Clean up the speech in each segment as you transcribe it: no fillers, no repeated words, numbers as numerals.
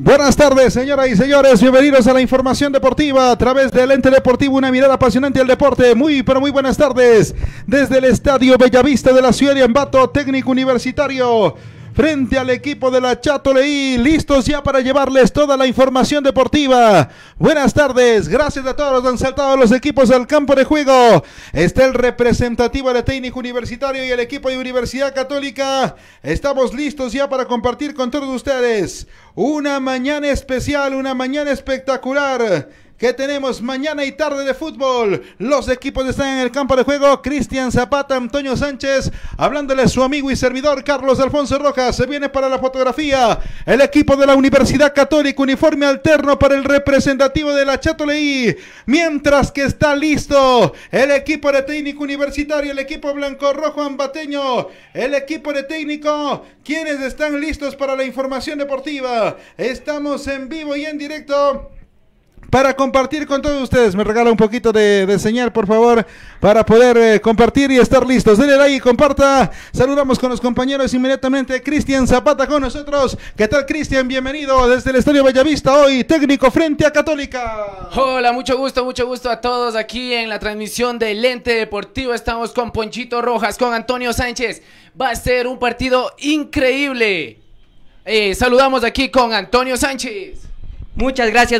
Buenas tardes, señoras y señores, bienvenidos a la información deportiva a través del Ente Deportivo, una mirada apasionante al deporte. Muy buenas tardes desde el Estadio Bellavista de la ciudad de Ambato, técnico universitario, frente al equipo de la Chato Leí, listos ya para llevarles toda la información deportiva. Buenas tardes, gracias a todos los que han saltado los equipos al campo de juego. Está el representativo de técnico universitario y el equipo de Universidad Católica. Estamos listos ya para compartir con todos ustedes una mañana especial, una mañana espectacular. Que tenemos mañana y tarde de fútbol. Los equipos están en el campo de juego. Cristian Zapata, Antonio Sánchez, hablándole su amigo y servidor Carlos Alfonso Rojas. Se viene para la fotografía el equipo de la Universidad Católica, uniforme alterno para el representativo de la Chato Leí. Mientras que está listo el equipo de técnico universitario, el equipo blanco-rojo ambateño, el equipo de técnico, quienes están listos para la información deportiva. Estamos en vivo y en directo para compartir con todos ustedes. Me regala un poquito de señal, por favor, para poder compartir y estar listos. Denle like y comparta. Saludamos con los compañeros inmediatamente. Cristian Zapata con nosotros. ¿Qué tal, Cristian? Bienvenido desde el Estadio Bellavista, hoy técnico frente a Católica. Hola, mucho gusto a todos aquí en la transmisión del Ente Deportivo. Estamos con Ponchito Rojas, con Antonio Sánchez. Va a ser un partido increíble. Saludamos aquí con Antonio Sánchez. Muchas gracias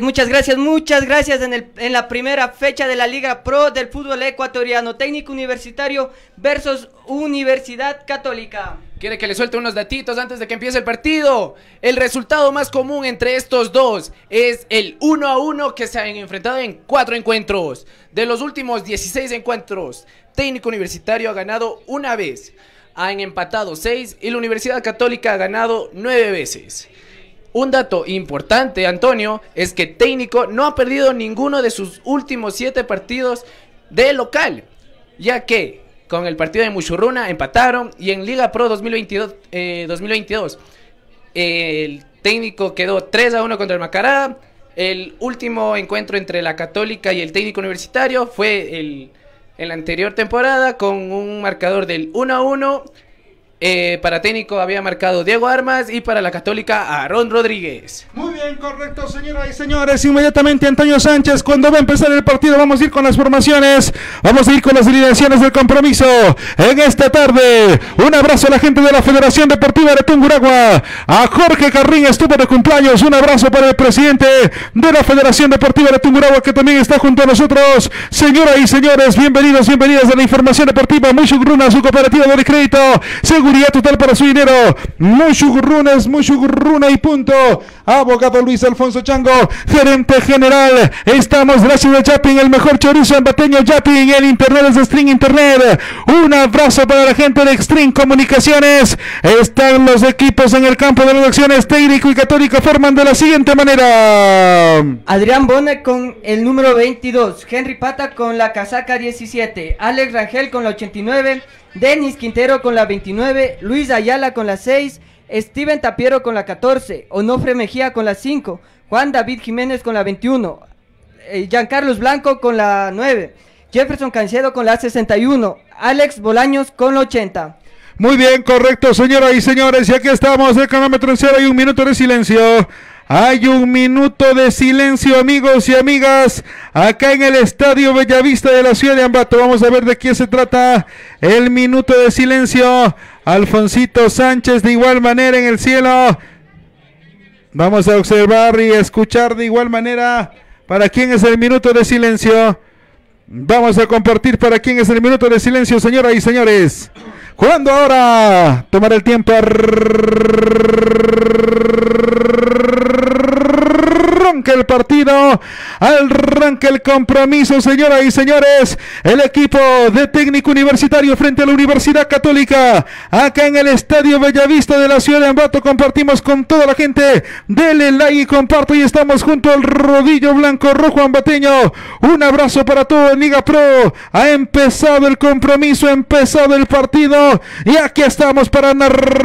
en la primera fecha de la Liga Pro del fútbol ecuatoriano. Técnico universitario versus Universidad Católica. Quiere que le suelte unos datitos antes de que empiece el partido. El resultado más común entre estos dos es el 1-1 que se han enfrentado en 4 encuentros. De los últimos 16 encuentros, Técnico Universitario ha ganado una vez, han empatado 6 y la Universidad Católica ha ganado 9 veces. Un dato importante, Antonio, es que Técnico no ha perdido ninguno de sus últimos 7 partidos de local, ya que con el partido de Muchurruna empataron y en Liga Pro 2022 el Técnico quedó 3-1 contra el Macará. El último encuentro entre la Católica y el Técnico Universitario fue en la anterior temporada con un marcador del 1-1. Para Técnico había marcado Diego Armas y para la Católica Aarón Rodríguez. Muy bien, correcto, señoras y señores. Inmediatamente Antonio Sánchez, cuando va a empezar el partido, vamos a ir con las formaciones, vamos a ir con las alineaciones del compromiso en esta tarde. Un abrazo a la gente de la Federación Deportiva de Tungurahua. A Jorge Carrín, estuvo de cumpleaños. Un abrazo para el presidente de la Federación Deportiva de Tungurahua, que también está junto a nosotros. Señoras y señores, bienvenidas a la información deportiva. Muchurruna, su cooperativa de crédito, seguridad total para su dinero. Muchurruna y punto. Abogado Luis Alfonso Chango, gerente general. Estamos gracias a Yapin, el mejor chorizo ambateño. Yapin, el internet es de String Internet. Un abrazo para la gente de Extreme Comunicaciones. Están los equipos en el campo de las acciones. Técnico y Católica forman de la siguiente manera: Adrián Bonet con el número 22, Henry Pata con la casaca 17, Alex Rangel con la 89, Denis Quintero con la 29, Luis Ayala con la 6, Steven Tapiero con la 14, Onofre Mejía con la 5, Juan David Jiménez con la 21, Giancarlos Blanco con la 9, Jefferson Cancedo con la 61, Alex Bolaños con la 80. Muy bien, correcto, señoras y señores, y aquí estamos, el cronómetro en cero, hay un minuto de silencio. Hay un minuto de silencio, amigos y amigas, acá en el Estadio Bellavista de la ciudad de Ambato. Vamos a ver de qué se trata el minuto de silencio. Alfonsito Sánchez de igual manera en el cielo. Vamos a observar y escuchar de igual manera para quién es el minuto de silencio. Vamos a compartir para quién es el minuto de silencio, señoras y señores. Cuando ahora tomar el tiempo, arranca el partido, arranca el compromiso, señoras y señores. El equipo de Técnico Universitario frente a la Universidad Católica, acá en el Estadio Bellavista de la ciudad de Ambato. Compartimos con toda la gente. Dele like y comparto, y estamos junto al rodillo blanco rojo ambateño. Un abrazo para todo en Liga Pro. Ha empezado el compromiso, ha empezado el partido, y aquí estamos para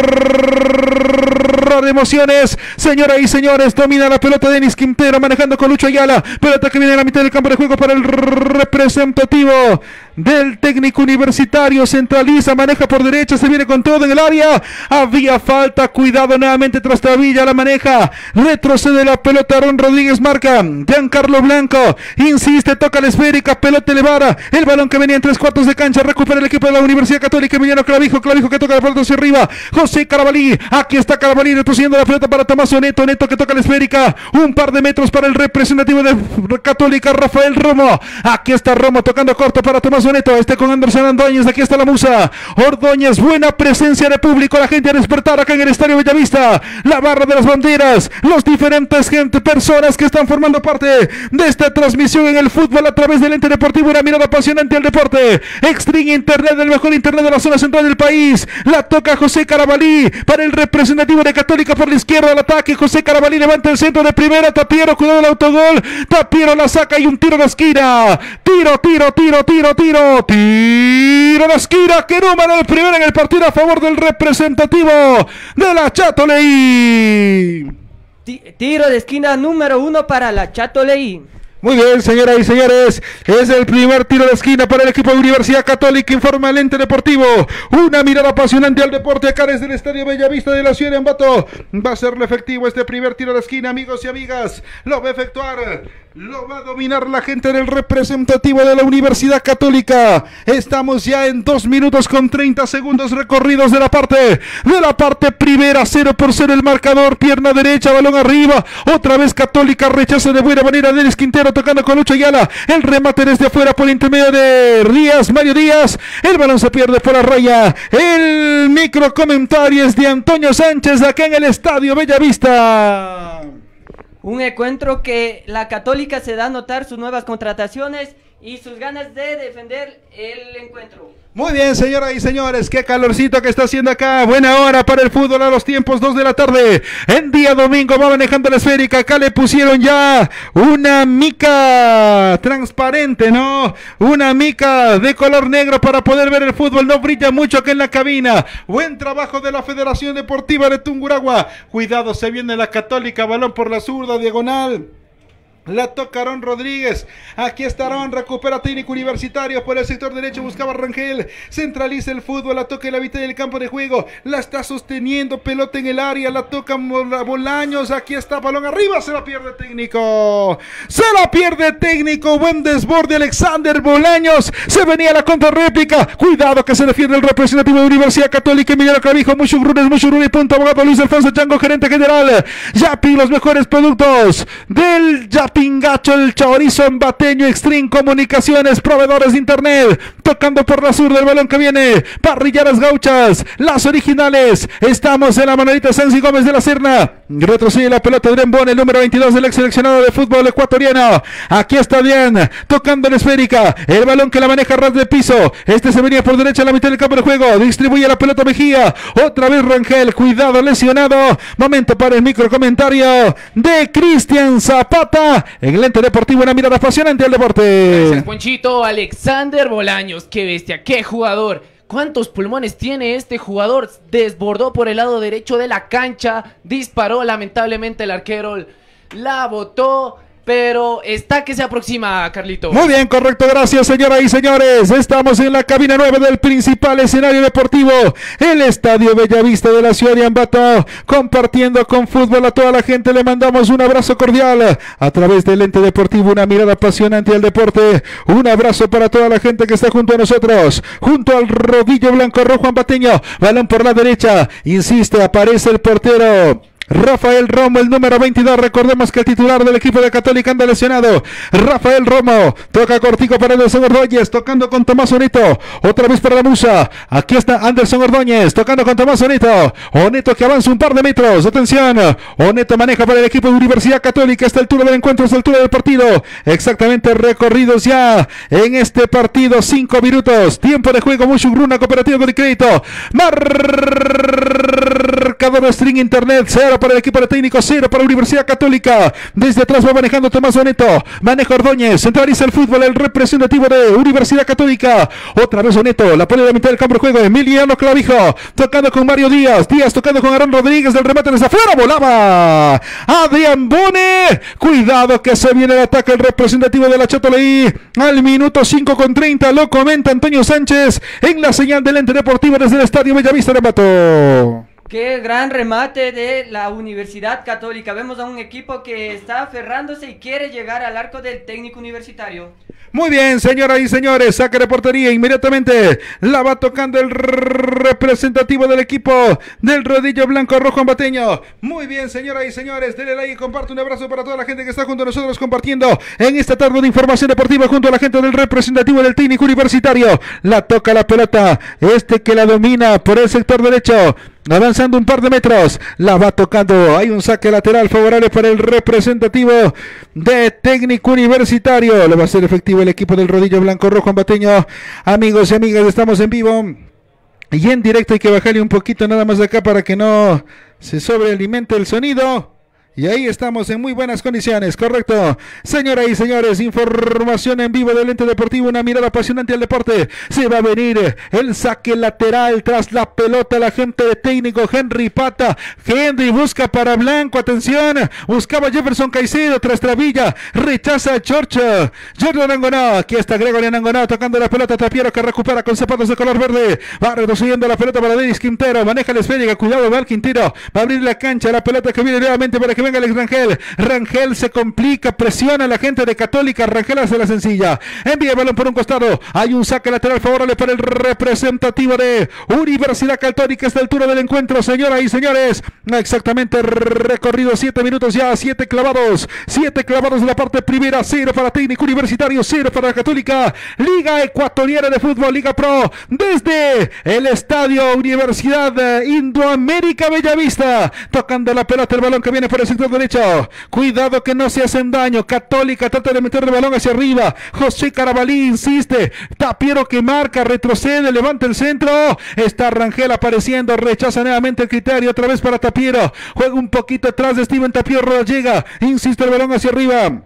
narrar emociones. Señoras y señores, domina la pelota Denis Quintero manejando con Lucho Ayala. Pelota que viene a la mitad del campo de juego para el representativo del técnico universitario, centraliza, maneja por derecha, se viene con todo en el área, había falta, cuidado nuevamente Trastabilla, la maneja, retrocede la pelota, Aaron Rodríguez marca, Giancarlo Blanco, insiste, toca la esférica, pelota elevada, el balón que venía en 3/4 de cancha, recupera el equipo de la Universidad Católica, Emiliano Clavijo que toca la pelota hacia arriba, José Carabalí, aquí está Carabalí retrocediendo la pelota para Tomaso Neto que toca la esférica, un par de metros para el representativo de Católica, Rafael Romo, aquí está Romo tocando corto para Tomaso Neto, con Anderson Ordóñez, aquí está la Musa, Ordóñez, buena presencia de público, la gente a despertar acá en el Estadio Bellavista, la barra de las banderas, los diferentes personas que están formando parte de esta transmisión en el fútbol a través del ente deportivo, una mirada apasionante al deporte, Extreme Internet, el mejor internet de la zona central del país, la toca José Carabalí, para el representativo de Católica por la izquierda, al ataque, José Carabalí levanta el centro de primera, Tapiero, cuidado el autogol, Tapiero la saca y un tiro de esquina, tiro de esquina, que número el primero en el partido a favor del representativo de la Châteauneuf. Tiro de esquina número 1 para la Châteauneuf. Muy bien, señoras y señores, es el primer tiro de esquina para el equipo de Universidad Católica, informa el ente deportivo, una mirada apasionante al deporte acá desde el Estadio Bellavista de la ciudad de Ambato, va a ser efectivo este primer tiro de esquina, amigos y amigas, lo va a efectuar, lo va a dominar la gente del representativo de la Universidad Católica, estamos ya en 2 minutos con 30 segundos recorridos de la parte primera, 0-0 el marcador, pierna derecha, balón arriba, otra vez Católica, rechaza de buena manera Denis Quintero, tocando con Lucho Ayala, el remate desde afuera por intermedio de Mario Díaz, el balón se pierde por la raya, el micro comentario es de Antonio Sánchez acá en el Estadio Bellavista. Un encuentro que la Católica se da a notar sus nuevas contrataciones y sus ganas de defender el encuentro. Muy bien, señoras y señores, qué calorcito que está haciendo acá, buena hora para el fútbol a los tiempos 2 de la tarde, en día domingo va manejando la esférica, acá le pusieron ya una mica transparente, ¿no? Una mica de color negro para poder ver el fútbol, no brilla mucho acá en la cabina, buen trabajo de la Federación Deportiva de Tungurahua, cuidado, se viene la Católica, balón por la zurda, diagonal. La toca Aaron Rodríguez, aquí está Aaron, recupera técnico universitario por el sector derecho, buscaba Rangel, centraliza el fútbol, la toca en la mitad del campo de juego, la está sosteniendo, pelota en el área, la toca Bolaños, aquí está, balón arriba, se la pierde técnico, buen desborde Alexander Bolaños, se venía la contrarréplica, cuidado que se defiende el representativo de Universidad Católica, Emiliano Clavijo, Muchurrunes, punto abogado Luis Alfonso Chango, gerente general, Yapi, los mejores productos del Yapi Pingacho, el chorizo ambateño, Extreme Comunicaciones, proveedores de internet, tocando por la sur del balón que viene, parrilleras gauchas, las originales, estamos en la manadita Sansi Gómez de la Serna, retrocede la pelota de Drembón, el número 22 del ex seleccionado de fútbol ecuatoriano, aquí está bien, tocando la esférica, el balón que la maneja ras de piso, se venía por derecha a la mitad del campo de juego, distribuye la pelota Mejía, otra vez Rangel, cuidado lesionado, momento para el micro comentario de Cristian Zapata, en el ente deportivo, una mirada apasionante al deporte. Gracias, Ponchito. Alexander Bolaños, qué bestia, qué jugador. ¿Cuántos pulmones tiene este jugador? Desbordó por el lado derecho de la cancha, disparó, lamentablemente el arquero la botó, pero está que se aproxima, Carlito. Muy bien, correcto, gracias, señoras y señores. Estamos en la cabina 9 del principal escenario deportivo, el Estadio Bellavista de la ciudad de Ambato, compartiendo con fútbol a toda la gente. Le mandamos un abrazo cordial a través del ente deportivo, una mirada apasionante al deporte. Un abrazo para toda la gente que está junto a nosotros, junto al rodillo blanco rojo ambateño. Balón por la derecha, insiste, aparece el portero Rafael Romo, el número 22, recordemos que el titular del equipo de Católica anda lesionado. Rafael Romo, toca cortico para Anderson Ordóñez, tocando con Tomás Oneto, otra vez para la Musa, aquí está Anderson Ordóñez, tocando con Tomás Oneto, Oneto que avanza un par de metros, atención, Oneto maneja para el equipo de Universidad Católica, esta altura del encuentro, esta altura del partido, exactamente recorridos ya en este partido, 5 minutos, tiempo de juego, Muchurruna, Cooperativa con crédito, marcador de String Internet, 0 0 para el equipo de técnico, 0 para Universidad Católica. Desde atrás va manejando Tomás Boneto, maneja Ordóñez, centraliza el fútbol, el representativo de Universidad Católica. Otra vez Boneto, la pone de la mitad del campo de juego. Emiliano Clavijo, tocando con Mario Díaz. Díaz tocando con Aaron Rodríguez, del remate desde afuera, volaba Adrián Bone. Cuidado que se viene el ataque, el representativo de la Chotoley. Al minuto 5:30, lo comenta Antonio Sánchez en la señal del ente deportivo desde el Estadio Bellavista de Ambato. Qué gran remate de la Universidad Católica. Vemos a un equipo que está aferrándose y quiere llegar al arco del técnico universitario. Muy bien, señoras y señores, saque de portería inmediatamente. La va tocando el representativo del equipo del Rodillo Blanco Rojo Ambateño. Muy bien, señoras y señores, denle like y comparte. Un abrazo para toda la gente que está junto a nosotros compartiendo en esta tarde de información deportiva junto a la gente del representativo del técnico universitario. La toca la pelota, que la domina por el sector derecho. Avanzando un par de metros, la va tocando, hay un saque lateral favorable para el representativo de técnico universitario, lo va a hacer efectivo el equipo del Rodillo Blanco Rojo Ambateño. Amigos y amigas, estamos en vivo y en directo, hay que bajarle un poquito nada más de acá para que no se sobrealimente el sonido. Y ahí estamos en muy buenas condiciones, correcto. Señoras y señores, información en vivo del ente deportivo, una mirada apasionante al deporte. Se va a venir el saque lateral tras la pelota, la gente de técnico Henry Pata. Henry busca para Blanco, atención. Buscaba Jefferson Caicedo tras Travilla. Rechaza a George Anangonó. Aquí está Gregory Anangonó tocando la pelota. Tapiero que recupera con zapatos de color verde. Va retrocediendo la pelota para Denis Quintero. Maneja el Esférica. Cuidado, va el Quintero. Va a abrir la cancha. La pelota que viene nuevamente para que venga Alex Rangel. Rangel se complica, presiona a la gente de Católica. Rangel hace la sencilla. Envía el balón por un costado. Hay un saque lateral favorable para el representativo de Universidad Católica a esta altura del encuentro, señoras y señores. Exactamente recorrido 7 minutos ya, 7 clavados. 7 clavados de la parte primera. 0 para técnico universitario, 0 para Católica. Liga Ecuatoriana de Fútbol, Liga Pro, desde el Estadio Universidad Indoamérica Bellavista. Tocando la pelota, el balón que viene por el sector derecho. Cuidado que no se hacen daño. Católica trata de meter el balón hacia arriba. José Carabalí insiste. Tapiero que marca, retrocede, levanta el centro. Está Rangel apareciendo, rechaza nuevamente el criterio. Otra vez para Tapiero. Juega un poquito atrás de Steven Tapiero. Llega, insiste el balón hacia arriba.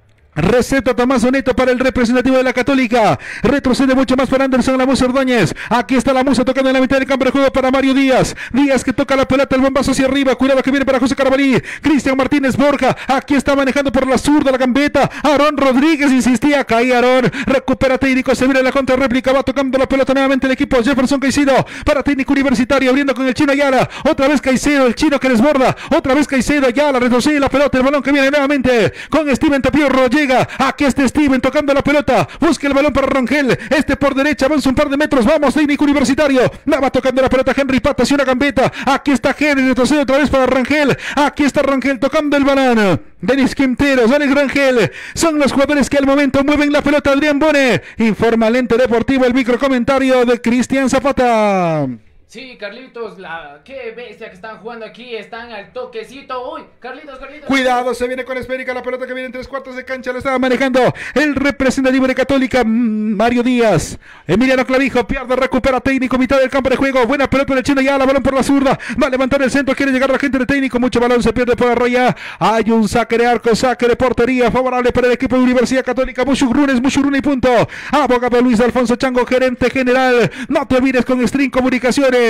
Receta Tomás Boneto para el representativo de la Católica. Retrocede mucho más para Anderson La Musa Ordóñez. Aquí está La Musa tocando en la mitad del campo de juego para Mario Díaz. Díaz que toca la pelota, el bombazo hacia arriba. Cuidado que viene para José Carabalí. Cristian Martínez Borja. Aquí está manejando por la zurda la gambeta. Aaron Rodríguez insistía. Caía Aaron. Recupera técnico. Se viene la contrarréplica. Va tocando la pelota nuevamente el equipo. Jefferson Caicedo para técnico universitario. Abriendo con el chino Ayala. Otra vez Caicedo. El chino que desborda. Otra vez Caicedo. Ayala retrocede la pelota. El balón que viene nuevamente con Steven Tapiero. Llega. Aquí está Steven tocando la pelota. Busca el balón para Rangel. Por derecha. Avanza un par de metros. Vamos, técnico universitario. La va tocando la pelota Henry Pata. Hacia una gambeta. Aquí está Henry. Retrocede otra vez para Rangel. Aquí está Rangel tocando el balón. Denis Quinteros, Alex Rangel. Son los jugadores que al momento mueven la pelota. Adrián Bone. Informa al ente deportivo el microcomentario de Cristian Zapata. Sí, Carlitos, qué bestia que están jugando aquí, están al toquecito. Uy, Carlitos. Cuidado, se viene con esférica la pelota que viene en 3/4 de cancha, la estaba manejando el representativo de Católica, Mario Díaz. Emiliano Clavijo pierde, recupera técnico, mitad del campo de juego. Buena pelota del chino ya, la balón por la zurda. Va a levantar el centro, quiere llegar la gente de técnico. Mucho balón se pierde por Arroya. Hay un saque de arco, saque de portería favorable para el equipo de Universidad Católica. Muchurruna y punto. Abogado Luis Alfonso Chango, gerente general. No te olvides con String Comunicaciones.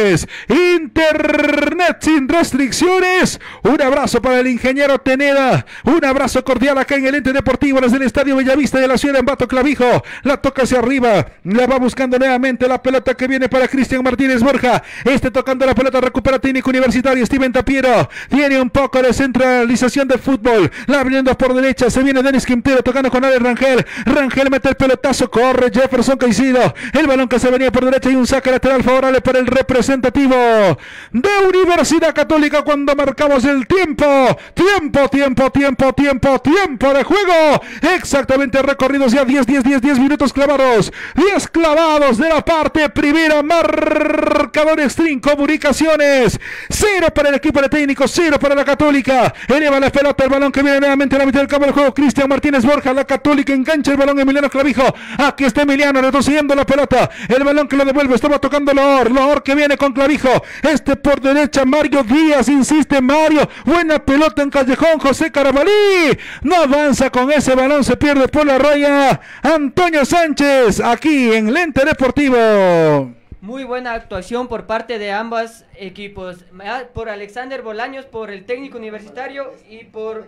Internet sin restricciones. Un abrazo para el ingeniero Teneda. Un abrazo cordial acá en el ente deportivo desde el Estadio Bellavista de la ciudad de Ambato. Clavijo la toca hacia arriba. La va buscando nuevamente la pelota que viene para Cristian Martínez Borja. Tocando la pelota, recupera técnico universitario Steven Tapiero. Tiene un poco de centralización de fútbol. La abriendo por derecha. Se viene Denis Quintero tocando con Alex Rangel. Rangel mete el pelotazo. Corre Jefferson Caicedo. El balón que se venía por derecha y un saque lateral favorable para el representativo de Universidad Católica cuando marcamos el tiempo de juego. Exactamente recorridos ya 10 minutos clavados. 10 clavados de la parte primera. Marcador String Comunicaciones. 0 para el equipo de técnico, 0 para la Católica. Eleva la pelota, el balón que viene nuevamente a la mitad del campo del juego. Cristian Martínez Borja, la Católica engancha el balón. Emiliano Clavijo. Aquí está Emiliano retrocediendo la pelota. El balón que lo devuelve, estaba tocando Loor que viene viene con clavijo. Este por derecha, Mario Díaz, insiste Mario. Buena pelota en callejón, José Carabalí. No avanza con ese balón, se pierde por la raya. Antonio Sánchez, aquí en Lente Deportivo. Muy buena actuación por parte de ambos equipos. Por Alexander Bolaños, por el técnico universitario y por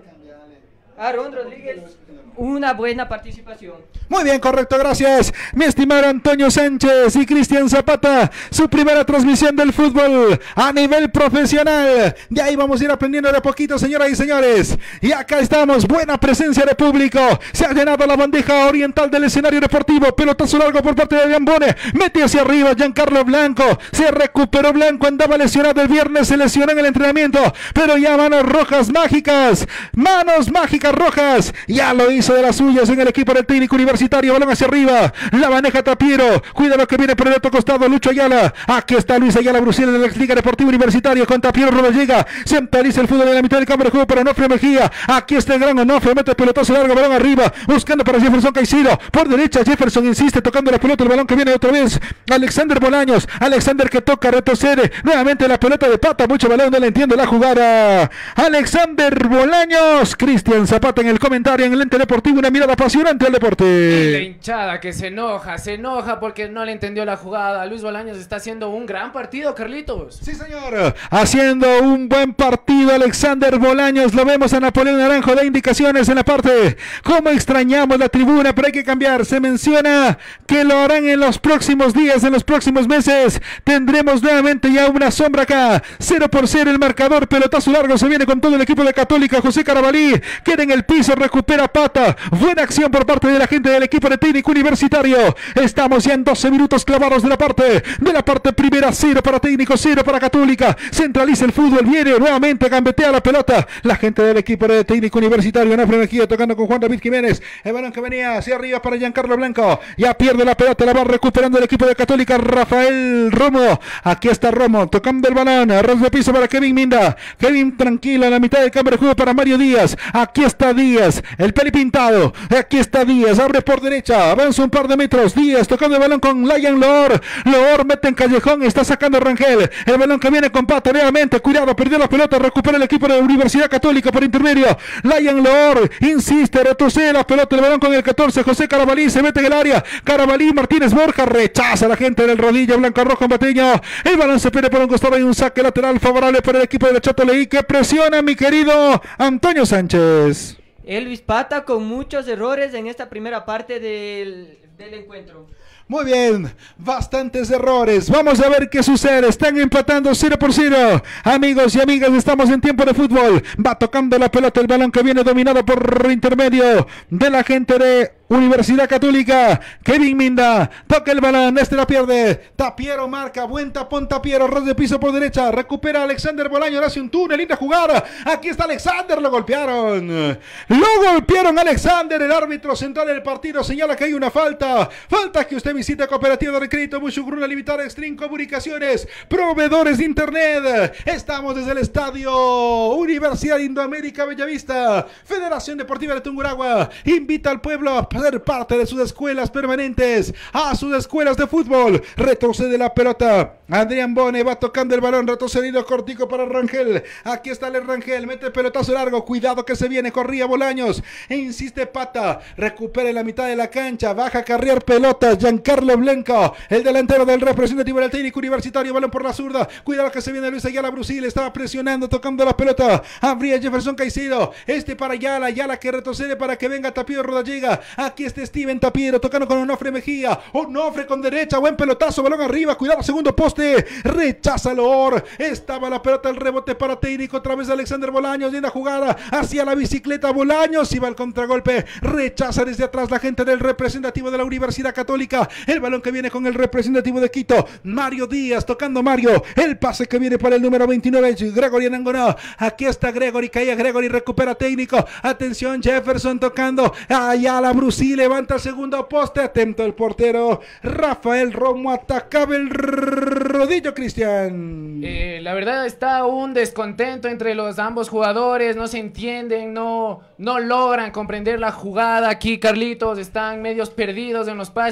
Aaron Rodríguez, una buena participación. Muy bien, correcto, gracias. Mi estimado Antonio Sánchez y Cristian Zapata, su primera transmisión del fútbol a nivel profesional. De ahí vamos a ir aprendiendo de a poquito, señoras y señores. Y acá estamos, buena presencia de público. Se ha llenado la bandeja oriental del escenario deportivo. Pelotazo largo por parte de Gambone. Mete hacia arriba Giancarlo Blanco. Se recuperó Blanco, andaba lesionado el viernes, se lesionó en el entrenamiento. Pero ya manos rojas mágicas. Manos mágicas rojas. Ya lo hizo de las suyas en el equipo del técnico universitario. Balón hacia arriba. La maneja Tapiero. Cuidado que viene por el otro costado Lucho Ayala. Aquí está Luis Ayala Brusil de la Liga Deportiva Universitaria con Tapiero. Robo llega. Centraliza el fútbol en la mitad del campo de juego para Onofre Mejía. Aquí está el gran Onofre. Mete el pelotazo largo. Balón arriba. Buscando para Jefferson Caicedo. Por derecha Jefferson insiste tocando la pelota. El balón que viene otra vez. Alexander Bolaños. Alexander que toca. Retrocede. Nuevamente la pelota de pata. Mucho balón. No le entiendo la jugada. Alexander Bolaños. Cristian Zapata en el comentario en el Lente Deportivo. Una mirada apasionante al deporte. La hinchada que se enoja porque no le entendió la jugada. Luis Bolaños está haciendo un gran partido, Carlitos. Sí, señor. Haciendo un buen partido Alexander Bolaños. Lo vemos a Napoleón Naranjo. Da indicaciones en la parte. Cómo extrañamos la tribuna, pero hay que cambiar. Se menciona que lo harán en los próximos días, en los próximos meses. Tendremos nuevamente ya una sombra acá. 0-0 el marcador. Pelotazo largo. Se viene con todo el equipo de Católica. José Carabalí queda en el piso. Recupera pata. Buena acción por parte de la gente del equipo de técnico universitario. Estamos ya en 12 minutos clavados de la parte primera. 0 para técnico, 0 para Católica. Centraliza el fútbol, viene nuevamente, gambetea la pelota. La gente del equipo de técnico universitario. Onofre Mejía tocando con Juan David Jiménez. El balón que venía hacia arriba para Giancarlo Blanco. Ya pierde la pelota, la va recuperando el equipo de Católica. Rafael Romo. Aquí está Romo tocando el balón. Arroz de piso para Kevin Minda. Kevin tranquilo en la mitad del campo de juego para Mario Díaz. Aquí está Díaz, el peli pintado. Aquí está Díaz, abre por derecha, avanza un par de metros. Díaz tocando el balón con Layan Loor. Loor mete en callejón, está sacando Rangel. El balón que viene con pata nuevamente. Cuidado, perdió la pelota, recupera el equipo de la Universidad Católica por intermedio. Layan Loor insiste, retrocede la pelota, el balón con el 14. José Carabalí se mete en el área. Carabalí, Martínez Borja rechaza a la gente del rodillo blanco rojo en Bateño. El balón se pierde por un costado y un saque lateral favorable para el equipo de Chato Leí que presiona mi querido Antonio Sánchez. Elvis Pata con muchos errores en esta primera parte del encuentro. Muy bien, bastantes errores. Vamos a ver qué sucede. Están empatando 0-0. Amigos y amigas, estamos en tiempo de fútbol. Va tocando la pelota el balón que viene dominado por intermedio de la gente de Universidad Católica. Kevin Minda toca el balón, este la pierde. Tapiero marca, buen tapón Tapiero, ras de piso por derecha. Recupera Alexander Bolaño, hace un túnel, linda jugada. Aquí está Alexander, lo golpearon. Lo golpearon Alexander. El árbitro central del partido señala que hay una falta. Falta que usted visite Cooperativa de Crédito Mushugruna Limitada Extreme Comunicaciones, proveedores de internet. Estamos desde el estadio Universidad Indoamérica Bellavista. Federación Deportiva de Tungurahua invita al pueblo a ser parte de sus escuelas permanentes, a sus escuelas de fútbol. Retrocede la pelota. Adrián Bone va tocando el balón, retrocedido cortico para Rangel. Aquí está el Rangel, mete el pelotazo largo. Cuidado que se viene, corría Bolaños. E insiste Pata, recupera en la mitad de la cancha, baja a carrear pelotas. Giancarlo Blanco, el delantero del representativo del técnico universitario, balón por la zurda. Cuidado que se viene Luis Ayala Brusil, estaba presionando, tocando la pelota. Abría Jefferson Caicedo, este para Ayala, Ayala que retrocede para que venga Tapiero Rodallega. Aquí está Steven Tapiero tocando con Onofre Mejía. Onofre con derecha, buen pelotazo, balón arriba, cuidado, segundo poste, rechaza Loor. Estaba la pelota, el rebote para técnico, otra vez Alexander Bolaños, linda jugada hacia la bicicleta. Bolaños iba al contragolpe, rechaza desde atrás la gente del representativo de la Universidad Católica. El balón que viene con el representativo de Quito, Mario Díaz tocando Mario. El pase que viene para el número 29, Gregory Anangonó. Aquí está Gregory, caía Gregory, recupera técnico. Atención, Jefferson tocando. Allá la Brusil, levanta el segundo poste. Atento el portero Rafael Romo, atacaba el rodillo, Cristian. La verdad está un descontento entre los ambos jugadores. No se entienden, no logran comprender la jugada. Aquí Carlitos están medios perdidos en los pases.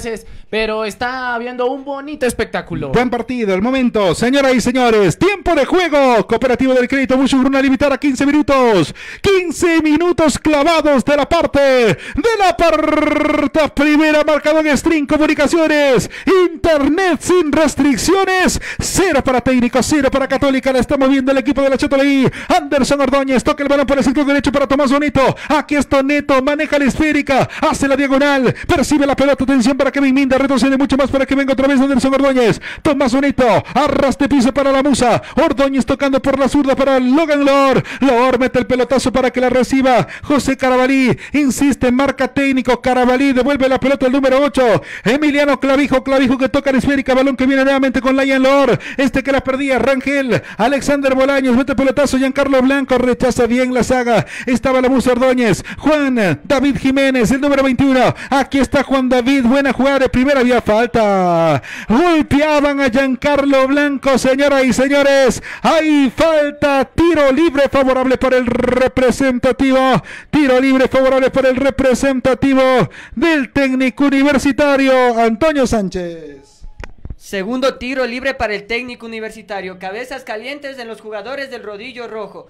pero está habiendo un bonito espectáculo. Buen partido, el momento, señoras y señores, tiempo de juego, Cooperativo del Crédito Muchugruna limitada a 15 minutos, 15 minutos clavados de la parte primera, marcador en String Comunicaciones, internet sin restricciones, 0 para Técnico, 0 para Católica, la está moviendo el equipo de la Chotolí, Anderson Ordóñez, toca el balón por el sector derecho para Tomás Bonito, aquí está Neto, maneja la esférica, hace la diagonal, percibe la pelota, atención para Kevin Minda, retrocede mucho más para que venga otra vez Anderson Ordóñez, Tomás Bonito, arrastre piso para la Musa, Ordóñez tocando por la zurda para Logan Lor mete el pelotazo para que la reciba José Carabalí, insiste, marca Técnico, Carabalí devuelve la pelota al número 8, Emiliano Clavijo que toca la esférica, balón que viene nuevamente con Lion Lor, que la perdía, Rangel, Alexander Bolaños, mete pelotazo, Giancarlo Blanco, rechaza bien la saga, estaba la Musa Ordóñez, Juan David Jiménez, el número 21, aquí está Juan David, buena jugada de primera, había falta, golpeaban a Giancarlo Blanco, señoras y señores, hay falta, tiro libre favorable para el representativo, del Técnico Universitario, Antonio Sánchez. Segundo tiro libre para el Técnico Universitario. Cabezas calientes en los jugadores del Rodillo Rojo.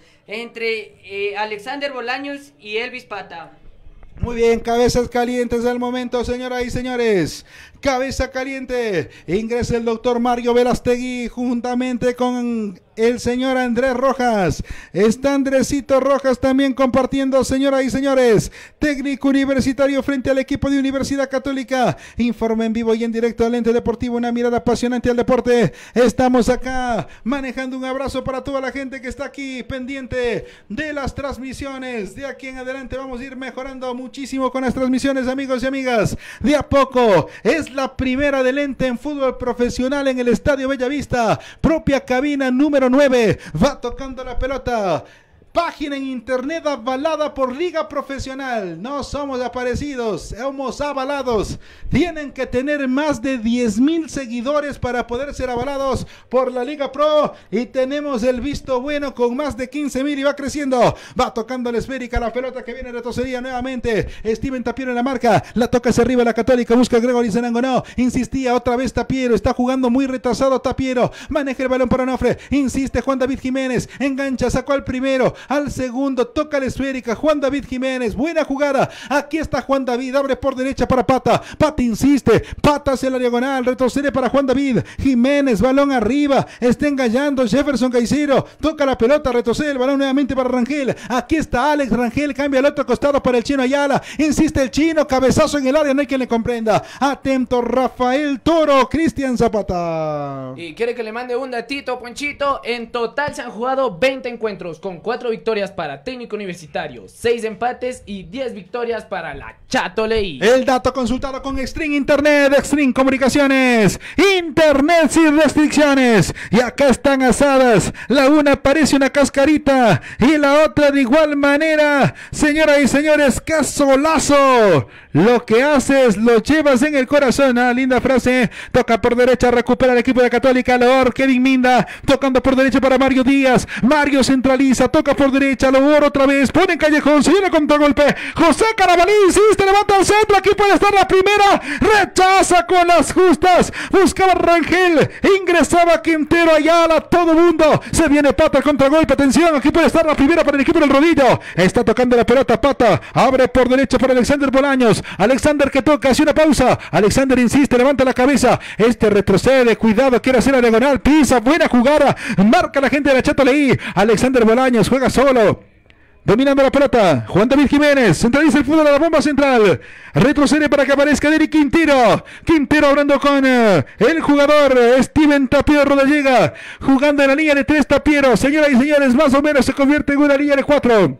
Entre Alexander Bolaños y Elvis Pata. Muy bien, cabezas calientes al momento, señoras y señores. Cabeza caliente. Ingresa el doctor Mario Velastegui juntamente con el señor Andrés Rojas. Está Andresito Rojas también compartiendo, señoras y señores. Técnico Universitario frente al equipo de Universidad Católica. Informe en vivo y en directo al ente deportivo. Una mirada apasionante al deporte. Estamos acá manejando un abrazo para toda la gente que está aquí pendiente de las transmisiones. De aquí en adelante vamos a ir mejorando muchísimo con las transmisiones, amigos y amigas. De a poco es la primera del ente en fútbol profesional en el Estadio Bellavista. Propia cabina número 9, va tocando la pelota. Página en internet avalada por Liga Profesional. No somos aparecidos, somos avalados. Tienen que tener más de 10,000 seguidores para poder ser avalados por la Liga Pro. Y tenemos el visto bueno con más de 15,000 y va creciendo. Va tocando la esférica, la pelota que viene de retrocería nuevamente. Steven Tapiero en la marca. La toca hacia arriba la Católica. Busca a Gregory Zenango. No, insistía otra vez Tapiero. Está jugando muy retrasado Tapiero. Maneja el balón para Onofre. Insiste Juan David Jiménez. Engancha, sacó al primero. Al segundo, toca la esférica, Juan David Jiménez, buena jugada, aquí está Juan David, abre por derecha para Pata, Pata insiste, Pata hacia la diagonal, retrocede para Juan David, Jiménez, balón arriba, está engañando Jefferson Caicedo, toca la pelota, retrocede el balón nuevamente para Rangel, aquí está Alex Rangel, cambia al otro costado para el Chino Ayala, insiste el Chino, cabezazo en el área, no hay quien le comprenda, atento Rafael Toro, Cristian Zapata. Y quiere que le mande un datito, Ponchito, en total se han jugado 20 encuentros con 4 victorias para Técnico Universitario, 6 empates y 10 victorias para la Chatoleí. El dato consultado con Extreme Internet, Extreme Comunicaciones, internet sin restricciones. Y acá están asadas, la una parece una cascarita y la otra de igual manera. Señoras y señores, casolazo. Lo que haces lo llevas en el corazón. Ah, linda frase. Toca por derecha, recupera el equipo de Católica. Loor, Kevin Minda, tocando por derecha para Mario Díaz. Mario centraliza, toca por derecha, Loor otra vez, pone en Callejón, se viene contragolpe. José Carabalí insiste, levanta el centro, aquí puede estar la primera. Rechaza con las justas. Buscaba Rangel, ingresaba Quintero, Ayala, todo mundo. Se viene Pata, contragolpe, atención, aquí puede estar la primera para el equipo del Rodillo. Está tocando la pelota Pata, abre por derecha para Alexander Bolaños. Alexander que toca, hace una pausa. Alexander insiste, levanta la cabeza. Retrocede, cuidado, quiere hacer la diagonal. Pisa, buena jugada. Marca la gente de la Chatoleí. Alexander Bolaños juega solo. Dominando la pelota, Juan David Jiménez, centraliza el fútbol a la bomba central. Retrocede para que aparezca Derek Quintero. Quintero hablando con el jugador Steven Tapiero Rodallega. Jugando en la línea de 3 Tapiero. Señoras y señores, más o menos se convierte en una línea de 4.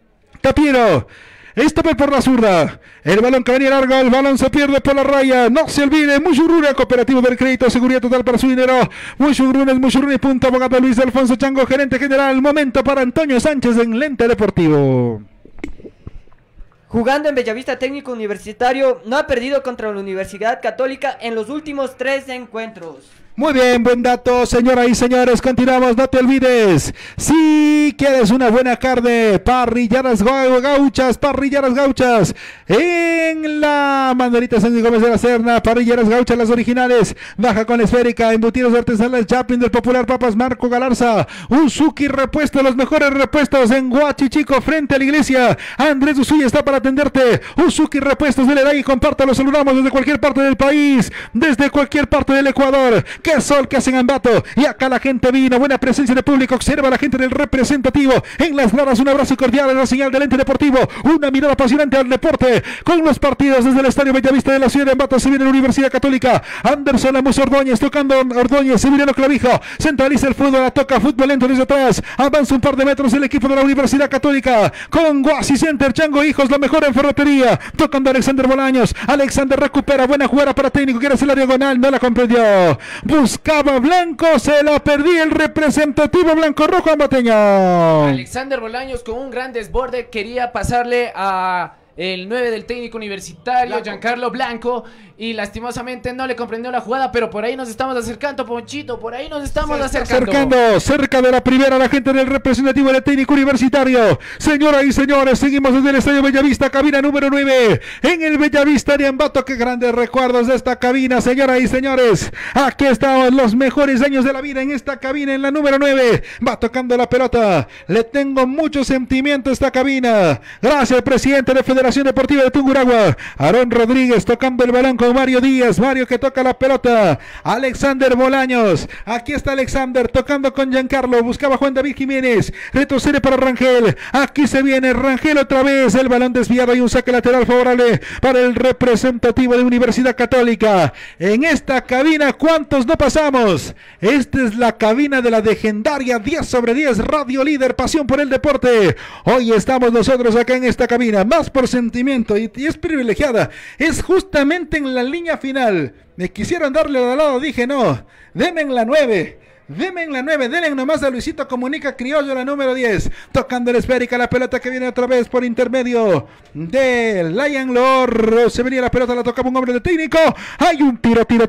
Tapiero. Esta vez por la zurda. El balón que venía largo, el balón se pierde por la raya. No se olvide, Muchugruna, Cooperativo del Crédito, seguridad total para su dinero. Muchugruna, punto, abogado Luis Alfonso Chango, gerente general. Momento para Antonio Sánchez en Lente Deportivo. Jugando en Bellavista, Técnico Universitario no ha perdido contra la Universidad Católica en los últimos 3 encuentros. Muy bien, buen dato, señoras y señores, continuamos, no te olvides, si quieres una buena carne, parrilladas gauchas, en la Manuelita Sánchez Gómez de la Serna, parrilleras gauchas, las originales, baja con la esférica, embutidos artesanales, Chaplin del Popular, Papas Marco Galarza, Uzuki Repuesto, los mejores repuestos en Huachichico, frente a la iglesia, Andrés Usuya está para atenderte, Uzuki Repuestos, dele like y compártalo, saludamos desde cualquier parte del país, desde cualquier parte del Ecuador. ¡Qué sol que hacen Ambato! Y acá la gente vino, buena presencia de público, observa a la gente del representativo en las gradas, un abrazo cordial en la señal del ente deportivo, una mirada apasionante al deporte, con los partidos desde el Estadio Bellavista de la ciudad de Ambato, se viene la Universidad Católica, Anderson Lamus Ordóñez, tocando Ordóñez, se viene lo Clavijo, centraliza el fútbol, la toca, fútbol lento desde atrás, avanza un par de metros el equipo de la Universidad Católica, con Guasi Center, Chango Hijos, lo mejor en ferretería, tocando Alexander Bolaños, Alexander recupera, buena jugada para técnico, quiere hacer la diagonal, no la comprendió, buscaba Blanco, se la perdí el representativo blanco rojo ambateño. Alexander Bolaños con un gran desborde quería pasarle a el 9 del técnico universitario, Giancarlo Blanco, y lastimosamente no le comprendió la jugada, pero por ahí nos estamos acercando, Ponchito, por ahí nos estamos acercando. Cerca de la primera, la gente del representativo del técnico universitario. Señoras y señores, seguimos desde el Estadio Bellavista, cabina número 9, en el Bellavista de Ambato. Qué grandes recuerdos de esta cabina, señoras y señores. Aquí estamos, los mejores años de la vida en esta cabina, en la número 9. Va tocando la pelota. Le tengo mucho sentimiento a esta cabina. Gracias, presidente de Federación Deportiva de Tungurahua, Aarón Rodríguez, tocando el balón con Mario Díaz, Mario que toca la pelota, Alexander Bolaños, aquí está Alexander, tocando con Giancarlo, buscaba Juan David Jiménez, retrocede para Rangel, aquí se viene Rangel otra vez, el balón desviado y un saque lateral favorable para el representativo de Universidad Católica. En esta cabina, ¿cuántos no pasamos? Esta es la cabina de la legendaria 10 sobre 10, Radio Líder, pasión por el deporte. Hoy estamos nosotros acá en esta cabina, más por sentimiento y es privilegiada, es justamente en la línea final. Me quisieron darle al lado, dije no, denme en la 9. Deme en la 9, denle nomás a Luisito Comunica Criollo, la número 10, tocando la esférica, la pelota que viene otra vez por intermedio de Lion Lor, se venía la pelota, la tocaba un hombre de técnico, hay un tiro de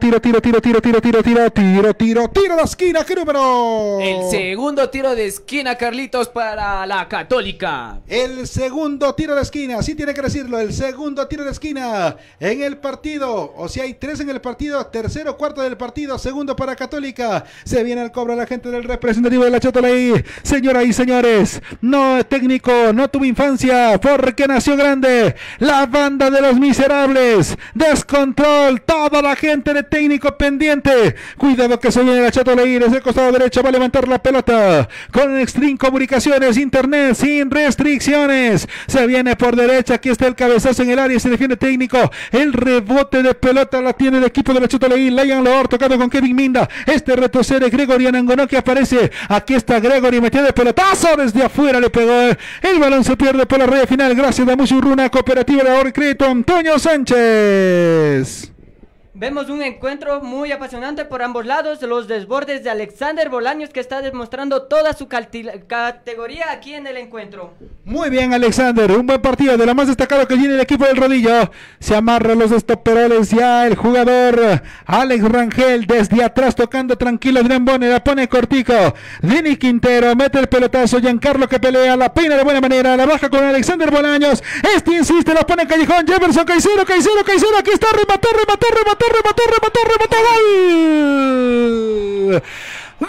esquina, ¿qué número? El segundo tiro de esquina, Carlitos, para la Católica. El segundo tiro de esquina, así tiene que decirlo, el segundo tiro de esquina en el partido, o si hay 3 en el partido, tercero, cuarto del partido, segundo para Católica, se viene al cobro la gente del representativo de la Chotoley. Señoras y señores, no técnico, no tuvo infancia porque nació grande. La banda de los miserables, descontrol, toda la gente de técnico pendiente. Cuidado que se viene la Chotoley desde el costado derecho, va a levantar la pelota con Extreme Comunicaciones, internet sin restricciones. Se viene por derecha, aquí está el cabezazo en el área, se defiende técnico. El rebote de pelota la tiene el equipo de la Chotoley. Lion Lor tocando con Kevin Minda. Este retrocede Gregory Anangonó que aparece, aquí está Gregory, metió de pelotazo desde afuera, le pegó, el balón se pierde por la raya final, gracias a Muchurruna, cooperativa de ahorro y crédito Antonio Sánchez. Vemos un encuentro muy apasionante por ambos lados, los desbordes de Alexander Bolaños que está demostrando toda su categoría aquí en el encuentro. Muy bien Alexander, un buen partido, de lo más destacado que tiene el equipo del Rodillo, se amarra los estoperoles ya el jugador Alex Rangel desde atrás tocando tranquilo, Drembone la pone cortico, Denis Quintero mete el pelotazo, Giancarlo que pelea, la peina de buena manera, la baja con Alexander Bolaños, este insiste, la pone en Callejón, Jefferson Caicedo, aquí está, remató, gol. ¡Gol!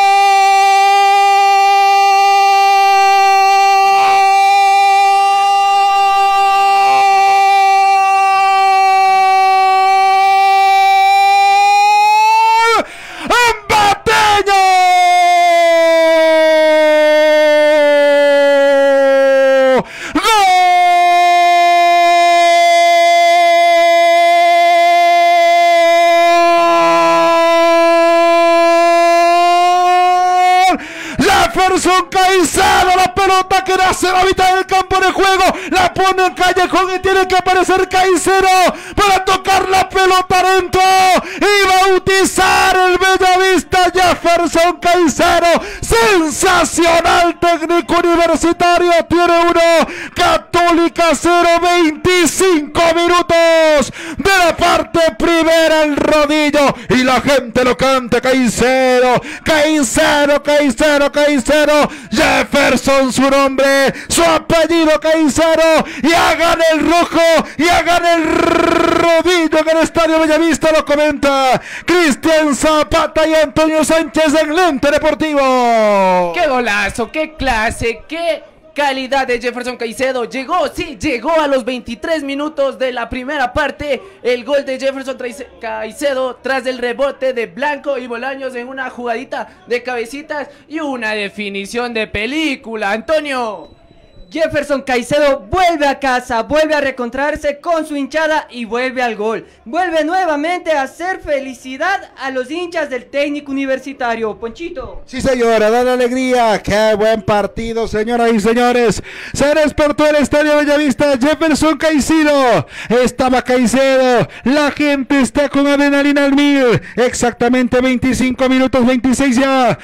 Jefferson Caicedo, la pelota que nace a la mitad del campo de juego, la pone en Callejón y tiene que aparecer Caicedo para tocar la pelota adentro y bautizar el Bellavista. Jefferson Caicedo, sensacional, técnico universitario, tiene 1, Católica 0, 25 minutos de la parte primera, el Rodillo Rodillo y la gente lo canta. Caicedo, Caicedo, Caicedo, Caicedo. Jefferson su nombre, su apellido Caicedo. Y hagan el rojo, y hagan el Rodillo en el Estadio Bellavista, lo comenta Cristian Zapata y Antonio Sánchez en Lente Deportivo. ¡Qué golazo! ¡Qué clase! ¡Qué calidad de Jefferson Caicedo! Llegó, sí, llegó a los 23 minutos de la primera parte. El gol de Jefferson Caicedo tras el rebote de Blanco y Bolaños en una jugadita de cabecitas y una definición de película. Antonio. Jefferson Caicedo vuelve a casa, vuelve a reencontrarse con su hinchada y vuelve al gol. Vuelve nuevamente a hacer felicidad a los hinchas del Técnico Universitario. Ponchito. Sí, señora, da la alegría. Qué buen partido, señoras y señores. Se despertó el Estadio Bellavista. Jefferson Caicedo. Estaba Caicedo. La gente está con adrenalina al mil. Exactamente 25 minutos, 26 ya.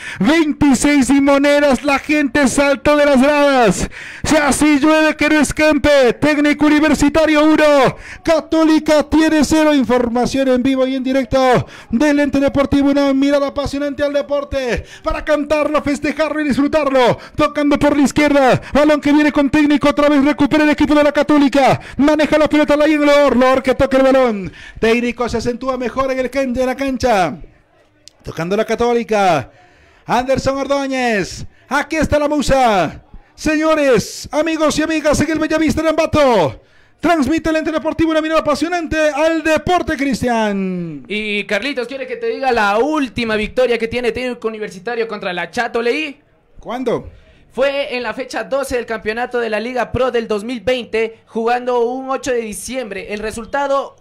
26 y monedas. La gente saltó de las gradas. Así llueve que no escampe. Técnico Universitario 1, Católica tiene 0. Información en vivo y en directo del Ente Deportivo. Una mirada apasionante al deporte para cantarlo, festejarlo y disfrutarlo. Tocando por la izquierda, balón que viene con Técnico. Otra vez recupera el equipo de la Católica. Maneja la pelota ahí en Lor que toca el balón. Técnico se acentúa mejor en la cancha. Tocando la Católica. Anderson Ordóñez. Aquí está la musa. Señores, amigos y amigas, en el Bellavista de Ambato, transmite el Ente Deportivo una mirada apasionante al deporte, Cristian. Y Carlitos, ¿quiere que te diga la última victoria que tiene Técnico Universitario contra la Chato Leí? ¿Cuándo? Fue en la fecha 12 del campeonato de la Liga Pro del 2020, jugando un 8 de diciembre. El resultado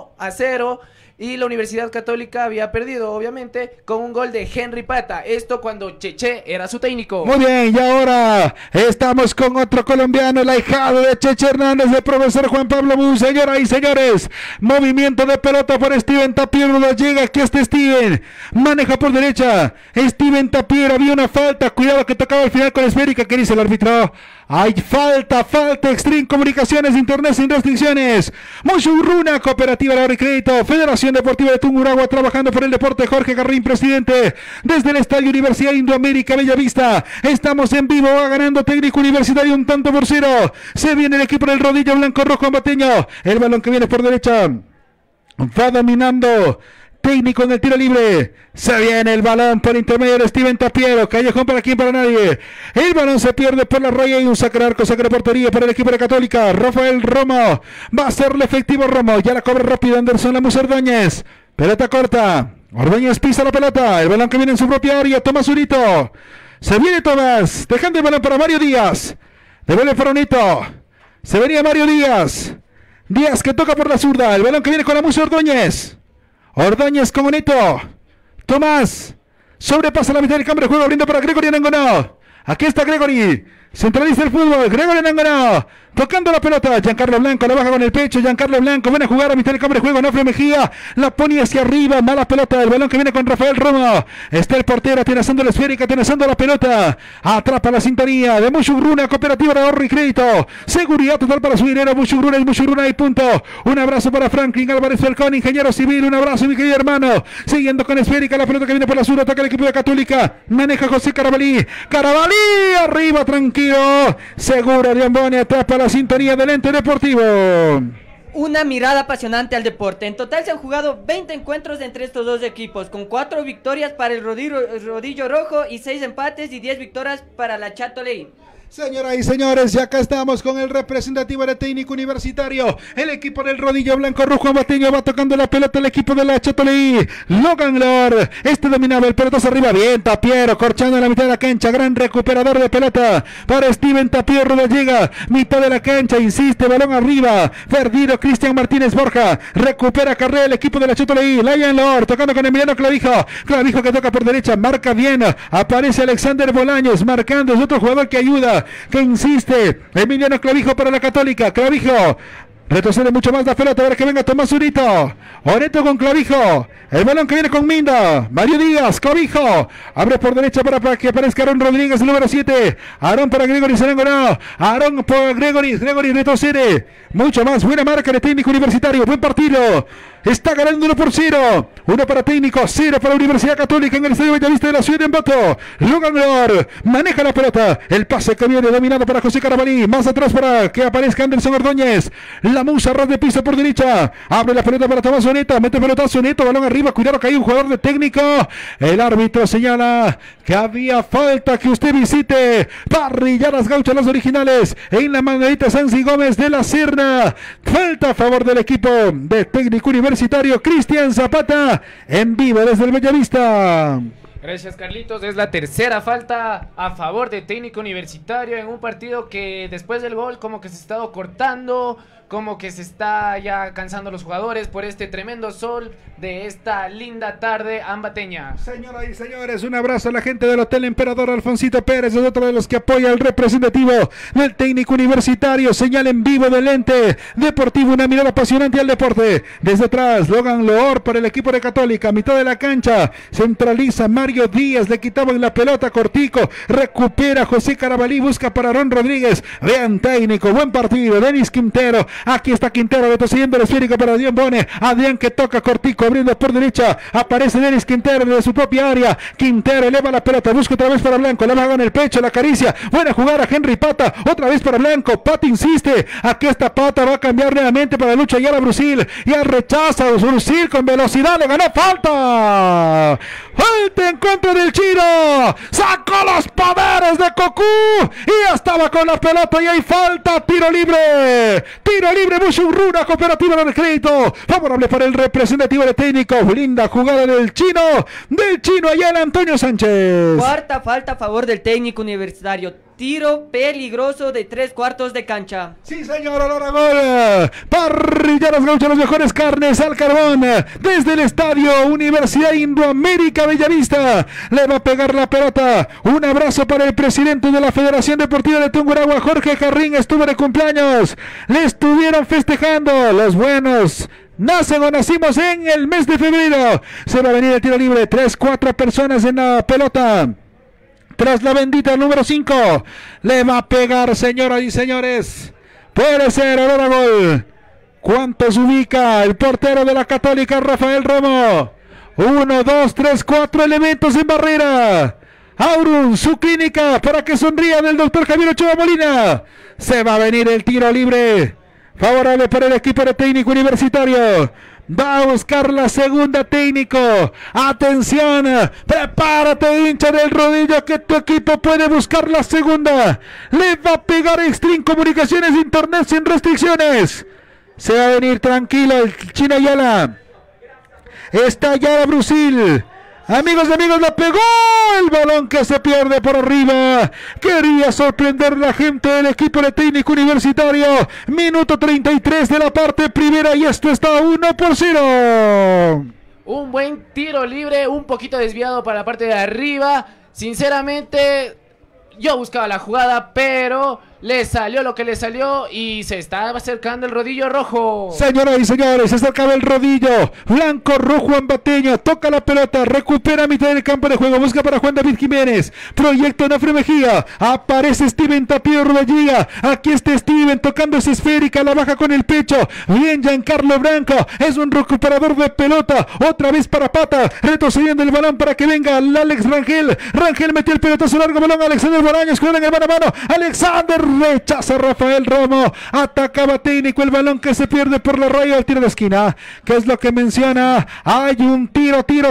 1-0. Y la Universidad Católica había perdido, obviamente, con un gol de Henry Pata. Esto cuando Cheche era su técnico. Muy bien, y ahora estamos con otro colombiano, el ahijado de Cheche Hernández, del profesor Juan Pablo Bus. Señoras y señores, movimiento de pelota por Steven Tapiero. Llega aquí este Steven. Maneja por derecha. Steven Tapiero, había una falta. Cuidado que tocaba al final con esférica. ¿Qué dice el árbitro? Hay falta, Extreme Comunicaciones, Internet sin restricciones. Mushurruna, Cooperativa de Ahorro y Crédito, Federación Deportiva de Tungurahua, trabajando por el deporte. Jorge Garrín, presidente, desde el Estadio Universidad Indoamérica Bellavista. Estamos en vivo, va ganando Técnico Universitario 1-0. Se viene el equipo del Rodillo Blanco Rojo Ambateño. El balón que viene por derecha. Va dominando Técnico en el tiro libre. Se viene el balón por intermedio de Steven Tapiero. Callejón para quien, para nadie. El balón se pierde por la raya y un saque de arco, saque de portería para el equipo de Católica. Rafael Romo. Va a serle efectivo Romo. Ya la cobra rápido Anderson Lamus Ordóñez. Pelota corta. Ordóñez pisa la pelota. El balón que viene en su propia área. Tomás Zurito. Se viene Tomás. Dejando el balón para Mario Díaz. Devuelve Faronito. Se venía Mario Díaz. Díaz que toca por la zurda. El balón que viene con Lamus Ordóñez. Ordóñez con Bonito. Tomás. Sobrepasa la mitad del campo de juego. Abriendo para Gregory Anangonó. Aquí está Gregory. Centraliza el fútbol. Gregory Anangonó. Tocando la pelota. Giancarlo Blanco. La baja con el pecho. Giancarlo Blanco. Buena jugada a mitad del campo de juego. Nofre Mejía. La pone hacia arriba. Mala pelota. El balón que viene con Rafael Romo. Está el portero. Atenazando la esférica. Atenazando la pelota. Atrapa la sintonía de Mushurruna. Cooperativa de Ahorro y Crédito. Seguridad total para su dinero. Mushurruna y Mushurruna y punto. Un abrazo para Franklin Álvarez Falcón, ingeniero civil. Un abrazo, mi querido hermano. Siguiendo con esférica. La pelota que viene por la sur. Ataca el equipo de Católica. Maneja José Carabalí. Carabalí. Arriba, tranquilo. Seguro de Amboni. Atrapa la sintonía del Ente Deportivo. Una mirada apasionante al deporte. En total se han jugado 20 encuentros entre estos dos equipos, con 4 victorias para el Rodillo Rojo y 6 empates y 10 victorias para la Chato Leí. Señoras y señores, y acá estamos con el representativo de Técnico Universitario. El equipo del Rodillo Blanco Rojo Ambateño va tocando la pelota el equipo de la Chato Leí. Logan Lord, dominaba el pelotazo arriba. Bien, Tapiero, corchando en la mitad de la cancha. Gran recuperador de pelota para Steven Tapiero. Llega, mitad de la cancha, insiste, balón arriba. Perdido Cristian Martínez Borja. Recupera carrera el equipo de la Chato Leí. Logan Lord, tocando con Emiliano Clavijo. Clavijo que toca por derecha, marca bien. Aparece Alexander Bolaños, marcando, es otro jugador que ayuda, que insiste. Emiliano Clavijo para la Católica. Clavijo Retrocede mucho más la pelota. A ver que venga Tomás Urito. Oreto con Clavijo. El balón que viene con Minda. Mario Díaz, Clavijo. Abre por derecha para que aparezca Aaron Rodríguez, el número 7. Aarón para Gregory Serengo, no. Aarón por Gregory. Gregory retrocede. Mucho más. Buena marca de Técnico Universitario. Buen partido. Está ganando 1-0. 1 para Técnico, 0 para Universidad Católica en el Estadio Bellavista de la ciudad de Ambato. Logan Leor maneja la pelota. El pase que viene dominado para José Carabalí. Más atrás para que aparezca Anderson Ordóñez. La musa ras de piso por derecha. Abre la pelota para Tomás Oneta. Mete pelotazo Oneta. Balón arriba. Cuidado que hay un jugador de Técnico. El árbitro señala que había falta, que usted visite Parrilladas Gauchas, los originales, en la Margarita Sansi Gómez de la Serna. Falta a favor del equipo de Técnico Universitario. Cristian Zapata en vivo desde el Bellavista. Gracias, Carlitos. Es la tercera falta a favor de Técnico Universitario en un partido que después del gol como que se ha estado cortando, como que se está ya cansando los jugadores por este tremendo sol de esta linda tarde ambateña. Señoras y señores, un abrazo a la gente del Hotel Emperador. Alfonsito Pérez es otro de los que apoya al representativo del Técnico Universitario. Señal en vivo del ente deportivo, una mirada apasionante al deporte. Desde atrás, Logan Loor para el equipo de Católica, mitad de la cancha, centraliza Mario Díaz, le quitaban la pelota, cortico, recupera José Carabalí, busca para Aaron Rodríguez. Vean Técnico, buen partido, Denis Quintero. Aquí está Quintero retrocediendo el esférico para Adrián Bone. Adrián que toca cortico, abriendo por derecha. Aparece Denis Quintero desde su propia área. Quintero eleva la pelota, busca otra vez para Blanco. La maga en el pecho, la acaricia. Buena jugada Henry Pata. Otra vez para Blanco. Pata insiste. Aquí esta Pata va a cambiar nuevamente para Lucha Ayala Brusil. Ya rechaza Brusil con velocidad. Le ganó falta. Falta en contra del Chino. Sacó los poderes de Cocú. Y ya estaba con la pelota y hay falta. Tiro libre. Tiro libre, Bushurruna, cooperativa del crédito. Favorable para el representativo de Técnico. Linda jugada del Chino Ayala, Antonio Sánchez. Cuarta falta a favor del Técnico Universitario. Tiro peligroso de 3/4 de cancha. Sí, señor, olor a gol. Parrilladas Gauchas, las mejores carnes al carbón. Desde el estadio Universidad Indoamérica Bellavista. Le va a pegar la pelota. Un abrazo para el presidente de la Federación Deportiva de Tungurahua, Jorge Carrín. Estuvo de cumpleaños. Le estuvieron festejando los buenos. Nacen o nacimos en el mes de febrero. Se va a venir el tiro libre. 3-4 personas en la pelota. Tras la bendita número 5. Le va a pegar, señoras y señores. Puede ser olor a gol. ¿Cuántos ubica el portero de la Católica, Rafael Romo? 1, 2, 3, 4 elementos en barrera. Aurum, su clínica para que sonría del doctor Javier Ochoa Molina. Se va a venir el tiro libre. Favorable para el equipo de Técnico Universitario. Va a buscar la segunda Técnico. Atención, prepárate, hincha del rodillo, que tu equipo puede buscar la segunda. Le va a pegar Extreme Comunicaciones Internet sin restricciones. Se va a venir tranquilo el Chino Ayala. Está Ayala Brusil. Amigos y amigos, la pegó el balón que se pierde por arriba. Quería sorprender la gente del equipo de Técnico Universitario. Minuto 33 de la parte primera y esto está 1-0. Un buen tiro libre, un poquito desviado para la parte de arriba. Sinceramente, yo buscaba la jugada, pero le salió lo que le salió y se está acercando el rodillo rojo. Señoras y señores, se acercaba el rodillo blanco rojo ambateño. Toca la pelota, recupera a mitad del campo de juego, busca para Juan David Jiménez. Proyecto Nafre Mejía. Aparece Steven Tapio Ruballía. Aquí está Steven tocando esa esférica, la baja con el pecho. Bien, Giancarlo Branco. Es un recuperador de pelota. Otra vez para Pata. Retrocediendo el balón para que venga el Alex Rangel. Rangel metió el pelotazo largo, balón a Alexander Bolaños. Juega en el mano a mano. Alexander rechaza Rafael Romo. Atacaba Técnico, el balón que se pierde por la raya del tiro de esquina. ¿Qué es lo que menciona? Hay un tiro de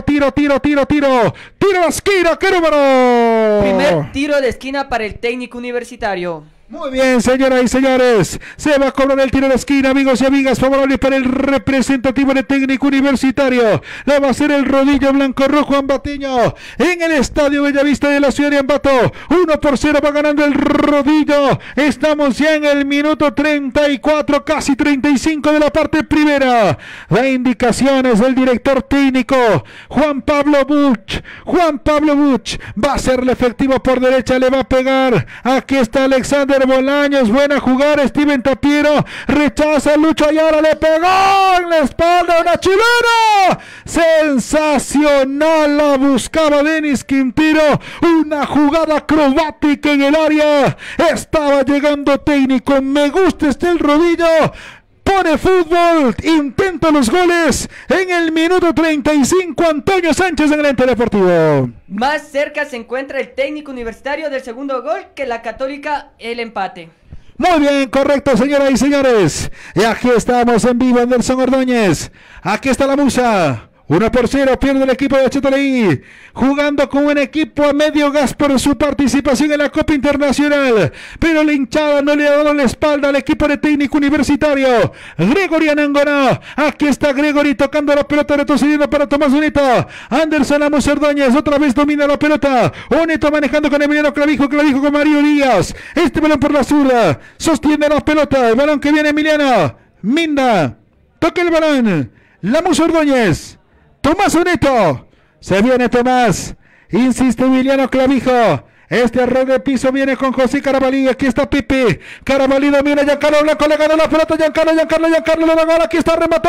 esquina. ¿Qué número? Primer tiro de esquina para el Técnico Universitario. Muy bien, señoras y señores, se va a cobrar el tiro de esquina, amigos y amigas, favorable para el representativo de Técnico Universitario. Le va a hacer el rodillo blanco-rojo ambateño en el estadio Bellavista de la ciudad de Ambato. 1-0 va ganando el rodillo. Estamos ya en el minuto 34, casi 35 de la parte primera. Da indicaciones del director técnico, Juan Pablo Buch. Va a ser el efectivo por derecha, le va a pegar. Aquí está Alexander Alexander Bolaños, buena jugada, Steven Tapiero, rechaza Lucho Ayala, le pegó en la espalda a una chilena, sensacional, la buscaba Denis Quintero, una jugada acrobática en el área, estaba llegando técnico, me gusta el rodillo, pone fútbol, intenta los goles en el minuto 35, Antonio Sánchez en el ente deportivo. Más cerca se encuentra el técnico universitario del segundo gol que la Católica el empate. Muy bien, correcto, señoras y señores. Y aquí estamos en vivo, Anderson Ordóñez. Aquí está la Musa. 1-0, pierde el equipo de Chetalí, jugando con un equipo a medio gas por su participación en la Copa Internacional, pero la hinchada no le ha dado la espalda al equipo de técnico universitario. Gregory Anangona, aquí está Gregory tocando la pelota, retrocediendo para Tomás Unito. Anderson Amos Ordóñez, otra vez domina la pelota, Unito manejando con Emiliano Clavijo, Clavijo con Mario Díaz, este balón por la zurda, sostiene la pelota, el balón que viene Emiliano, Minda, toca el balón, Lamus Ordóñez, Tomás Unito, se viene Tomás, insiste Emiliano Clavijo, este error de piso viene con José Carabalí, aquí está Pipi, Carabalí domina, Giancarlo Blanco le ganó la pelota, Giancarlo le da gol, aquí está, remató,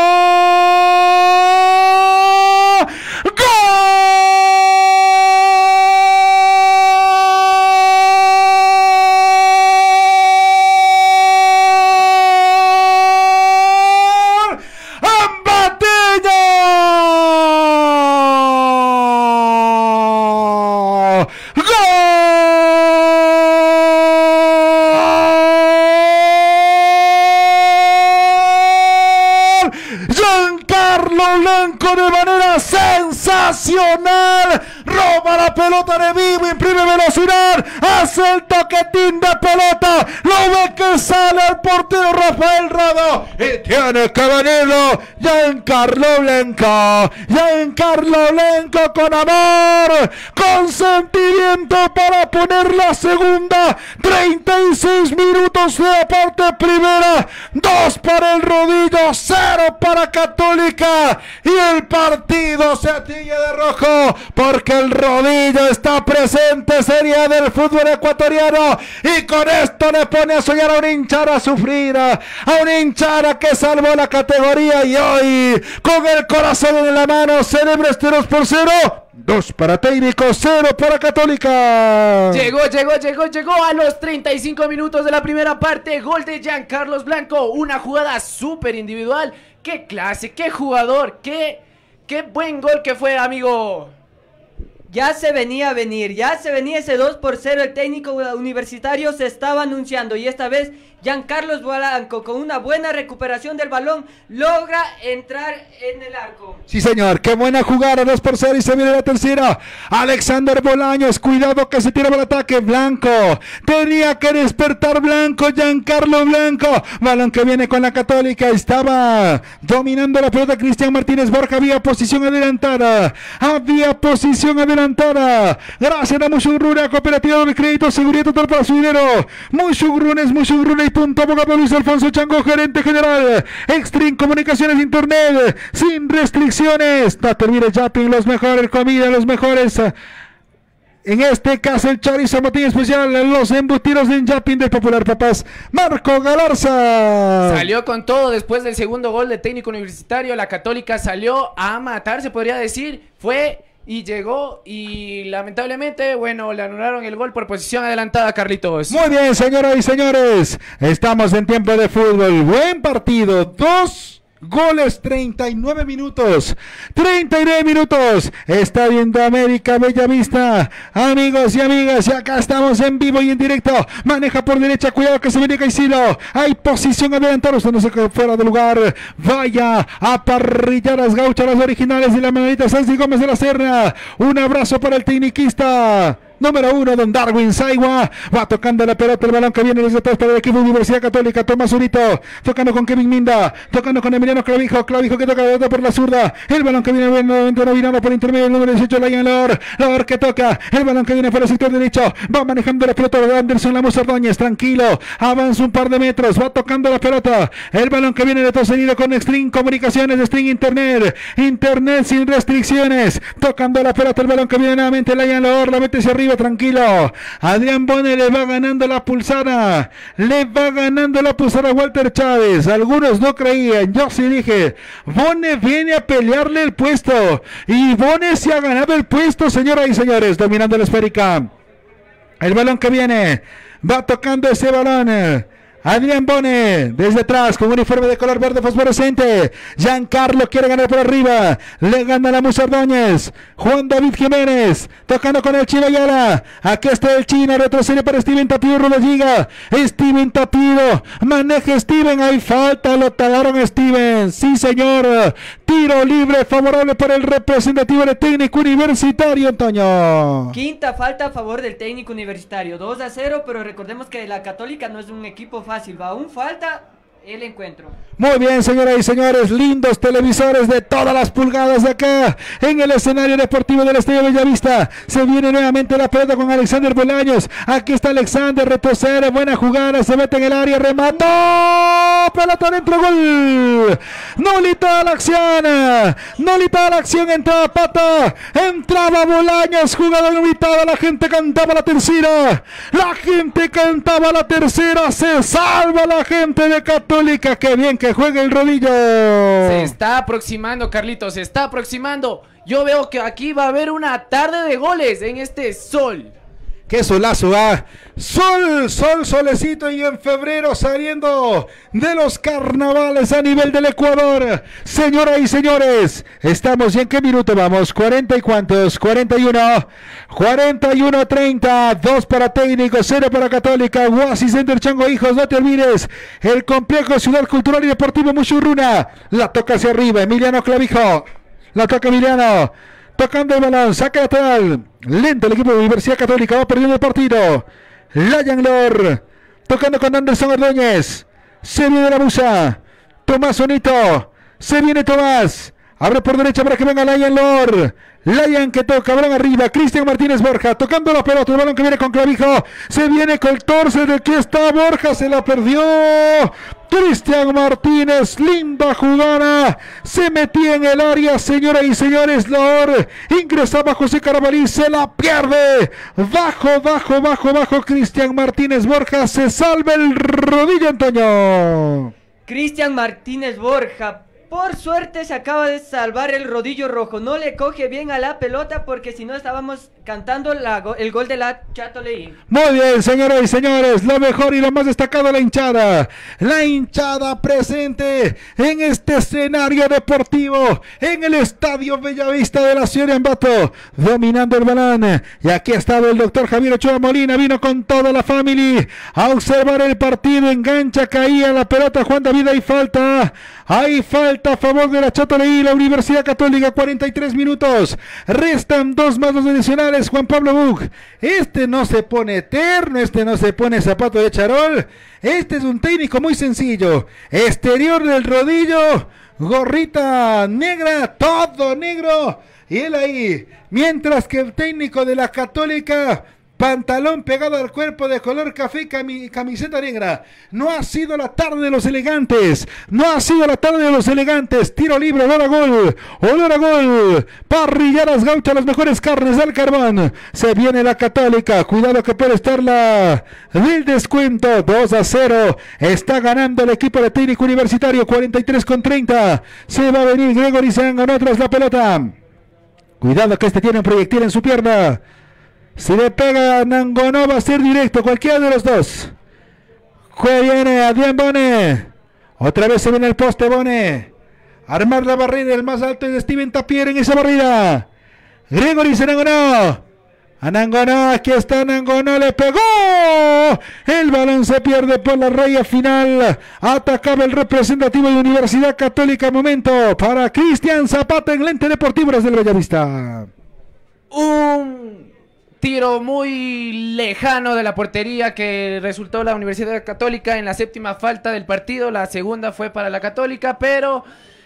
¡gol! Giancarlo Blanco de manera sensacional, roba la pelota de vivo, imprime velocidad, hace el toquetín de pelota, lo ve que sale el portero Rafael Rado y tiene que venirlo Giancarlo Blanco con amor, con sentimiento para poner la segunda, 36 minutos de la parte primera, 2 para el rodillo, 0 para Católica y el partido se tiñe de rojo porque el rodillo está presente, serie del fútbol ecuatoriano y con esto le pone a soñar a una hinchada a sufrir, a una hinchada que salvó la categoría y hoy con el corazón en la mano celebra este 2-0. 2 para técnico, 0 para Católica. Llegó a los 35 minutos de la primera parte. Gol de Giancarlo Blanco. Una jugada súper individual. Qué clase, qué jugador, qué buen gol que fue, amigo. Ya se venía a venir, ya se venía ese 2-0, el técnico universitario se estaba anunciando y esta vez Giancarlo Blanco con una buena recuperación del balón logra entrar en el arco. Sí señor, qué buena jugada, 2-0 y se viene la tercera. Alexander Bolaños, cuidado que se tira para el ataque, Blanco, tenía que despertar Blanco, Giancarlo Blanco, balón que viene con la Católica, estaba dominando la pelota Cristian Martínez Borja, había posición adelantada, gracias a Musugruna, Cooperativa de Crédito, seguridad total para su dinero, Musugruna y punto, abogado Luis Alfonso Chango, gerente general, Extreme Comunicaciones Internet, sin restricciones, Tatervire Yapin, los mejores comida, los mejores, en este caso el chorizo motín especial, los embutidos de Yapin del Popular Papás, Marco Galarza. Salió con todo después del segundo gol de técnico universitario, la Católica salió a matar, se podría decir, fue... y llegó y lamentablemente, bueno, le anularon el gol por posición adelantada, Carlitos. Muy bien, señoras y señores, estamos en tiempo de fútbol, buen partido, 2 goles, 39 minutos, Estadio Indoamérica, Bellavista, amigos y amigas, y acá estamos en vivo y en directo, maneja por derecha, cuidado que se viene Caicilo, hay posición adelantada, usted no se quede fuera de lugar, vaya a parrillar las gauchas, las originales de la manadita Sansi Gómez de la Serna, un abrazo para el tecniquista número 1, don Darwin Saigua, va tocando la pelota, el balón que viene desde atrás para el equipo de Universidad Católica, Tomás Urito, tocando con Kevin Minda, tocando con Emiliano Clavijo que toca la pelota por la zurda, el balón que viene nuevamente dominado por intermedio del número 18, Lion Lor que toca, el balón que viene por el sector derecho, va manejando la pelota de Anderson Lamos Ordóñez, tranquilo, avanza un par de metros, va tocando la pelota, el balón que viene retrocedido con Extreme Comunicaciones, Extreme Internet sin restricciones, tocando la pelota, el balón que viene nuevamente, Lion Lor, la mete hacia arriba, siga tranquilo. Adrián Bone le va ganando la pulsada. Le va ganando la pulsada a Walter Chávez. Algunos no creían. Yo sí dije, Bone viene a pelearle el puesto. Y Bone se ha ganado el puesto, señoras y señores. Dominando la esférica. El balón que viene. Va tocando ese balón. Adrián Bone, desde atrás, con uniforme de color verde fosforescente. Giancarlo quiere ganar por arriba. Le gana la Musa Ordóñez. Juan David Jiménez, tocando con el Chino Ayala. Aquí está el Chino, retrocede para Steven Tapido, Rodalliga. Steven Tapido, maneja Steven. Hay falta, lo talaron a Steven. Sí, señor. Tiro libre favorable para el representativo del Técnico Universitario, Antonio. Quinta falta a favor del Técnico Universitario. 2-0, pero recordemos que la Católica no es un equipo fácil. Va aún falta el encuentro. Muy bien, señoras y señores, lindos televisores de todas las pulgadas de acá en el escenario deportivo del Estadio Bellavista. Se viene nuevamente la pelota con Alexander Bolaños. Aquí está Alexander, retrocede, buena jugada, se mete en el área, remató, pelota dentro, gol. Nulita la acción, entraba Pata, entraba Bolaños, jugada limitada, la gente cantaba la tercera, se salva la gente de Católica, qué bien que juega el rodillo. Se está aproximando, Carlitos, se está aproximando. Yo veo que aquí va a haber una tarde de goles en este sol. Qué solazo, solecito, y en febrero saliendo de los carnavales a nivel del Ecuador. Señoras y señores, estamos, ¿y en qué minuto vamos? 40 y cuántos, 41, 30, 2 para Técnico, 0 para Católica. Guasi Center Chango Hijos, no te olvides, el complejo Ciudad Cultural y Deportivo Muchurruna. La toca hacia arriba, Emiliano Clavijo, la toca Emiliano. Tocando el balón, saca lateral. Lento el equipo de Universidad Católica, va perdiendo el partido. Layan Lor, tocando con Anderson Ordóñez. Se viene la Musa. Tomás Onito. Se viene Tomás. Abre por derecha para que venga Layan Lor. Layan que toca, balón arriba. Cristian Martínez Borja, tocando la pelota. El balón que viene con Clavijo. Se viene con el torce de que está Borja. Se la perdió. Cristian Martínez, linda jugada, se metía en el área, señoras y señores. Lor ingresaba José Carabalí, se la pierde. Bajo, Cristian Martínez Borja, se salva el rodillo, Antonio. Cristian Martínez Borja, por suerte se acaba de salvar el rodillo rojo. No le coge bien a la pelota porque si no estábamos cantando el gol de la Chatoleí. Muy bien, señoras y señores, lo mejor y lo más destacado, la hinchada presente en este escenario deportivo, en el Estadio Bellavista de la ciudad de Ambato, dominando el balón. Y aquí ha estado el doctor Javier Ochoa Molina, vino con toda la familia a observar el partido. Engancha, caía la pelota Juan David, hay falta a favor de la Chatoleí, la Universidad Católica. 43 minutos, restan 2 más los adicionales. Juan Pablo Buch, este no se pone eterno, este no se pone zapato de charol, este es un técnico muy sencillo. Exterior del rodillo, gorrita negra, todo negro, y él ahí, mientras que el técnico de la Católica, pantalón pegado al cuerpo de color café, camiseta negra. No ha sido la tarde de los elegantes. Tiro libre, olor a gol. Parrilladas Gauchas, las mejores carnes al carbón. Se viene la Católica. Cuidado que puede estar del descuento. 2-0. Está ganando el equipo de Técnico Universitario. 43-30. Se va a venir Gregory Zanganó tras la pelota. Cuidado que este tiene un proyectil en su pierna. Si le pega a Nangonó va a ser directo, cualquiera de los dos. Viene Adrián Bone. Otra vez se viene el poste Bone. Armar la barrera, el más alto es Steven Tapier en esa barrida. Gregory Nangonó. A Nangonó, aquí está Nangonó, le pegó. El balón se pierde por la raya final. Atacaba el representativo de Universidad Católica. Momento para Cristian Zapata en Lente Deportivo desde el Bellavista. Un tiro muy lejano de la portería que resultó la Universidad Católica en la 7ª falta del partido. La segunda fue para la Católica, pero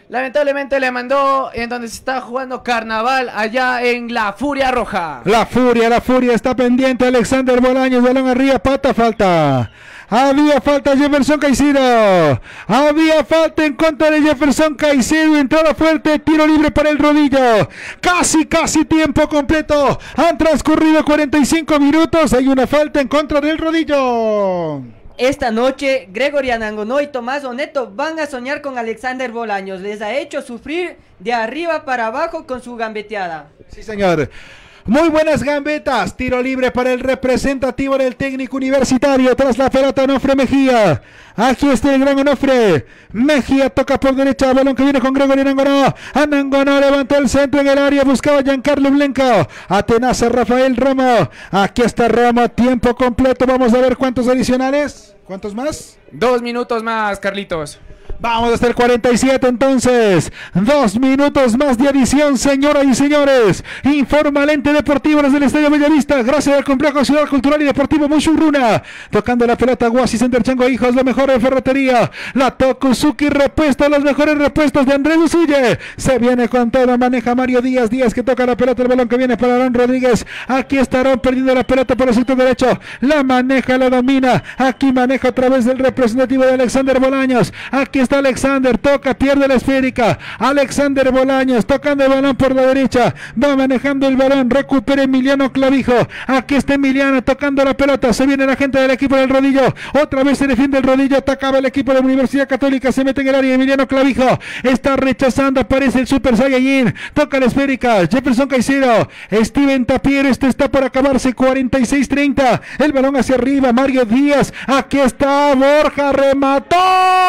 lamentablemente le mandó en donde se está jugando carnaval, allá en la Furia Roja. La Furia está pendiente. Alexander Bolaños, balón arriba, pata, falta. Había falta Jefferson Caicedo. Había falta en contra de Jefferson Caicedo. Entrada fuerte, tiro libre para el Rodillo. Casi tiempo completo. Han transcurrido 45 minutos. Hay una falta en contra del Rodillo. Esta noche, Gregory Anangonó y Tomás Oneto van a soñar con Alexander Bolaños. Les ha hecho sufrir de arriba para abajo con su gambeteada. Sí, señor. Muy buenas gambetas, tiro libre para el representativo del técnico universitario, tras la pelota Onofre Mejía. Aquí está el gran Onofre Mejía, toca por derecha, balón que viene con Gregory Anangonó. Anangonó levantó el centro en el área, buscaba Giancarlo Blenco, atenaza Rafael Romo. Aquí está Romo, tiempo completo, vamos a ver cuántos adicionales. ¿Cuántos más? 2 minutos más, Carlitos. Vamos hasta el 47 entonces. 2 minutos más de adición, señoras y señores. Informa el ente deportivo desde el Estadio Bellavista. Gracias al Complejo Ciudad Cultural y Deportivo Mushurruna. Tocando la pelota Guasi Center Chango Hijos, lo mejor en ferretería. La Tokuzuki repuesto, los mejores repuestos de Andrés Usuye. Se viene con todo, maneja Mario Díaz. Díaz que toca la pelota, el balón que viene para Aaron Rodríguez. Aquí está Aaron perdiendo la pelota por el sector derecho. La maneja, la domina. Aquí maneja a través del representativo de Alexander Bolaños. Aquí está Alexander, toca, pierde la esférica. Alexander Bolaños tocando el balón por la derecha, va manejando el balón, recupera Emiliano Clavijo. Aquí está Emiliano tocando la pelota, se viene la gente del equipo del Rodillo, otra vez se defiende el Rodillo, atacaba el equipo de la Universidad Católica, se mete en el área. Emiliano Clavijo está rechazando, aparece el Super Saiyajin, toca la esférica, Jefferson Caicedo, Steven Tapier, esto está por acabarse, 46-30, el balón hacia arriba, Mario Díaz, aquí está Borja, remató,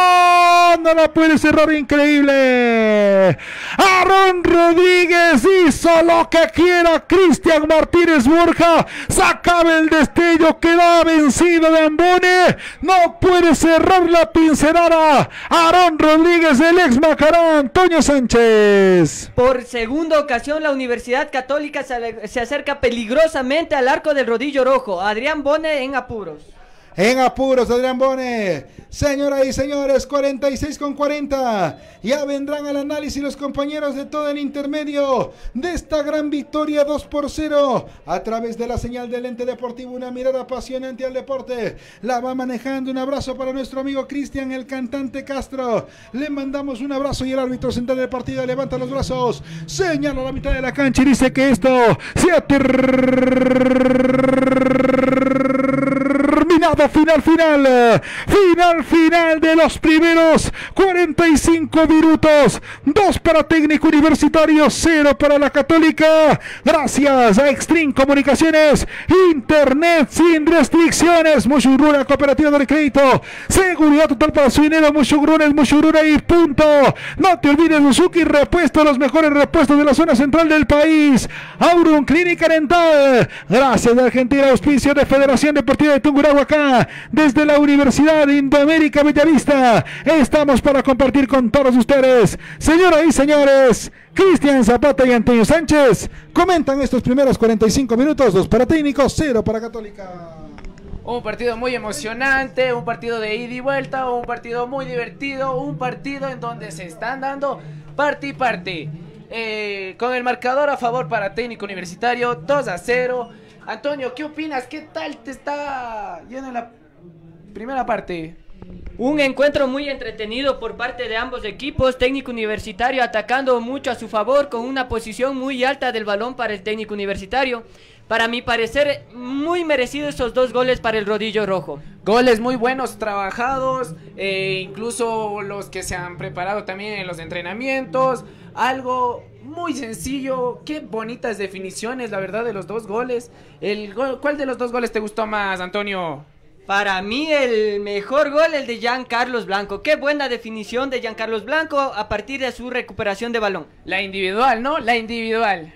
no la puede cerrar, increíble. Aaron Rodríguez hizo lo que quiera. Cristian Martínez Borja sacaba el destello, queda vencido de Ambone. No puede cerrar la pincelada. Aaron Rodríguez, el ex Macará, Antonio Sánchez. Por segunda ocasión, la Universidad Católica se acerca peligrosamente al arco del Rodillo Rojo. Adrián Bone en apuros. En apuros, Adrián Bone. Señoras y señores, 46-40. Ya vendrán al análisis los compañeros de todo el intermedio de esta gran victoria 2-0 a través de la señal del ente deportivo. Una mirada apasionante al deporte. La va manejando. Un abrazo para nuestro amigo Cristian, el cantante Castro. Le mandamos un abrazo y el árbitro central del partido levanta los brazos, señala la mitad de la cancha y dice que esto se ha terminado. Final de los primeros 45 minutos. 2 para Técnico Universitario, 0 para la Católica. Gracias a Extreme Comunicaciones, internet sin restricciones. Mushurruna, cooperativa de crédito, seguridad total para su dinero. Mushurruna es Mushurruna y punto. No te olvides, Suzuki Repuesto, los mejores repuestos de la zona central del país. Aurum Clínica Dental, gracias a Argentina, auspicio de Federación Deportiva de Tungurahua, desde la Universidad Indoamérica Bellavista. Estamos para compartir con todos ustedes. Señoras y señores, Cristian Zapata y Antonio Sánchez comentan estos primeros 45 minutos. 2 para Técnico, 0 para Católica. Un partido muy emocionante, un partido de ida y vuelta, un partido muy divertido, un partido en donde se están dando parte y parte. Con el marcador a favor para Técnico Universitario, 2-0. Antonio, ¿qué opinas? ¿Qué tal te está yendo en la primera parte? Un encuentro muy entretenido por parte de ambos equipos. Técnico Universitario atacando mucho a su favor con una posición muy alta del balón para el Técnico Universitario. Para mi parecer, muy merecidos esos 2 goles para el Rodillo Rojo. Goles muy buenos, trabajados, incluso los que se han preparado también en los entrenamientos. Algo muy sencillo, qué bonitas definiciones, la verdad, de los 2 goles. ¿Cuál de los 2 goles te gustó más, Antonio? Para mí el mejor gol, el de Giancarlo Blanco. Qué buena definición de Giancarlo Blanco a partir de su recuperación de balón. La individual, ¿no? La individual.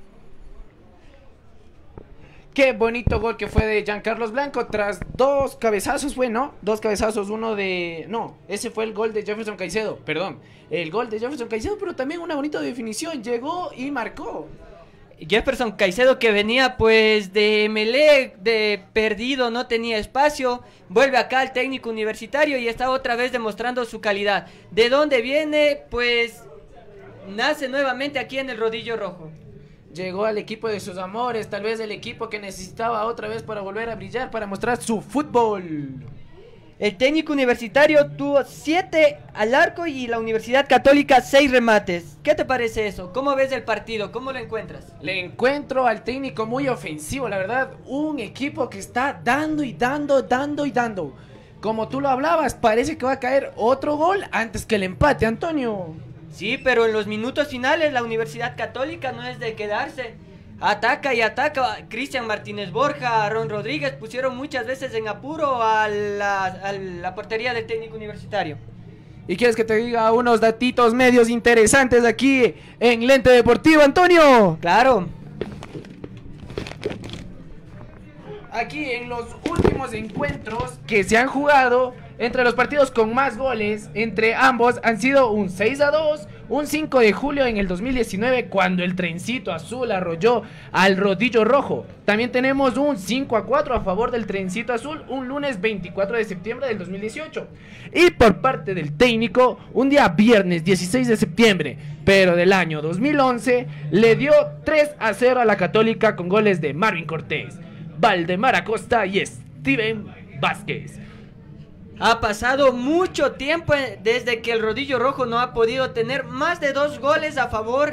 Qué bonito gol que fue de Giancarlo Blanco tras 2 cabezazos, fue, ¿no? 2 cabezazos, uno de... No, ese fue el gol de Jefferson Caicedo, perdón. El gol de Jefferson Caicedo, pero también una bonita definición. Llegó y marcó. Jefferson Caicedo, que venía pues de Melé, de perdido, no tenía espacio, vuelve acá al Técnico Universitario y está otra vez demostrando su calidad. ¿De dónde viene? Pues nace nuevamente aquí en el Rodillo Rojo. Llegó al equipo de sus amores, tal vez el equipo que necesitaba otra vez para volver a brillar, para mostrar su fútbol. El técnico universitario tuvo 7 al arco y la Universidad Católica 6 remates. ¿Qué te parece eso? ¿Cómo ves el partido? ¿Cómo lo encuentras? Le encuentro al técnico muy ofensivo, la verdad. Un equipo que está dando y dando, dando y dando. Como tú lo hablabas, parece que va a caer otro gol antes que el empate, Antonio. Sí, pero en los minutos finales la Universidad Católica no es de quedarse. Ataca y ataca. Cristian Martínez Borja, Aaron Rodríguez pusieron muchas veces en apuro a la portería del técnico universitario. ¿Y quieres que te diga unos datitos medios interesantes aquí en Lente Deportivo, Antonio? Claro. Aquí en los últimos encuentros que se han jugado, entre los partidos con más goles entre ambos han sido un 6-2, un 5 de julio en el 2019 cuando el Trencito Azul arrolló al Rodillo Rojo. También tenemos un 5-4 a favor del Trencito Azul un lunes 24 de septiembre del 2018. Y por parte del técnico, un día viernes 16 de septiembre, pero del año 2011, le dio 3-0 a la Católica con goles de Marvin Cortés, Valdemar Acosta y Steven Vázquez. Ha pasado mucho tiempo desde que el Rodillo Rojo no ha podido tener más de 2 goles a favor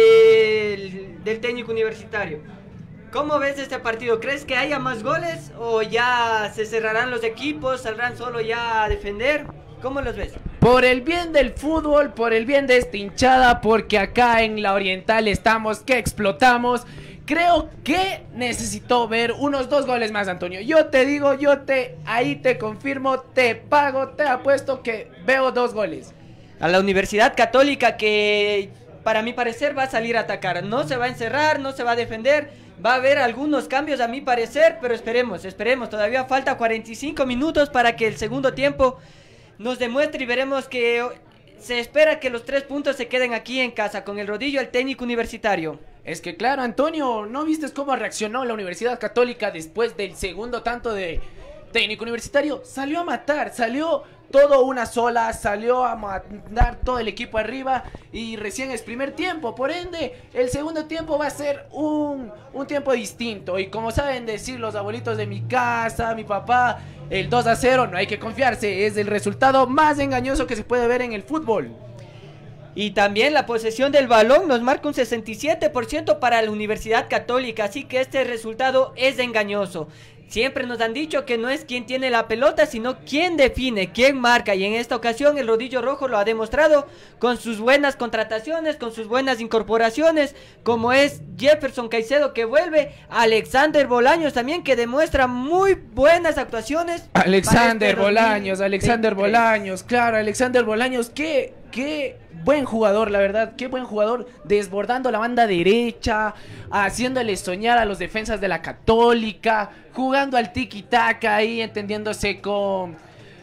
del técnico universitario. ¿Cómo ves este partido? ¿Crees que haya más goles o ya se cerrarán los equipos, saldrán solo ya a defender? ¿Cómo los ves? Por el bien del fútbol, por el bien de esta hinchada, porque acá en la Oriental estamos que explotamos. Creo que necesito ver unos 2 goles más, Antonio. Yo te digo, ahí te confirmo, te pago, te apuesto que veo 2 goles. A la Universidad Católica que, para mi parecer, va a salir a atacar. No se va a encerrar, no se va a defender. Va a haber algunos cambios a mi parecer, pero esperemos. Todavía falta 45 minutos para que el segundo tiempo nos demuestre y veremos que se espera que los 3 puntos se queden aquí en casa con el Rodillo, el técnico universitario. Es que claro, Antonio, ¿no viste cómo reaccionó la Universidad Católica después del segundo tanto de técnico universitario? Salió a matar, salió todo una sola, salió a mandar todo el equipo arriba y recién es primer tiempo. Por ende, el segundo tiempo va a ser un tiempo distinto. Y como saben decir los abuelitos de mi casa, mi papá, el 2-0 no hay que confiarse, es el resultado más engañoso que se puede ver en el fútbol. Y también la posesión del balón nos marca un 67% para la Universidad Católica, así que este resultado es engañoso. Siempre nos han dicho que no es quien tiene la pelota, sino quien define, quien marca. Y en esta ocasión el Rodillo Rojo lo ha demostrado con sus buenas contrataciones, con sus buenas incorporaciones, como es Jefferson Caicedo que vuelve, Alexander Bolaños también que demuestra muy buenas actuaciones. Alexander Bolaños, claro, Alexander Bolaños, qué buen jugador, la verdad, qué buen jugador, desbordando la banda derecha, haciéndole soñar a los defensas de la Católica, jugando al tiki-taka ahí, entendiéndose con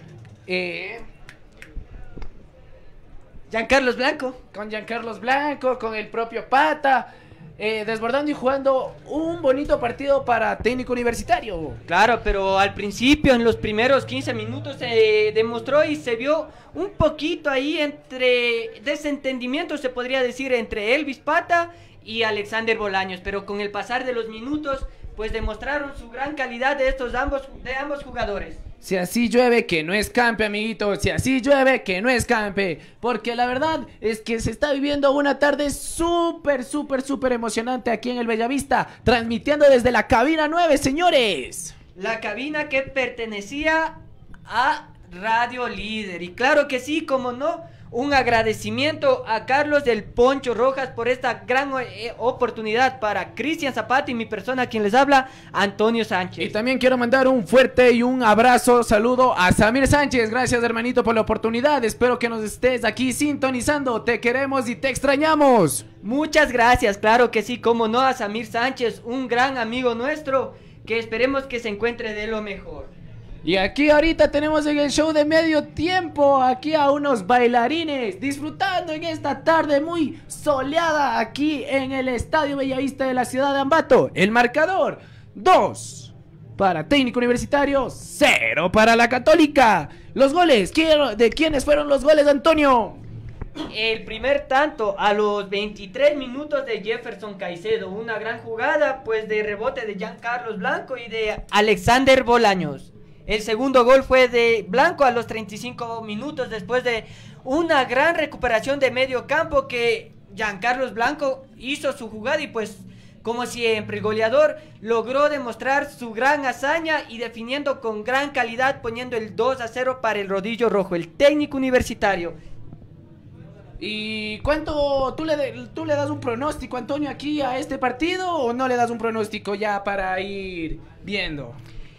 Giancarlos Blanco. Con Giancarlos Blanco, con el propio Pata, desbordando y jugando un bonito partido para técnico universitario. Claro, pero al principio, en los primeros 15 minutos, se demostró y se vio un poquito ahí entre desentendimiento, se podría decir, entre Elvis Pata y Alexander Bolaños, pero con el pasar de los minutos, pues demostraron su gran calidad de ambos jugadores. Si así llueve, que no escampe, amiguito. Si así llueve, que no escampe. Porque la verdad es que se está viviendo una tarde súper emocionante aquí en el Bellavista, transmitiendo desde la cabina 9, señores. La cabina que pertenecía a Radio Líder. Y claro que sí, como no, un agradecimiento a Carlos del Poncho Rojas por esta gran oportunidad para Cristian Zapata y mi persona, quien les habla, Antonio Sánchez. Y también quiero mandar un fuerte y un abrazo, saludo a Samir Sánchez. Gracias, hermanito, por la oportunidad. Espero que nos estés aquí sintonizando. Te queremos y te extrañamos. Muchas gracias, claro que sí, como no, a Samir Sánchez, un gran amigo nuestro, que esperemos que se encuentre de lo mejor. Y aquí ahorita tenemos en el show de medio tiempo aquí a unos bailarines disfrutando en esta tarde muy soleada aquí en el Estadio Bellavista de la ciudad de Ambato. El marcador 2 para Técnico Universitario, 0 para la Católica. Los goles, ¿de quiénes fueron los goles, Antonio? el primer tanto a los 23 minutos de Jefferson Caicedo, una gran jugada pues de rebote de Giancarlos Blanco y de Alexander Bolaños. El segundo gol fue de Blanco a los 35 minutos después de una gran recuperación de medio campo que Giancarlos Blanco hizo su jugada y pues como siempre el goleador logró demostrar su gran hazaña y definiendo con gran calidad poniendo el 2-0 para el Rodillo Rojo, el técnico universitario. ¿Y cuánto tú le das un pronóstico, Antonio, aquí a este partido o no le das un pronóstico ya para ir viendo?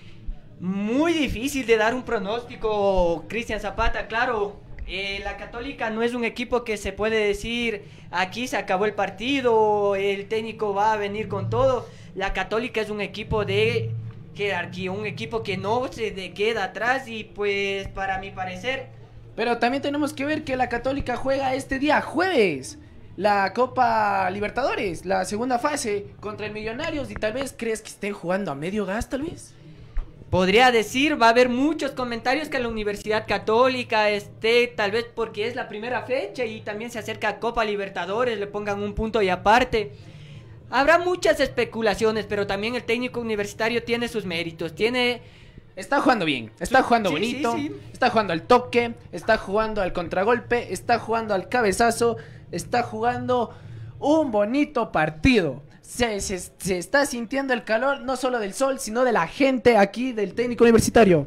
Muy difícil de dar un pronóstico, Cristian Zapata, claro. La Católica no es un equipo que se puede decir aquí se acabó el partido, el técnico va a venir con todo. La Católica es un equipo de jerarquía, un equipo que no se queda atrás y pues para mi parecer. Pero también tenemos que ver que la Católica juega este día jueves la Copa Libertadores, la segunda fase contra el Millonarios y tal vez crees que estén jugando a medio gas tal vez. Podría decir, va a haber muchos comentarios que la Universidad Católica esté, tal vez porque es la primera fecha y también se acerca a Copa Libertadores, le pongan un punto y aparte. Habrá muchas especulaciones, pero también el técnico universitario tiene sus méritos, Está jugando bien, está jugando bonito, sí. Está jugando al toque, está jugando al contragolpe, está jugando al cabezazo, está jugando un bonito partido. Se está sintiendo el calor no solo del sol, sino de la gente aquí del técnico universitario.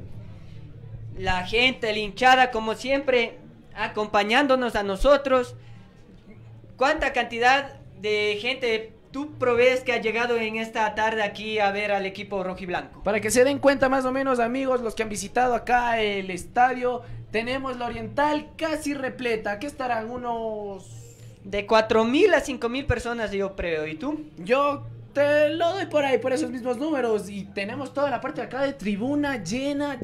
La gente, la hinchada, como siempre, acompañándonos a nosotros. ¿Cuánta cantidad de gente tú provees que ha llegado en esta tarde aquí a ver al equipo rojiblanco? Para que se den cuenta más o menos, amigos, los que han visitado acá el estadio, tenemos la Oriental casi repleta. ¿Qué estarán? Unos... De 4.000 a 5.000 personas yo creo, ¿y tú? Yo te lo doy por ahí, por esos mismos números. Y tenemos toda la parte de acá de tribuna llena.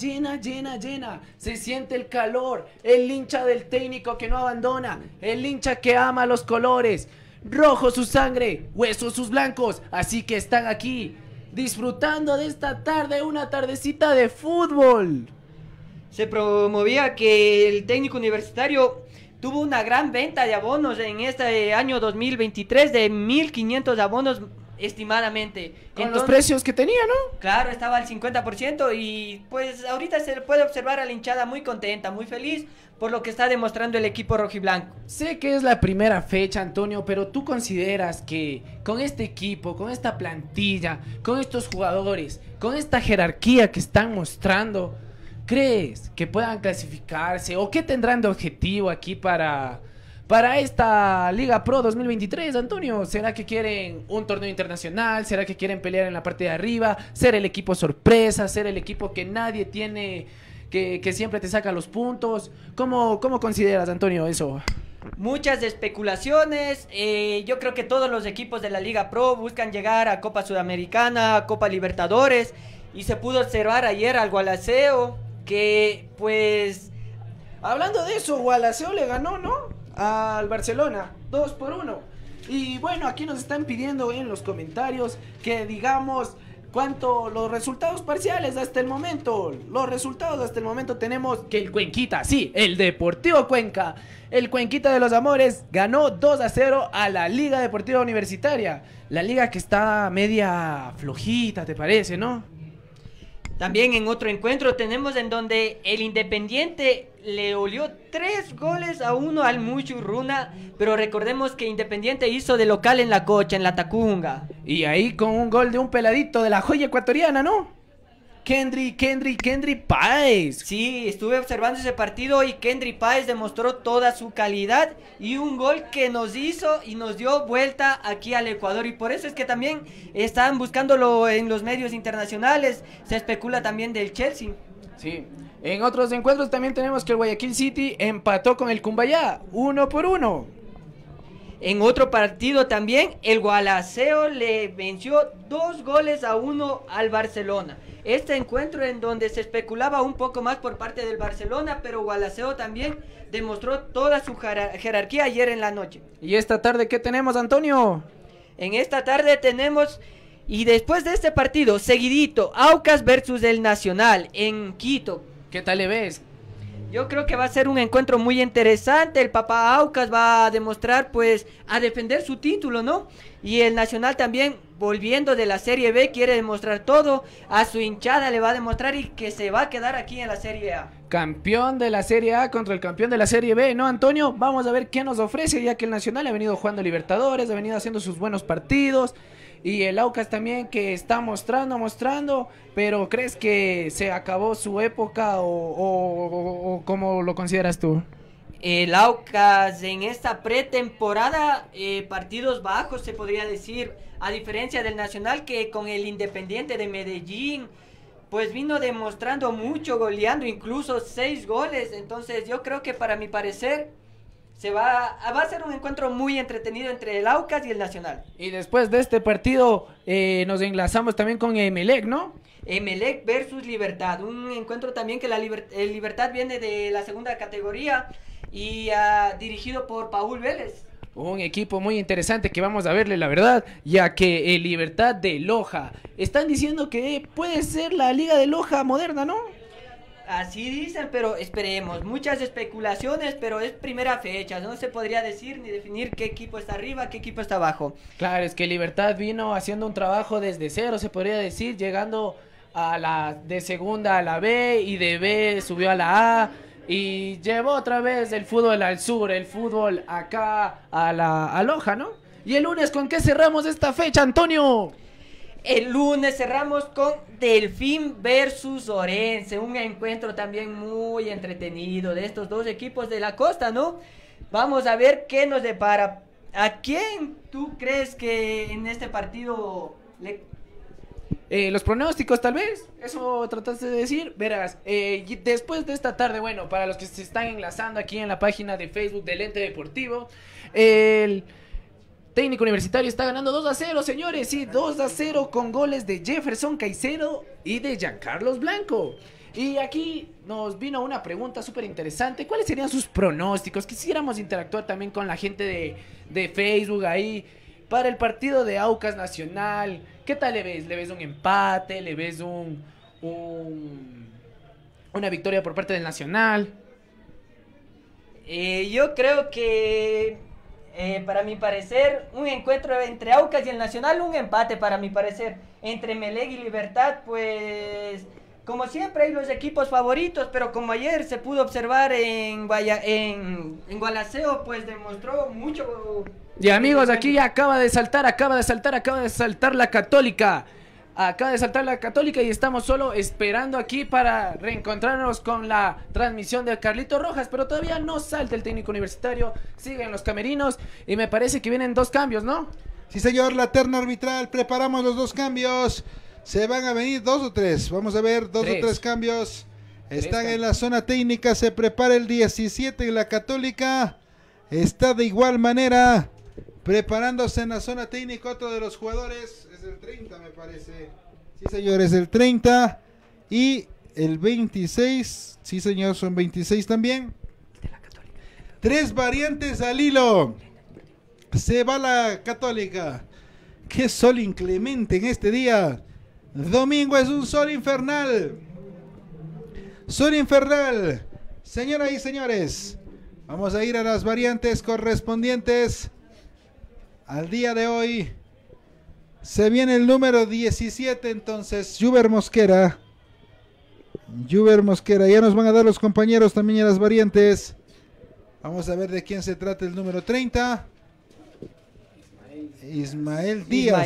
Se siente el calor, el hincha del técnico que no abandona, el hincha que ama los colores. Rojo su sangre, huesos sus blancos. Así que están aquí disfrutando de esta tarde, una tardecita de fútbol. Se promovía que el técnico universitario tuvo una gran venta de abonos en este año 2023 de 1.500 abonos estimadamente. Con los precios que tenía, ¿no? Claro, estaba al 50% y pues ahorita se puede observar a la hinchada muy contenta, muy feliz por lo que está demostrando el equipo rojiblanco. Sé que es la primera fecha, Antonio, pero ¿tú consideras que con este equipo, con esta plantilla, con estos jugadores, con esta jerarquía que están mostrando, crees que puedan clasificarse o qué tendrán de objetivo aquí para esta Liga Pro 2023, Antonio? ¿Será que quieren un torneo internacional? ¿Será que quieren pelear en la parte de arriba? ¿Ser el equipo sorpresa? ¿Ser el equipo que nadie tiene, que siempre te saca los puntos? ¿Cómo consideras, Antonio, eso? Muchas especulaciones, yo creo que todos los equipos de la Liga Pro buscan llegar a Copa Sudamericana, a Copa Libertadores y se pudo observar ayer al Gualaceo que pues... Hablando de eso, Gualaceo le ganó, ¿no? Al Barcelona, 2-1. Y bueno, aquí nos están pidiendo en los comentarios que digamos los resultados parciales hasta el momento. Los resultados hasta el momento tenemos que el Cuenquita, sí, el Deportivo Cuenca, el Cuenquita de los Amores ganó 2-0 a la Liga Deportiva Universitaria. La liga que está media flojita, ¿te parece, no? También en otro encuentro tenemos en donde el Independiente le olió 3-1 al Muchurruna, pero recordemos que Independiente hizo de local en La Cocha, en La Tacunga. Y ahí con un gol de un peladito de la joya ecuatoriana, ¿no? Kendry Páez. Sí, estuve observando ese partido y Kendry Páez demostró toda su calidad y un gol que nos hizo y nos dio vuelta aquí al Ecuador y por eso es que también están buscándolo en los medios internacionales. Se especula también del Chelsea. Sí, en otros encuentros también tenemos que el Guayaquil City empató con el Cumbayá 1-1. En otro partido también el Gualaceo le venció 2-1 al Barcelona. Este encuentro en donde se especulaba un poco más por parte del Barcelona, pero Gualaceo también demostró toda su jerarquía ayer en la noche. ¿Y esta tarde qué tenemos, Antonio? En esta tarde tenemos, y después de este partido, seguidito, Aucas versus el Nacional en Quito. ¿Qué tal le ves? Yo creo que va a ser un encuentro muy interesante. El Papa Aucas va a demostrar, pues, a defender su título, ¿no? Y el Nacional también, volviendo de la Serie B, quiere demostrar todo. A su hinchada le va a demostrar y que se va a quedar aquí en la Serie A. Campeón de la Serie A contra el campeón de la Serie B, ¿no, Antonio? Vamos a ver qué nos ofrece, ya que el Nacional ha venido jugando Libertadores, ha venido haciendo sus buenos partidos. Y el Aucas también, que está mostrando, pero ¿crees que se acabó su época o cómo lo consideras tú? El Aucas en esta pretemporada, partidos bajos se podría decir, a diferencia del Nacional, que con el Independiente de Medellín, pues vino demostrando mucho, goleando incluso 6 goles. Entonces yo creo que, para mi parecer, va a ser un encuentro muy entretenido entre el Aucas y el Nacional. Y después de este partido nos enlazamos también con Emelec, ¿no? Emelec versus Libertad, un encuentro también que el Libertad viene de la segunda categoría y dirigido por Paul Vélez. Un equipo muy interesante que vamos a verle, la verdad, ya que el Libertad de Loja, están diciendo que puede ser la Liga de Loja moderna, ¿no? Así dicen, pero esperemos. Muchas especulaciones, pero es primera fecha. No se podría decir ni definir qué equipo está arriba, qué equipo está abajo. Claro, es que Libertad vino haciendo un trabajo desde cero, se podría decir, llegando de segunda a la B y de B subió a la A y llevó otra vez el fútbol al sur, el fútbol acá a Loja, ¿no? Y el lunes, ¿con qué cerramos esta fecha, Antonio? El lunes cerramos con Delfín versus Orense, un encuentro también muy entretenido de estos dos equipos de la costa, ¿no? Vamos a ver qué nos depara. ¿A quién tú crees que en este partido los pronósticos, tal vez, eso trataste de decir. Verás, después de esta tarde, bueno, para los que se están enlazando aquí en la página de Facebook del Ente Deportivo, el Técnico Universitario está ganando 2-0, señores, sí, 2-0 con goles de Jefferson Caicedo y de Giancarlos Blanco. Y aquí nos vino una pregunta súper interesante. ¿Cuáles serían sus pronósticos? Quisiéramos interactuar también con la gente de Facebook ahí para el partido de Aucas Nacional. ¿Qué tal le ves? ¿Le ves un empate? ¿Le ves una victoria por parte del Nacional? Yo creo que, para mi parecer, un encuentro entre Aucas y el Nacional, un empate para mi parecer. Entre Emelec y Libertad, pues, como siempre hay los equipos favoritos, pero como ayer se pudo observar en Gualaceo, pues demostró mucho. Y amigos, aquí ya acaba de saltar la Católica. Acaba de saltar la Católica y estamos solo esperando aquí para reencontrarnos con la transmisión de Carlito Rojas, pero todavía no salta el Técnico Universitario, siguen los camerinos y me parece que vienen 2 cambios, ¿no? Sí, señor, la terna arbitral, preparamos los 2 cambios. Se van a venir 2 o 3, vamos a ver, 2 o 3 cambios. Están en la zona técnica, se prepara el 17 en la Católica. Está de igual manera preparándose en la zona técnica otro de los jugadores, es el 30 me parece. Sí, señor, es el 30 y el 26, sí, señor, son 26 también. 3 variantes al hilo. Se va la Católica. Qué sol inclemente en este día. Domingo es un sol infernal. Sol infernal. Señoras y señores, vamos a ir a las variantes correspondientes al día de hoy. Se viene el número 17, entonces, Juber Mosquera. Ya nos van a dar los compañeros también a las variantes. Vamos a ver de quién se trata el número 30. Ismael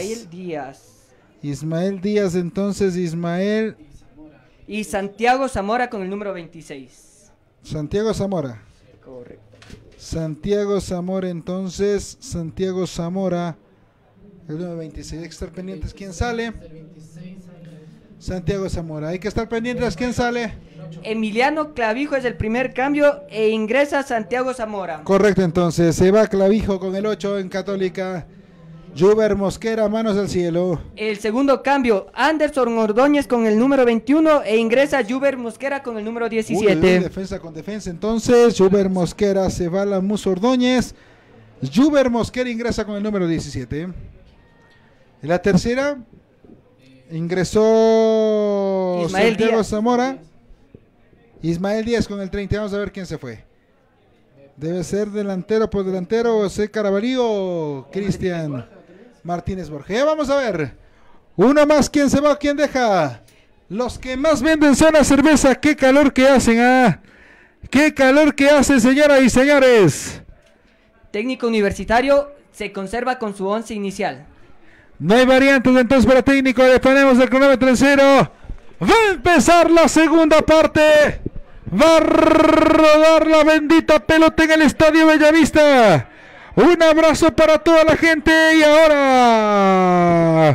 Díaz, entonces Ismael. Y Santiago Zamora con el número 26. Santiago Zamora. Correcto. Santiago Zamora, entonces, Santiago Zamora, el número 26. Hay que estar pendientes quién sale. Santiago Zamora, hay que estar pendientes quién sale. Emiliano Clavijo es el primer cambio e ingresa Santiago Zamora. Correcto, entonces se va Clavijo con el 8 en Católica. Juber Mosquera, manos al cielo. El segundo cambio, Anderson Ordóñez con el número 21 e ingresa Juber Mosquera con el número 17. Defensa con defensa, entonces Juber Mosquera se va a la Mus Ordóñez. Juber Mosquera ingresa con el número 17. En la tercera ingresó Ismael Santiago Díaz. Zamora. Ismael Díaz con el 30. Vamos a ver quién se fue. Debe ser delantero por delantero, o C. Carabalí o Cristian Martínez Borja. Ya vamos a ver. Uno más, ¿quién se va? ¿Quién deja? Los que más venden son la cerveza. Qué calor que hacen, ¿ah? Qué calor que hace, señoras y señores. Técnico Universitario se conserva con su 11 inicial. No hay variantes entonces para técnico. Le ponemos el cronómetro en 0. Va a empezar la segunda parte. Va a rodar la bendita pelota en el Estadio Bellavista. Un abrazo para toda la gente. Y ahora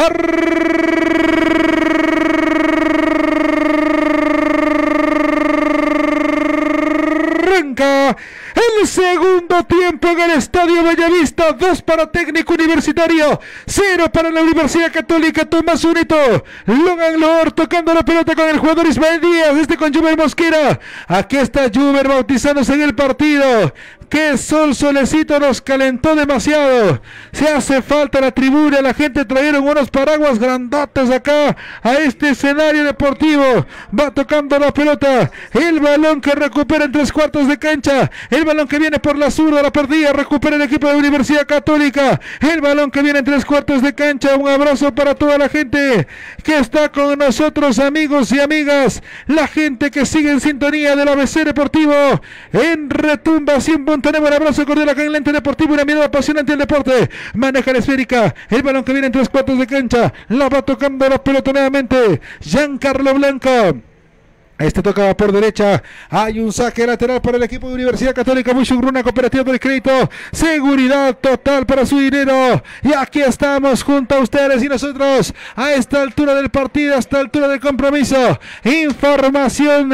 arranca el segundo tiempo en el Estadio Bellavista. 2 para Técnico Universitario, 0 para la Universidad Católica. Tomás Unito, Logan Lord tocando la pelota con el jugador Ismael Díaz, con Juber Mosquera. Aquí está Juber bautizándose en el partido. Qué solecito nos calentó demasiado. Se hace falta la tribuna. La gente trajeron unos paraguas grandotes acá a este escenario deportivo. Va tocando la pelota. El balón que recupera en 3/4 de cancha. El balón que viene por la zurda, la perdida. Recupera el equipo de Universidad Católica. El balón que viene en 3/4 de cancha. Un abrazo para toda la gente que está con nosotros, amigos y amigas. La gente que sigue en sintonía del ABC Deportivo en Retumba 100. Tenemos un abrazo cordial acá en el ente deportivo, una mirada apasionante al deporte. Maneja la esférica, el balón que viene en 3/4 de cancha, la va tocando la pelota nuevamente Giancarlo Blanco. Este tocaba por derecha. Hay un saque lateral para el equipo de Universidad Católica. Muchugruna, Cooperativa del Crédito. Seguridad total para su dinero. Y aquí estamos junto a ustedes y nosotros a esta altura del partido, a esta altura del compromiso. Información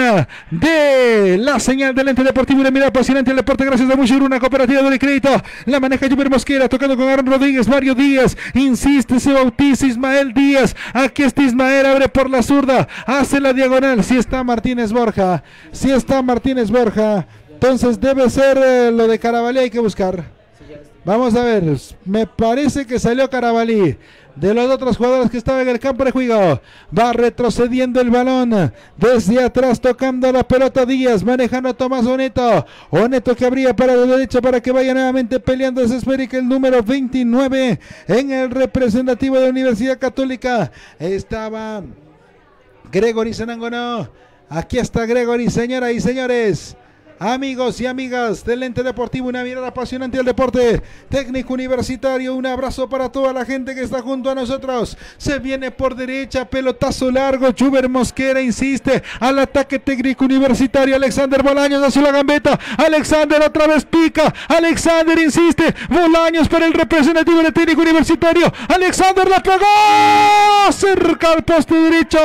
de la señal del ente deportivo y la mirada apasionante del deporte. Gracias a Muchugruna, Cooperativa del Crédito. La maneja Juber Mosquera, tocando con Aaron Rodríguez. Mario Díaz insiste, se bautiza Ismael Díaz. Aquí está Ismael, abre por la zurda, hace la diagonal. Si está Martínez Borja, si está Martínez Borja, entonces debe ser lo de Carabalí, hay que buscar. Vamos a ver, me parece que salió Carabalí. De los otros jugadores que estaban en el campo de juego, va retrocediendo el balón desde atrás, tocando la pelota Díaz, manejando a Tomás Oneto. Oneto que abría para la derecha para que vaya nuevamente peleando ese esférico, el número 29 en el representativo de la Universidad Católica. Estaba Gregory Senangonó. Aquí está Gregory, señoras y señores. Amigos y amigas del ente deportivo, una mirada apasionante al deporte. Técnico Universitario, un abrazo para toda la gente que está junto a nosotros. Se viene por derecha, pelotazo largo. Juber Mosquera insiste al ataque Técnico Universitario. Alexander Bolaños hace la gambeta. Alexander otra vez pica. Alexander insiste. Bolaños para el representativo de Técnico Universitario. Alexander la pegó cerca al poste derecho.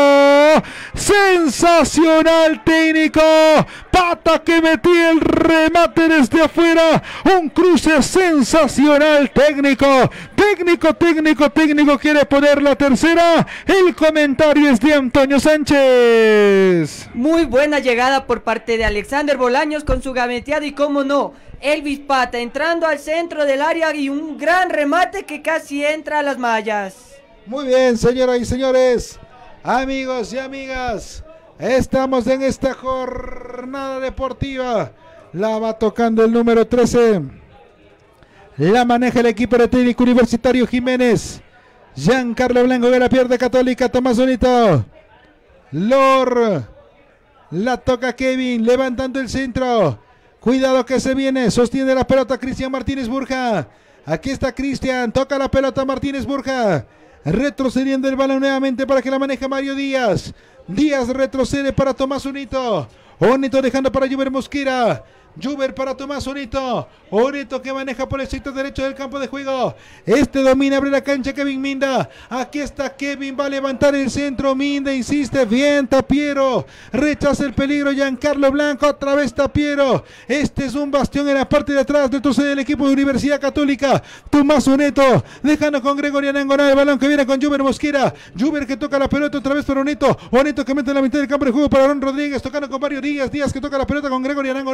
Sensacional técnico. Pata que metía el remate desde afuera. Un cruce sensacional. Técnico quiere poner la tercera. El comentario es de Antonio Sánchez. Muy buena llegada por parte de Alexander Bolaños con su gaveteada y cómo no, Elvis Pata entrando al centro del área y un gran remate que casi entra a las mallas. Muy bien, señoras y señores, amigos y amigas. Estamos en esta jornada deportiva. La va tocando el número 13. La maneja el equipo de Técnico Universitario Jiménez. Giancarlo Blanco que la pierde Católica. Tomás Unito. Lor. La toca Kevin. Levantando el centro. Cuidado que se viene. Sostiene la pelota Cristian Martínez Borja. Aquí está Cristian. Toca la pelota Martínez Borja. Retrocediendo el balón nuevamente para que la maneje Mario Díaz. Díaz retrocede para Tomás Unito. Unito dejando para Juber Mosquera. Juber para Tomás Unito. Unito que maneja por el sector derecho del campo de juego. Domina, abre la cancha Kevin Minda. Aquí está Kevin, va a levantar el centro. Minda insiste, bien Tapiero. Rechaza el peligro Giancarlo Blanco. Otra vez Tapiero. Este es un bastión en la parte de atrás. Retrocede el equipo de Universidad Católica. Tomás Unito dejando con Gregorio Anangonó. El balón que viene con Juber Mosquera. Juber que toca la pelota otra vez para Unito. Unito que mete en la mitad del campo de juego para Aaron Rodríguez. Tocando con Mario Díaz. Díaz que toca la pelota con Gregorio Anangonó.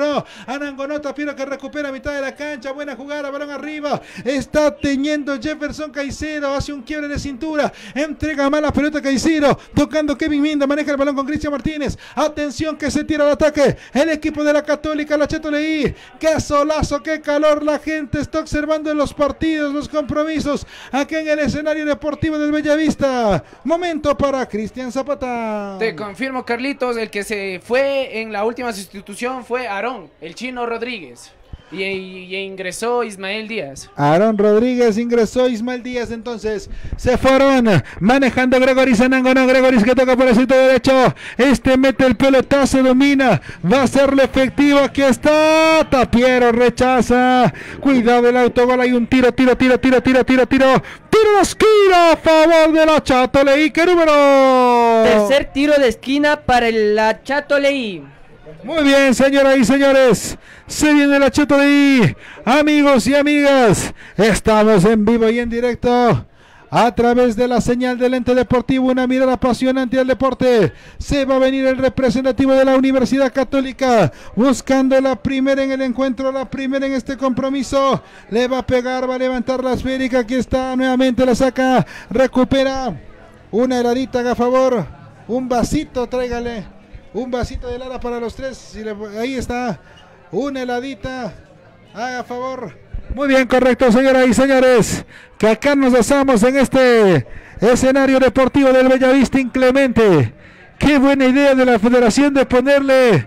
Anangonó Tapiero que recupera a mitad de la cancha. Buena jugada, balón arriba. Está teniendo Jefferson Caicedo. Hace un quiebre de cintura. Entrega mal la pelota Caicedo. Tocando Kevin Minda. Maneja el balón con Cristian Martínez. Atención que se tira al ataque. El equipo de la Católica, la Cheto Leí. Qué solazo, qué calor. La gente está observando en los partidos, los compromisos. Aquí en el escenario deportivo del Bellavista. Momento para Cristian Zapata. Te confirmo, Carlitos, el que se fue en la última sustitución fue Aarón, el chino Rodríguez. Y ingresó Ismael Díaz. Aarón Rodríguez ingresó, Ismael Díaz, entonces se fueron manejando Gregoris Anangonó. Gregoris que toca por el sitio derecho. Mete el pelotazo, domina. Va a serlo efectivo. Aquí está. Tapiero rechaza. Cuidado el autogol. Hay un tiro. Tiro de esquina a favor de la Chato Leí. ¿Qué número? Tercer tiro de esquina para la Chato Leí. Muy bien, señoras y señores, se viene la Cheto Leí. Amigos y amigas, estamos en vivo y en directo a través de la señal del ente deportivo. Una mirada apasionante al deporte. Se va a venir el representativo de la Universidad Católica, buscando la primera en el encuentro, la primera en este compromiso. Le va a pegar, va a levantar la esférica. Aquí está, nuevamente la saca, recupera. Una heladita a favor, un vasito, tráigale. Un vasito de helada para los tres. Ahí está. Una heladita. Haga favor. Muy bien, correcto, señoras y señores. Que acá nos basamos en este escenario deportivo del Bellavista inclemente. Qué buena idea de la federación de ponerle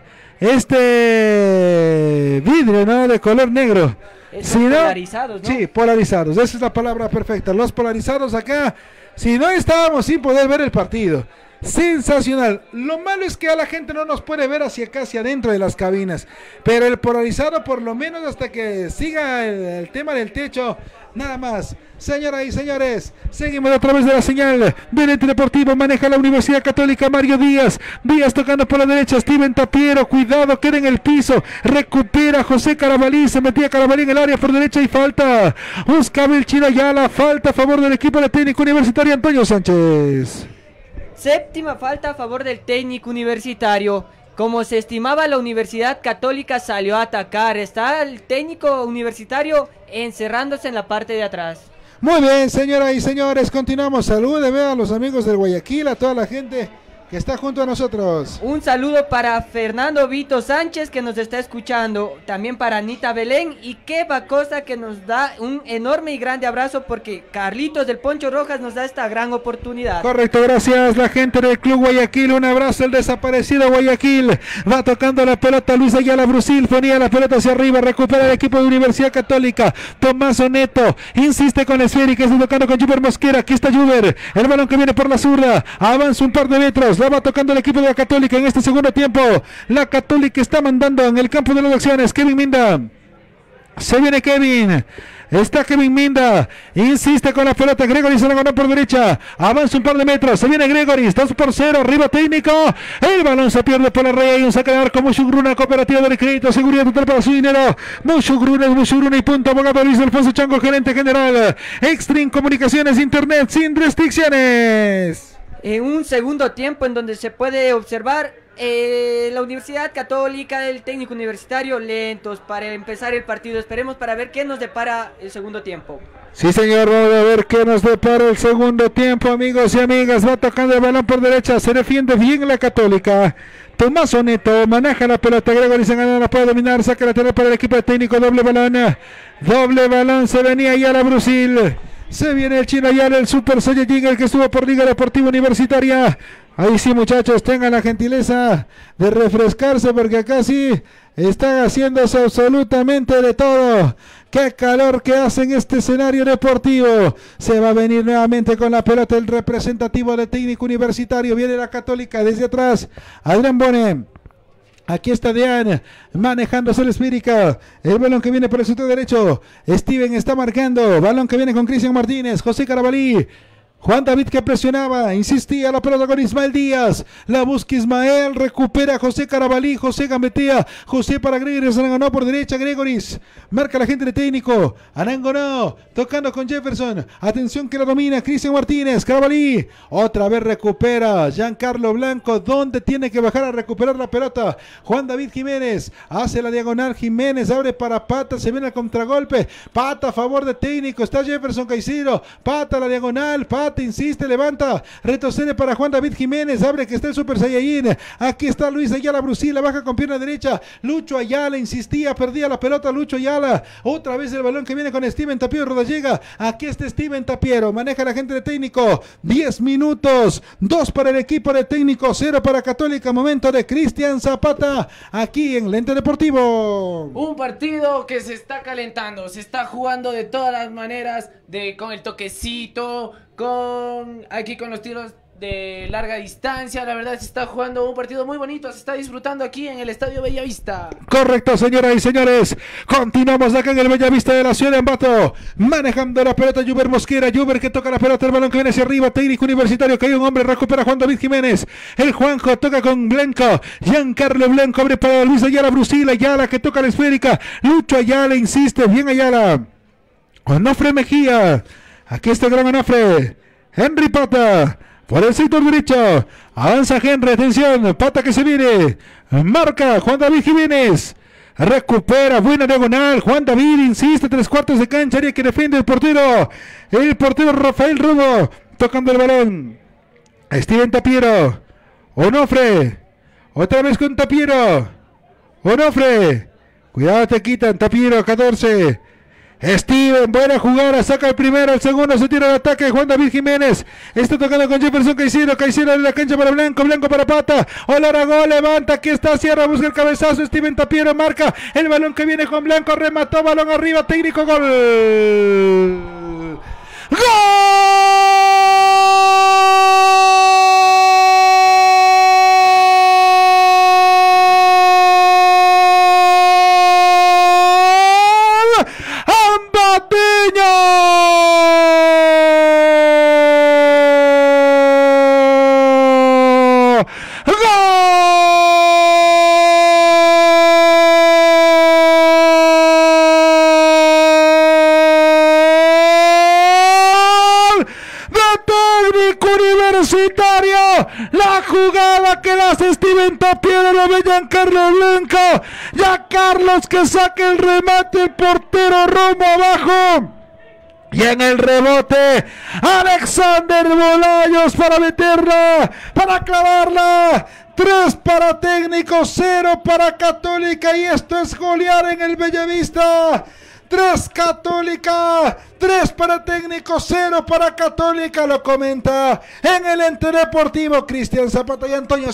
vidrio, ¿no? De color negro. Si no, polarizados, ¿no? Sí, polarizados. Esa es la palabra perfecta. Los polarizados acá. Si no, estábamos sin poder ver el partido. Sensacional. Lo malo es que a la gente no nos puede ver hacia acá, hacia adentro de las cabinas. Pero el polarizado, por lo menos hasta que siga el tema del techo, nada más. Señoras y señores, seguimos a través de la señal del ente deportivo. Maneja la Universidad Católica Mario Díaz. Díaz tocando por la derecha. Steven Tapiero. Cuidado, queda en el piso. Recupera José Carabalí. Se metía Carabalí en el área por derecha y falta. Buscaba el chino ya la falta a favor del equipo de técnico universitario Antonio Sánchez. Séptima falta a favor del técnico universitario. Como se estimaba, la Universidad Católica salió a atacar. Está el técnico universitario encerrándose en la parte de atrás. Muy bien, señoras y señores, continuamos. Saludos a los amigos del Guayaquil, a toda la gente que está junto a nosotros. Un saludo para Fernando Vito Sánchez, que nos está escuchando. También para Anita Belén y Keva Costa, que nos da un enorme y grande abrazo, porque Carlitos del Poncho Rojas nos da esta gran oportunidad. Correcto, gracias la gente del Club Guayaquil. Un abrazo al desaparecido Guayaquil. Va tocando la pelota Luis Ayala Brusil. Ponía la pelota hacia arriba. Recupera el equipo de Universidad Católica. Tomás Neto insiste con esférica. Está tocando con Juber Mosquera. Aquí está Juber. El balón que viene por la zurda. Avanza un par de metros. La va tocando el equipo de la Católica en este segundo tiempo. La Católica está mandando en el campo de las acciones. Kevin Minda. Se viene Kevin. Está Kevin Minda. Insiste con la pelota. Gregoris se la ganó por derecha. Avanza un par de metros. Se viene Gregoris. 2-0. Arriba técnico. El balón se pierde por la raya. Y un saque de arco. Mushugruna, cooperativa del crédito. Seguridad total para su dinero. Mushugruna y punto. Abogado Luis Alfonso Chango, gerente general. Extreme Comunicaciones, Internet sin restricciones. En un segundo tiempo en donde se puede observar la Universidad Católica, del técnico universitario, lentos para empezar el partido. Esperemos para ver qué nos depara el segundo tiempo. Sí, señor, vamos a ver qué nos depara el segundo tiempo, amigos y amigas. Va tocando el balón por derecha, se defiende bien la Católica. Tomás Neto maneja la pelota. Gregory se gana, la puede dominar. Saca lateral para el equipo de técnico. Doble balón. Se venía ya la Brusil. Se viene el chino Ayala, el Super Saiyajin, el que estuvo por Liga Deportiva Universitaria. Ahí sí, muchachos, tengan la gentileza de refrescarse, porque acá sí están haciéndose absolutamente de todo. Qué calor que hace en este escenario deportivo. Se va a venir nuevamente con la pelota el representativo del técnico universitario. Viene la Católica desde atrás. Adrián Bone. Aquí está Dean manejándose el esférica. El balón que viene por el centro derecho. Steven está marcando. Balón que viene con Cristian Martínez. José Carabalí. Juan David que presionaba, insistía la pelota con Ismael Díaz, la busca Ismael, recupera José Carabalí, José Gambetea, José para Gregoris, Arangonó por derecha, Gregoris, marca la gente de técnico, Arangonó, tocando con Jefferson, atención que la domina, Cristian Martínez, Carabalí, otra vez recupera, Giancarlo Blanco, donde tiene que bajar a recuperar la pelota, Juan David Jiménez, hace la diagonal, Jiménez abre para Pata, se viene el contragolpe, Pata a favor de técnico, está Jefferson Caicedo, Pata a la diagonal, Pata insiste, levanta, retrocede para Juan David Jiménez, abre que está el Super Saiyajin, aquí está Luis Ayala Brusila, baja con pierna derecha, Lucho Ayala insistía, perdía la pelota Lucho Ayala, otra vez el balón que viene con Steven Tapiero Rodallega, aquí está Steven Tapiero, maneja la gente de técnico, 10 minutos, 2 para el equipo de técnico, 0 para Católica, momento de Cristian Zapata, aquí en Lente Deportivo. Un partido que se está calentando, se está jugando de todas las maneras, con el toquecito, aquí con los tiros de larga distancia. La verdad se está jugando un partido muy bonito, se está disfrutando aquí en el Estadio Bellavista. Correcto, señoras y señores, continuamos acá en el Bellavista de la ciudad de Ambato, manejando la pelota Juber Mosquera, Juber que toca la pelota, el balón que viene hacia arriba, técnico universitario, que hay un hombre, recupera Juan David Jiménez, el Juanjo toca con Blanco, Giancarlo Blanco abre para Luis Ayala Brusila, Ayala que toca la esférica, Lucho Ayala insiste, bien Ayala, Onofre Mejía, aquí está el gran Onofre, Henry Pata, por el sector derecho, avanza Henry, atención, Pata que se viene, marca Juan David Jiménez, recupera, buena diagonal, Juan David insiste, 3/4 de cancha, área que defiende el portero Rafael Rudo, tocando el balón, Steven Tapiero, Onofre, otra vez con Tapiero, Onofre, cuidado te quitan, Tapiero, 14, Steven, buena jugada, saca el primero, el segundo, se tira el ataque, Juan David Jiménez, está tocando con Jefferson Caicedo, Caicedo en la cancha para Blanco, Blanco para Pata, Olarago levanta, aquí está, cierra, busca el cabezazo, Steven Tapiero marca, el balón que viene con Blanco, remató, balón arriba, técnico, gol, ¡gol! La jugada que la hace Steven Tapiero, lo ve Giancarlo Blanco, ya Carlos que saca el remate, el portero rumbo abajo, y en el rebote Alexander Bolaños para meterla, para clavarla, 3 para técnico, 0 para Católica, y esto es golear en el Bellavista. 3 Católica, 3 para técnico, 0 para Católica, lo comenta en el ente deportivo Cristian Zapata y Antonio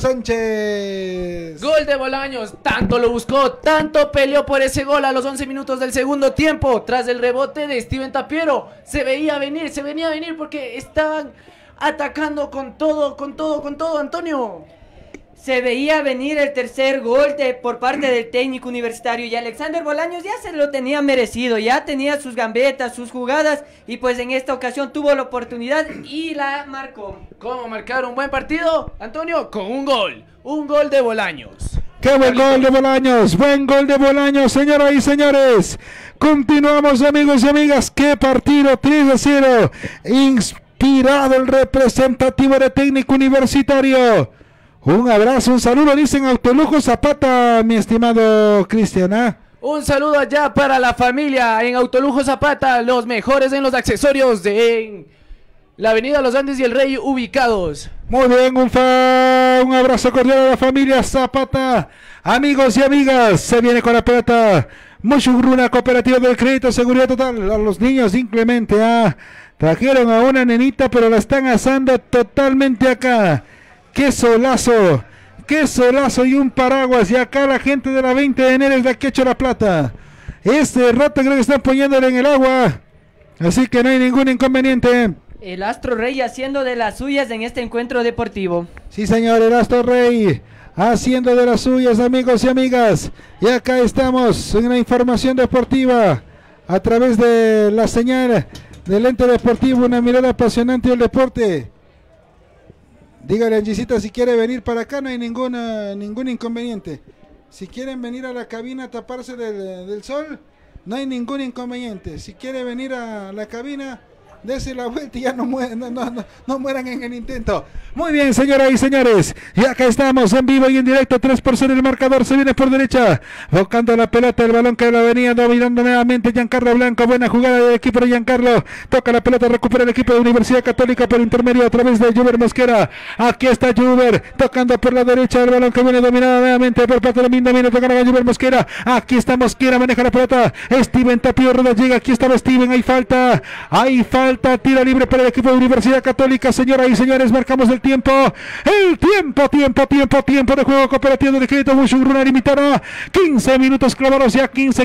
Sánchez. Gol de Bolaños, tanto lo buscó, tanto peleó por ese gol a los 11 minutos del segundo tiempo, tras el rebote de Steven Tapiero, se venía a venir porque estaban atacando con todo, Antonio. Se veía venir el tercer gol por parte del técnico universitario, y Alexander Bolaños ya se lo tenía merecido, ya tenía sus gambetas, sus jugadas, y pues en esta ocasión tuvo la oportunidad y la marcó. ¿Cómo marcar un buen partido, Antonio? Con un gol de Bolaños. ¡Qué buen gol de Bolaños! ¡Buen gol de Bolaños, señoras y señores! Continuamos, amigos y amigas. ¡Qué partido! 3-0. Inspirado el representativo de técnico universitario. Un abrazo, un saludo, dicen Autolujo Zapata, mi estimado Cristian. Un saludo allá para la familia en Autolujo Zapata, los mejores en los accesorios en la avenida Los Andes y el Rey ubicados. Muy bien, un abrazo cordial a la familia Zapata. Amigos y amigas, se viene con la pelota Mushuruna, cooperativa del crédito, seguridad total. A los niños simplemente trajeron a una nenita, pero la están asando totalmente acá. ¡Qué solazo! ¡Qué solazo! Y un paraguas. Y acá la gente de la 20 de enero es la que echa la plata. Este rato creo que están poniéndole en el agua. Así que no hay ningún inconveniente. El Astro Rey haciendo de las suyas en este encuentro deportivo. Sí, señor, el Astro Rey haciendo de las suyas, amigos y amigas. Y acá estamos en la información deportiva a través de la señal del ente deportivo, una mirada apasionante del deporte. Dígale a Angisita si quiere venir para acá, no hay ningún inconveniente. Si quieren venir a la cabina a taparse del sol, no hay ningún inconveniente. Si quiere venir a la cabina, dese la vuelta y ya no mueran en el intento. Muy bien, señoras y señores, y acá estamos en vivo y en directo. 3-0 el marcador, se viene por derecha, buscando la pelota, el balón que la venía dominando nuevamente Giancarlo Blanco. Buena jugada del equipo de Giancarlo, toca la pelota, recupera el equipo de Universidad Católica por intermedio a través de Juber Mosquera. Aquí está Juber, tocando por la derecha, el balón que viene dominado nuevamente por parte de Minda, viene tocando a Juber Mosquera. Aquí está Mosquera, maneja la pelota, Steven Tapio Rodas llega, aquí estaba Steven, hay falta, tiro libre para el equipo de Universidad Católica. Señoras y señores, marcamos el tiempo de juego cooperativo del crédito Mushuruna limitada, 15 minutos clavados ya, 15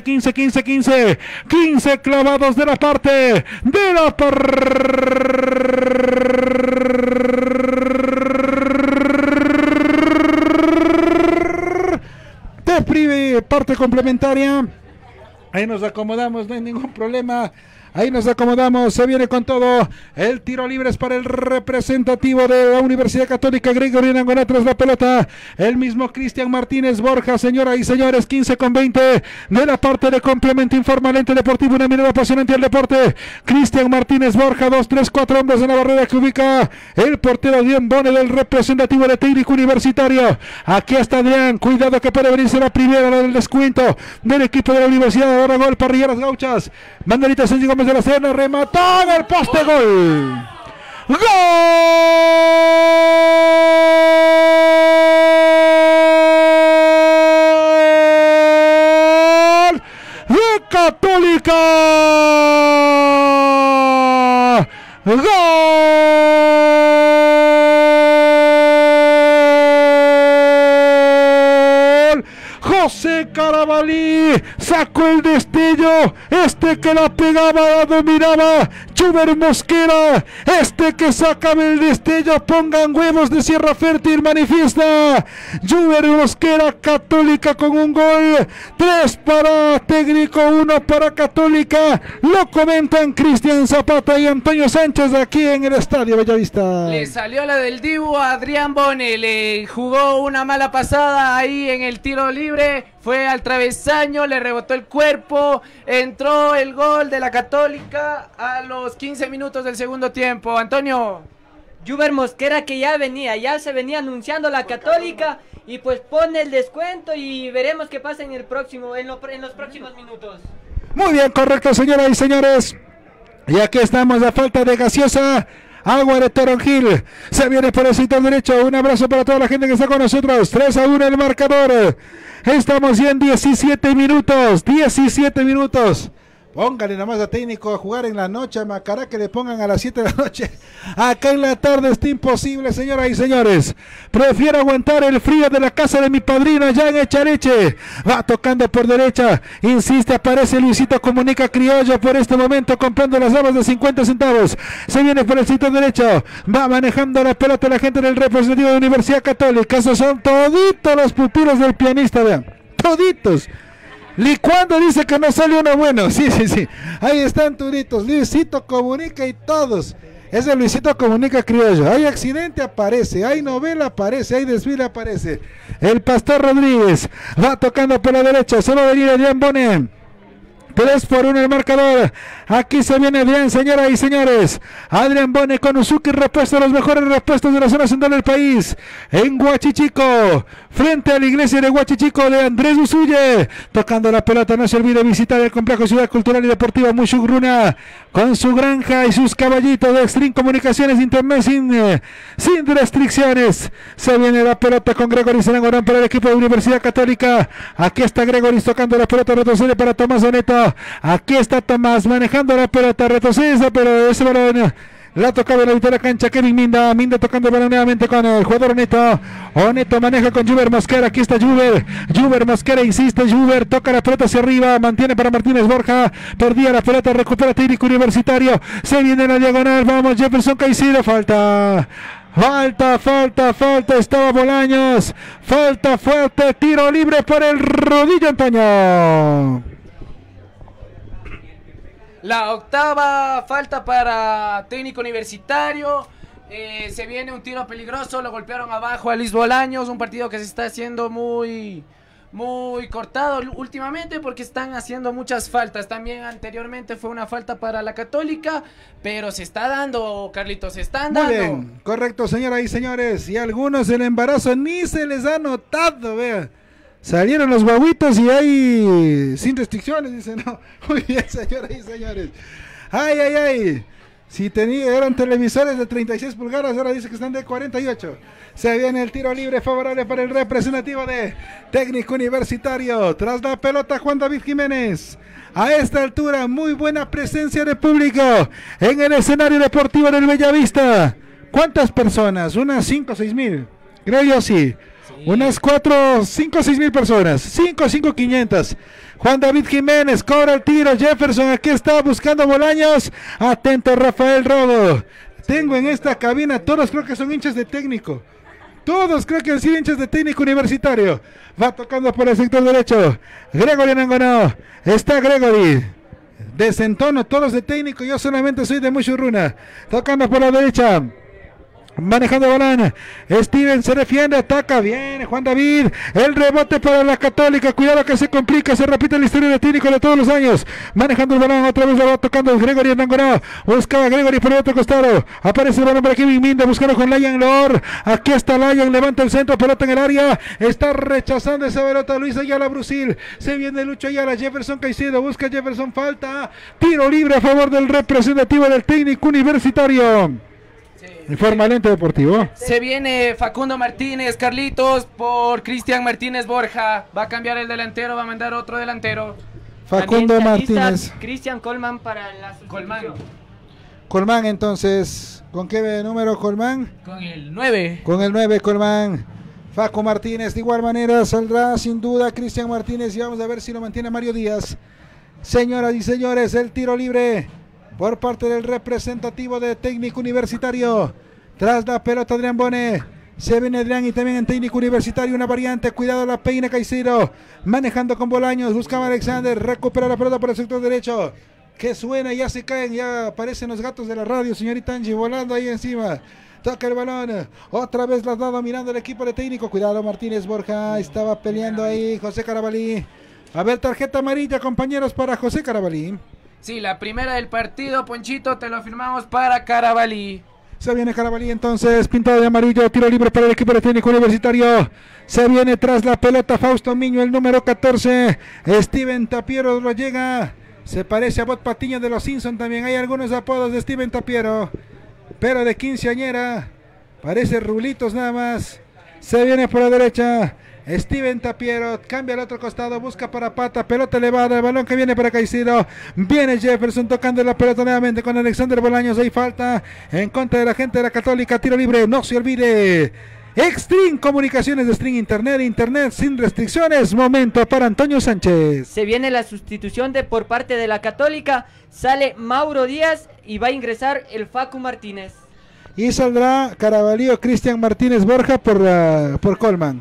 clavados de la parte parte complementaria. Ahí nos acomodamos, no hay ningún problema. Ahí nos acomodamos, se viene con todo. El tiro libre es para el representativo de la Universidad Católica, Gregory Angoná tras la pelota. El mismo Cristian Martínez Borja, señoras y señores, 15:20 de la parte de complemento informal ente deportivo, una mirada apasionante al deporte. Cristian Martínez Borja, 2, 3, 4 hombres en la barrera que ubica el portero Adrián Bone del representativo de técnico universitario. Aquí está Adrián, cuidado que puede venirse la primera del descuento del equipo de la Universidad. Ahora gol, Parrilleras Gauchas. Banderita Sergio Gómez de la Serna, remató en el poste, gol. ¡Gol de Católica! ¡Gol! José Carabalí sacó el destello, que la pegaba, la dominaba Juber Mosquera, que sacaba el destello. Pongan huevos de Sierra Fértil, manifiesta Juber Mosquera. Católica con un gol, 3 para técnico, 1 para Católica. Lo comentan Cristian Zapata y Antonio Sánchez aquí en el Estadio Bellavista. Le salió la del Dibu a Adrián Bone, le jugó una mala pasada ahí en el tiro libre, fue al travesaño, le rebotó el cuerpo, entró el gol de la Católica a los 15 minutos del segundo tiempo. Antonio. Juber Mosquera, que ya se venía anunciando la Católica, y pues pone el descuento y veremos qué pasa en los próximos minutos. Muy bien, correcto, señoras y señores. Y aquí estamos, a falta de gaseosa, agua de Toronjil. Se viene por el sector derecho. Un abrazo para toda la gente que está con nosotros. 3-1 el marcador. Estamos ya en 17 minutos. 17 minutos. Póngale nada más a técnico a jugar en la noche, a Macará, que le pongan a las 7 de la noche. Acá en la tarde está imposible, señoras y señores. Prefiero aguantar el frío de la casa de mi padrino allá en Echareche. Va tocando por derecha. Insiste, aparece Luisito Comunica Criollo por este momento comprando las lavas de 50 centavos. Se viene por el sitio derecho. Va manejando la pelota la gente del representativo de Universidad Católica. Esos son toditos los pupilos del pianista, vean. Toditos. Licuando dice que no sale uno bueno. Sí. Ahí están turitos. Luisito Comunica y todos. Ese Luisito Comunica Criollo. Hay accidente, aparece. Hay novela, aparece. Hay desfile, aparece. El Pastor Rodríguez va tocando por la derecha. Se va a venir Adrián Bonet. 3-1 el marcador. Aquí se viene bien, señoras y señores. Adrián Bone con Uzuki, repuesto, los mejores repuestos de la zona central del país. En Huachichico, frente a la iglesia de Huachichico de Andrés Usuye. Tocando la pelota, no se olvide visitar el complejo Ciudad Cultural y Deportiva Mushuruna, con su granja y sus caballitos de Extreme Comunicaciones Internet sin restricciones. Se viene la pelota con Gregory Senangorán para el equipo de Universidad Católica. Aquí está Gregory tocando la pelota, retrocede para Tomás Doneto. Aquí está Tomás manejando la pelota, retrocede, pero ese balón la tocaba en la mitad de la cancha Kevin Minda tocando el balón nuevamente con el jugador Oneto. Oneto maneja con Juber Mosquera, aquí está Juber Mosquera, insiste, Juber toca la pelota hacia arriba, mantiene para Martínez Borja, perdía la pelota, recupera técnico universitario, se viene la diagonal, vamos Jefferson Caicedo, falta, estaba Bolaños, falta fuerte, tiro libre por el rodillo Antonio. La octava falta para técnico universitario. Se viene un tiro peligroso, lo golpearon abajo a Luis Bolaños, un partido que se está haciendo muy cortado últimamente porque están haciendo muchas faltas. También anteriormente fue una falta para la Católica, pero se está dando, Carlitos, se están dando. Muy bien, correcto, señoras y señores. Y algunos el embarazo ni se les ha notado, vea. Salieron los guaguitos y hay sin restricciones, dicen, no. Muy bien, señoras y señores. Ay, ay, ay. Si eran televisores de 36 pulgadas, ahora dice que están de 48. Se viene el tiro libre favorable para el representativo de Técnico Universitario. Tras la pelota, Juan David Jiménez. A esta altura, muy buena presencia de público en el escenario deportivo del Bellavista. ¿Cuántas personas? Unas 5 o 6 mil. Creo yo sí. Unas 4, 5 o 6 mil personas. 5, 500. Juan David Jiménez cobra el tiro. Jefferson aquí está buscando Bolaños. Atento Rafael Rodo. Tengo en esta cabina, todos creo que son hinchas de técnico. Todos creo que han sido hinchas de Técnico Universitario. Va tocando por el sector derecho. Gregory Nangonó. Está Gregory. Desentono, todos de técnico. Yo solamente soy de Muchurruna. Tocando por la derecha. Manejando balón, Steven se defiende, ataca bien Juan David, el rebote para la Católica, cuidado que se complica, se repite la historia de técnico de todos los años, manejando el balón, otra vez lo va tocando Gregory Nangonó, buscaba Gregory por el otro costado, aparece el balón para Kevin Minda, buscando con Layan Lor, aquí está Layan, levanta el centro, pelota en el área, está rechazando esa pelota Luis Ayala Brusil, se viene Lucho Ayala, Jefferson Caicedo, busca Jefferson, falta, tiro libre a favor del representativo del Técnico Universitario. Informa Lente Deportivo. Se viene Facundo Martínez, Carlitos, por Cristian Martínez Borja. Va a cambiar el delantero, va a mandar otro delantero. Facundo Martínez. Cristian Colman para la Colman entonces. ¿Con qué número Colman? Con el 9. Con el 9 Colman. Facu Martínez, de igual manera saldrá sin duda Cristian Martínez y vamos a ver si lo mantiene Mario Díaz. Señoras y señores, el tiro libre por parte del representativo de Técnico Universitario. Tras la pelota Adrián Bone. Se viene Adrián y también en Técnico Universitario una variante. Cuidado la peina Caicedo. Manejando con Bolaños. Buscaba Alexander. Recupera la pelota por el sector derecho. Que suena, ya se caen. Ya aparecen los gatos de la radio, señorita Angie, volando ahí encima. Toca el balón. Otra vez las dado mirando el equipo de técnico. Cuidado Martínez Borja. Estaba peleando ahí José Carabalí. A ver, tarjeta amarilla, compañeros, para José Carabalí. Sí, la primera del partido, Ponchito, te lo firmamos para Carabalí. Se viene Carabalí entonces, pintado de amarillo, tiro libre para el equipo de Técnico Universitario. Se viene tras la pelota Fausto Miño, el número 14. Steven Tapiero lo llega. Se parece a Bot Patiño de los Simpson también. Hay algunos apodos de Steven Tapiero, pero de quinceañera. Parece rulitos nada más. Se viene por la derecha. Steven Tapiero cambia al otro costado, busca para Pata, pelota elevada, el balón que viene para Caicedo, viene Jefferson tocando la pelota nuevamente con Alexander Bolaños, hay falta en contra de la gente de la Católica, tiro libre, no se olvide, Extreme Comunicaciones de String Internet sin restricciones, momento para Antonio Sánchez. Se viene la sustitución por parte de la Católica, sale Mauro Díaz y va a ingresar el Facu Martínez. Y saldrá Carabalí o Cristian Martínez Borja por Colman.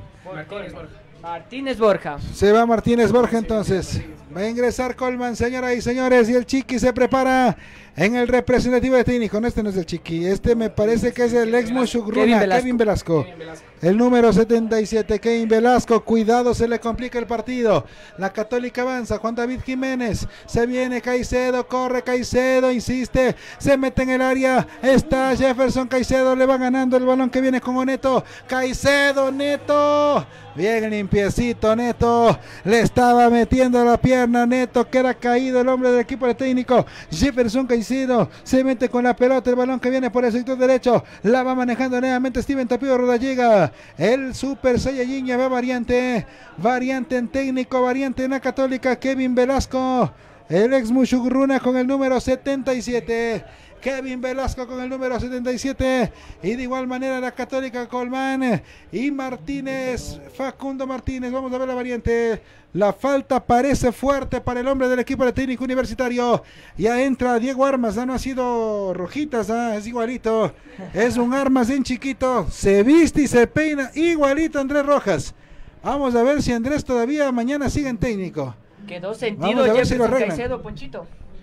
Martínez Borja. Se va Martínez Borja entonces. Va a ingresar Colman, señoras y señores. Y el Chiqui se prepara en el representativo de técnico. No, este no es el Chiqui. Este me parece que es el ex Muchugruna, Kevin Velasco. El número 77, Kevin Velasco. Cuidado, se le complica el partido. La Católica avanza. Juan David Jiménez. Se viene Caicedo. Corre Caicedo. Insiste. Se mete en el área. Está Jefferson Caicedo. Le va ganando el balón que viene con Neto. Caicedo, Neto. Bien limpiecito Neto. Le estaba metiendo la pierna Neto. Queda caído el hombre del equipo de técnico. Jefferson Caicedo se mete con la pelota. El balón que viene por el sector derecho. La va manejando nuevamente Steven Tapio Rodallega. El Super Saiyajin ya va variante. Variante en técnico. Variante en la Católica. Kevin Velasco. El ex Muchugruna con el número 77. Kevin Velasco con el número 77 y de igual manera la Católica Colman y Martínez, Facundo Martínez. Vamos a ver la variante. La falta parece fuerte para el hombre del equipo de técnico universitario. Ya entra Diego Armas, no ha sido rojitas, es igualito. Es un Armas en chiquito, se viste y se peina igualito Andrés Rojas. Vamos a ver si Andrés todavía mañana sigue en técnico. Quedó sentido Jefferson Caicedo, Ponchito.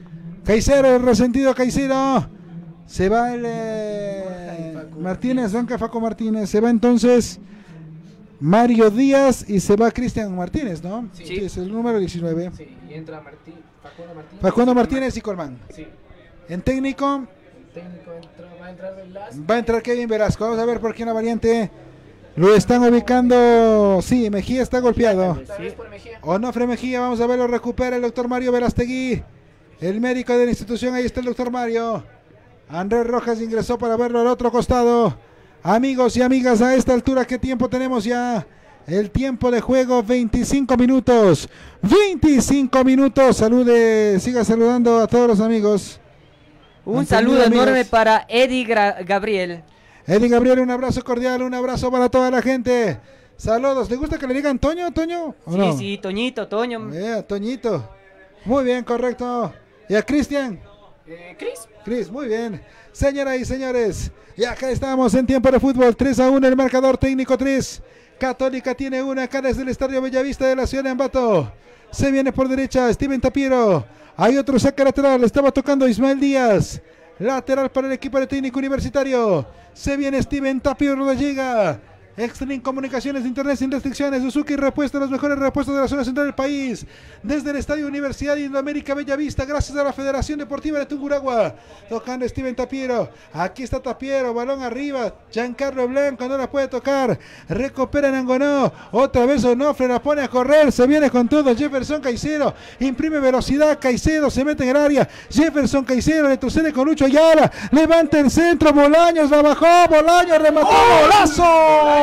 Caicedo, el resentido Caicedo. Se va el Martínez, banca Faco Martínez. Se va entonces Mario Díaz y se va Cristian Martínez, ¿no? Sí. Es el número 19. Sí, y entra Facundo Martínez. Facundo Martínez y Colmán. Sí. En técnico El técnico va a entrar Velasco. va a entrar Kevin Velasco. Vamos a ver por qué una variante. Lo están ubicando. Sí, Mejía está golpeado. Tal vez por Mejía. Onofre Mejía, vamos a ver, lo recupera el doctor Mario Verastegui, el médico de la institución. Ahí está el doctor Mario. Andrés Rojas ingresó para verlo al otro costado. Amigos y amigas, a esta altura, ¿qué tiempo tenemos ya? El tiempo de juego, 25 minutos. 25 minutos. Salude, siga saludando a todos los amigos. Un saludo enorme para Eddie Gabriel. Eddie Gabriel, un abrazo cordial, un abrazo para toda la gente. Saludos. ¿Le gusta que le digan Toño, ¿o Sí, no? sí, Toñito, Toño. Toñito. Muy bien, correcto. ¿Y a Cristian? Cris. Muy bien. Señoras y señores, y acá estamos en tiempo de fútbol. 3-1 el marcador técnico 3. Católica tiene una acá desde el Estadio Bellavista de la ciudad de Ambato. Se viene por derecha Steven Tapiero. Hay otro saque lateral. Estaba tocando Ismael Díaz. Lateral para el equipo de técnico universitario. Se viene Steven Tapiero, de llega. Extreme Comunicaciones de Internet sin restricciones. Suzuki repuesta, los mejores repuestos de la zona central del país. Desde el Estadio Universidad de Indoamérica Bellavista, gracias a la Federación Deportiva de Tungurahua. Tocando Steven Tapiero. Aquí está Tapiero, balón arriba. Giancarlo Blanco no la puede tocar. Recupera Nangonó. Otra vez Onofre la pone a correr. Se viene con todo Jefferson Caicedo. Imprime velocidad. Caicedo se mete en el área. Jefferson Caicedo retrocede con Lucho Ayala. Levanta el centro. Bolaños la bajó. Bolaños remató. ¡Golazo!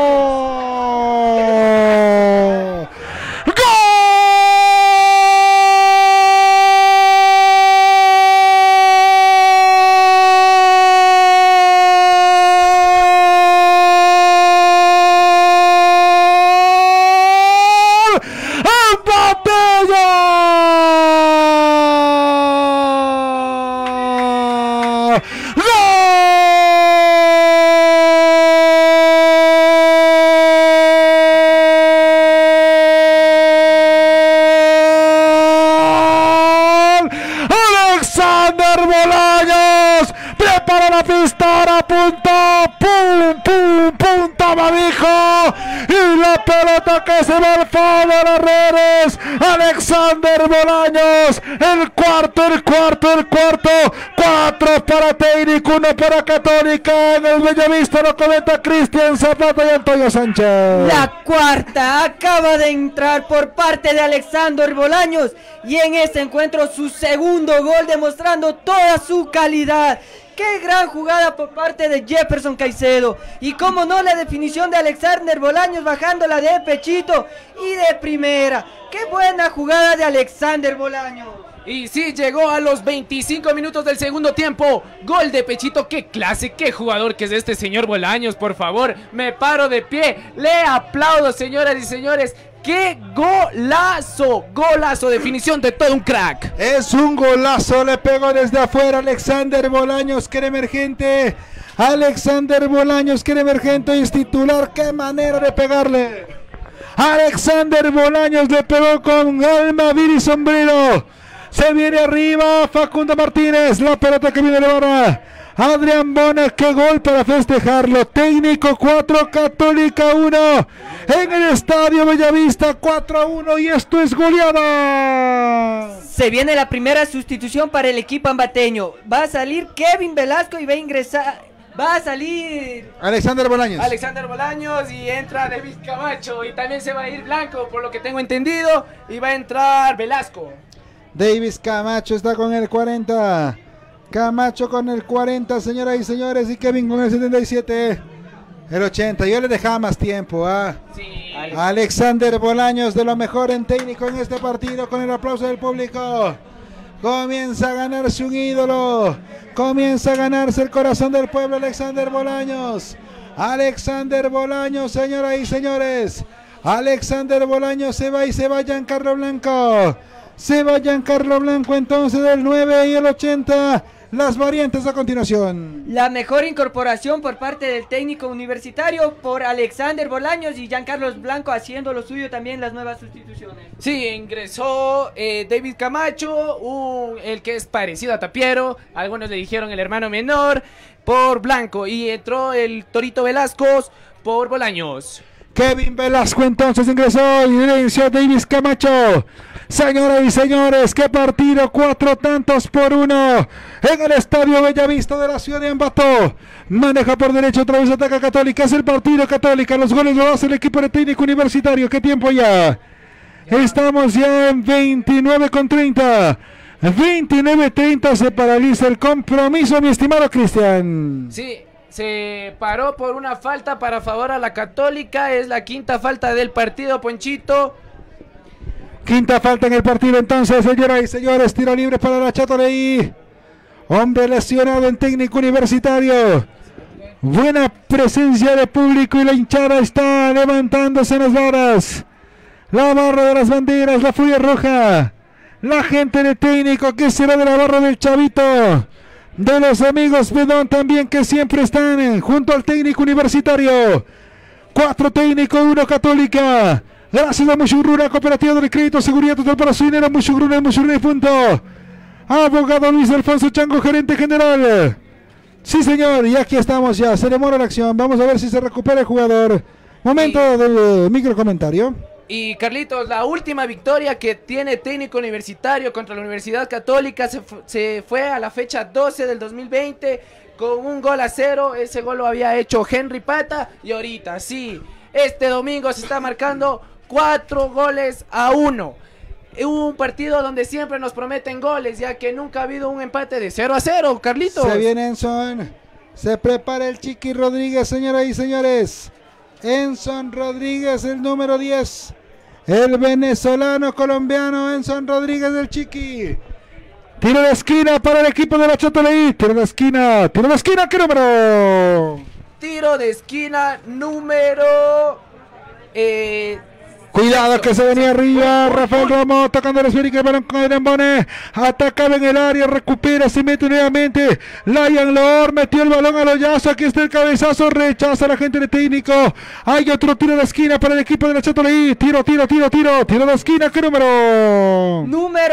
Que se va al fondo de las redes. Alexander Bolaños. El cuarto. 4 para Técnico, 1 para Católica. En el Bellavista lo comenta Cristian Zapata y Antonio Sánchez. La cuarta acaba de entrar por parte de Alexander Bolaños. Y en este encuentro su segundo gol, demostrando toda su calidad. ¡Qué gran jugada por parte de Jefferson Caicedo! Y como no, la definición de Alexander Bolaños bajándola de pechito y de primera. ¡Qué buena jugada de Alexander Bolaños! Y sí, llegó a los 25 minutos del segundo tiempo. Gol de pechito. ¡Qué clase, qué jugador que es este señor Bolaños! Por favor, me paro de pie. Le aplaudo, señoras y señores. ¡Qué golazo! Golazo, definición de todo un crack. Es un golazo, le pegó desde afuera Alexander Bolaños, que era emergente. Alexander Bolaños, que era emergente y es titular. ¡Qué manera de pegarle! Alexander Bolaños le pegó con alma, vir y sombrero. Se viene arriba Facundo Martínez, la pelota que viene de ahora. Adrián Bona, qué gol para festejarlo. Técnico 4, Católica 1. En el Estadio Bellavista 4-1 y esto es goleada. Se viene la primera sustitución para el equipo ambateño. Va a salir Kevin Velasco y va a ingresar. Va a salir Alexander Bolaños y entra David Camacho. Y también se va a ir Blanco, por lo que tengo entendido. Y va a entrar Velasco. Davis Camacho está con el 40. Camacho con el 40, señoras y señores. Y Kevin con el 77. El 80. Yo le dejaba más tiempo. Sí. Alexander Bolaños, de lo mejor en técnico en este partido, con el aplauso del público. Comienza a ganarse un ídolo. Comienza a ganarse el corazón del pueblo. Alexander Bolaños. Alexander Bolaños, señoras y señores. Alexander Bolaños se va y se va Giancarlo Blanco. Se va Giancarlo Blanco entonces del 9 y el 80. las variantes a continuación. La mejor incorporación por parte del técnico universitario por Alexander Bolaños y Giancarlos Blanco haciendo lo suyo también las nuevas sustituciones. Sí, ingresó David Camacho, el que es parecido a Tapiero, algunos le dijeron el hermano menor, por Blanco, y entró el Torito Velasco por Bolaños. Kevin Velasco entonces ingresó y inició Davis Camacho. Señoras y señores, qué partido, 4-1 en el Estadio Bellavista de la ciudad de Ambato. Maneja por derecho, otra vez ataca Católica, es el partido Católica, los goles lo hace el equipo de técnico universitario. ¿Qué tiempo ya? Estamos ya en 29:30. 29:30 se paraliza el compromiso, mi estimado Cristian. Sí, se paró por una falta para favor a la Católica, es la quinta falta del partido, Ponchito. Quinta falta en el partido entonces, señoras y señores, tiro libre para la Chatoleí. Hombre lesionado en técnico universitario. Buena presencia de público y la hinchada está levantándose en las varas. La barra de las banderas, la furia roja. La gente de técnico, que será de la barra del Chavito. De los amigos Bedón también, que siempre están junto al técnico universitario. 4 técnico, 1 Católica. Gracias a Mushurruna, Cooperativa de Crédito, Seguridad Total para su dinero, Mushurruna, punto. Abogado Luis Alfonso Chango, gerente general. Sí, señor, y aquí estamos ya, se demora la acción, vamos a ver si se recupera el jugador. Momento del micro comentario. Y Carlitos, la última victoria que tiene técnico universitario contra la Universidad Católica se fue a la fecha 12 del 2020 con 1-0, ese gol lo había hecho Henry Pata y ahorita sí, este domingo se está marcando 4-1. Hubo un partido donde siempre nos prometen goles, ya que nunca ha habido un empate de 0-0, Carlitos. Se viene Enson, se prepara el Chiqui Rodríguez, señoras y señores. Enson Rodríguez, el número 10. El venezolano colombiano Enson Rodríguez del Chiqui. Tiro de esquina para el equipo de la Chatoleí. Tiro de esquina, ¿qué número? Tiro de esquina número... Cuidado que se venía arriba, Rafael Romo tocando la esférica, el balón con Adrián Bone, atacaba en el área, recupera, se mete nuevamente, Lion Lord metió el balón al hoyazo, aquí está el cabezazo, rechaza la gente de técnico, hay otro tiro de esquina para el equipo de la Chatoleí, tiro de esquina, ¿qué número? Número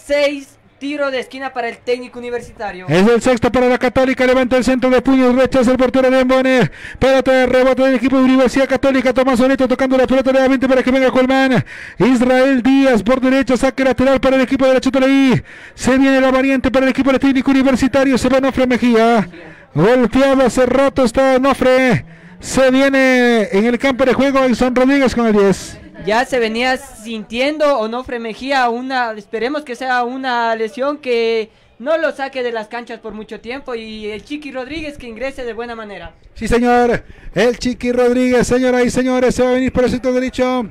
6. Tiro de esquina para el técnico universitario. Es el sexto para la Católica, levanta el centro de puños, rechaza el portero de Embone, pelota de rebote del equipo de Universidad Católica, Tomás Oneto tocando la pelota nuevamente para que venga Colmán, Israel Díaz por derecha, saque lateral para el equipo de la Chatoleí, se viene la variante para el equipo de técnico universitario, se va Onofre Mejía, golpeado hace rato está Onofre, se viene en el campo de juego Enson Rodríguez con el 10. Ya se venía sintiendo Onofre Mejía, esperemos que sea una lesión que no lo saque de las canchas por mucho tiempo, y el Chiqui Rodríguez que ingrese de buena manera. Sí, señor, el Chiqui Rodríguez, señoras y señores, se va a venir por el sector derecho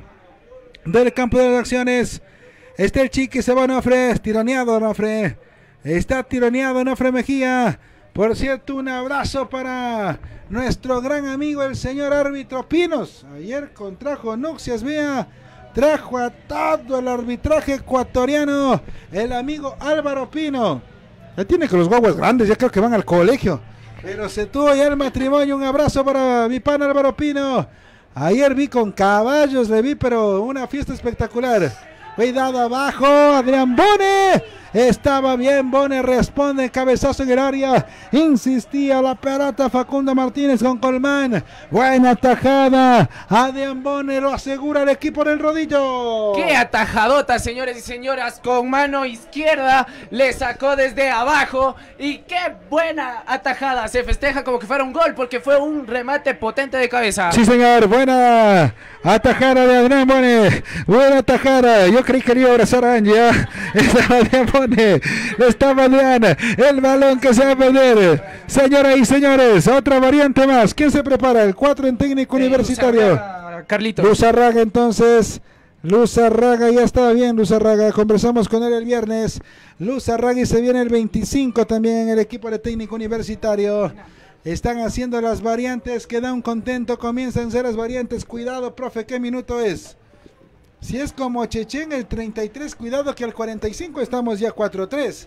del campo de las acciones. Está el Chiqui, se va Onofre, tironeado Onofre, está tironeado Onofre Mejía. Por cierto, un abrazo para nuestro gran amigo el señor árbitro Pinos. Ayer contrajo nupcias, vea, trajo a todo el arbitraje ecuatoriano el amigo Álvaro Pino. Ya tiene que los guaguas grandes, ya creo que van al colegio. Pero se tuvo ya el matrimonio, un abrazo para mi pan Álvaro Pino. Ayer vi con caballos, le vi, pero una fiesta espectacular. Cuidado abajo, Adrián Bone. Estaba bien, Bone responde, cabezazo en el área. Insistía la pelota Facundo Martínez con Colmán. Buena atajada. Adrián Bone lo asegura el equipo del rodillo. ¡Qué atajadota, señores y señoras! Con mano izquierda le sacó desde abajo. Y qué buena atajada. Se festeja como que fuera un gol porque fue un remate potente de cabeza. Sí, señor. Buena atajada de Adrián Bone. Buena atajada. Yo creí que le iba a abrazar a Anja. Estaba Adrián Bone. Estaba Adrián. El balón que se va a perder. Señoras y señores, otra variante más. ¿Quién se prepara? El 4 en técnico universitario. Carlitos. Luz Arraga entonces. Luz Arraga, ya estaba bien Luz Arraga, conversamos con él el viernes. Luz Arraga, y se viene el 25 también en el equipo de técnico universitario. Están haciendo las variantes, queda un contento, comienzan a ser las variantes. Cuidado, profe, ¿qué minuto es? Si es como Chechen el 33, cuidado que al 45 estamos ya 4-3.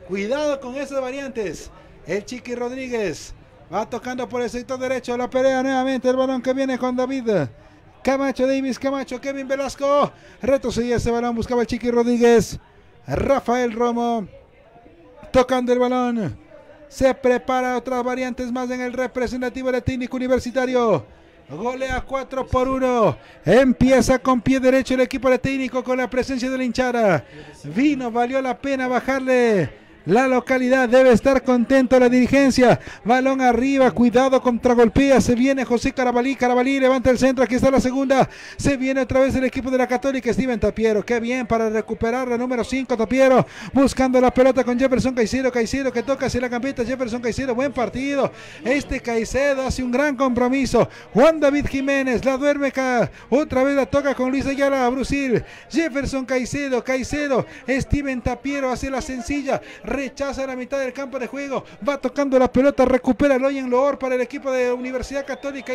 Cuidado con esas variantes. El Chiqui Rodríguez va tocando por el sector derecho. La pelea nuevamente. El balón que viene con David Camacho, Davis Camacho, Kevin Velasco. Retrocedía ese balón. Buscaba el Chiqui Rodríguez. Rafael Romo tocando el balón. Se prepara otras variantes más en el representativo del Técnico Universitario. Golea 4-1. Empieza con pie derecho el equipo de Técnico con la presencia de la hinchada. Valió la pena bajarle. La localidad debe estar contento la dirigencia. Balón arriba, cuidado, contragolpea. Se viene José Carabalí. Carabalí levanta el centro. Aquí está la segunda. Se viene otra vez el equipo de la Católica. Steven Tapiero. Qué bien para recuperar la número 5. Tapiero buscando la pelota con Jefferson Caicedo. Caicedo que toca hacia la campita. Jefferson Caicedo. Buen partido. Caicedo hace un gran compromiso. Juan David Jiménez la duerme acá. Otra vez la toca con Luis Ayala. Brusil. Jefferson Caicedo. Steven Tapiero hace la sencilla. Rechaza la mitad del campo de juego, va tocando la pelota, recupera el Oyen Loor para el equipo de Universidad Católica.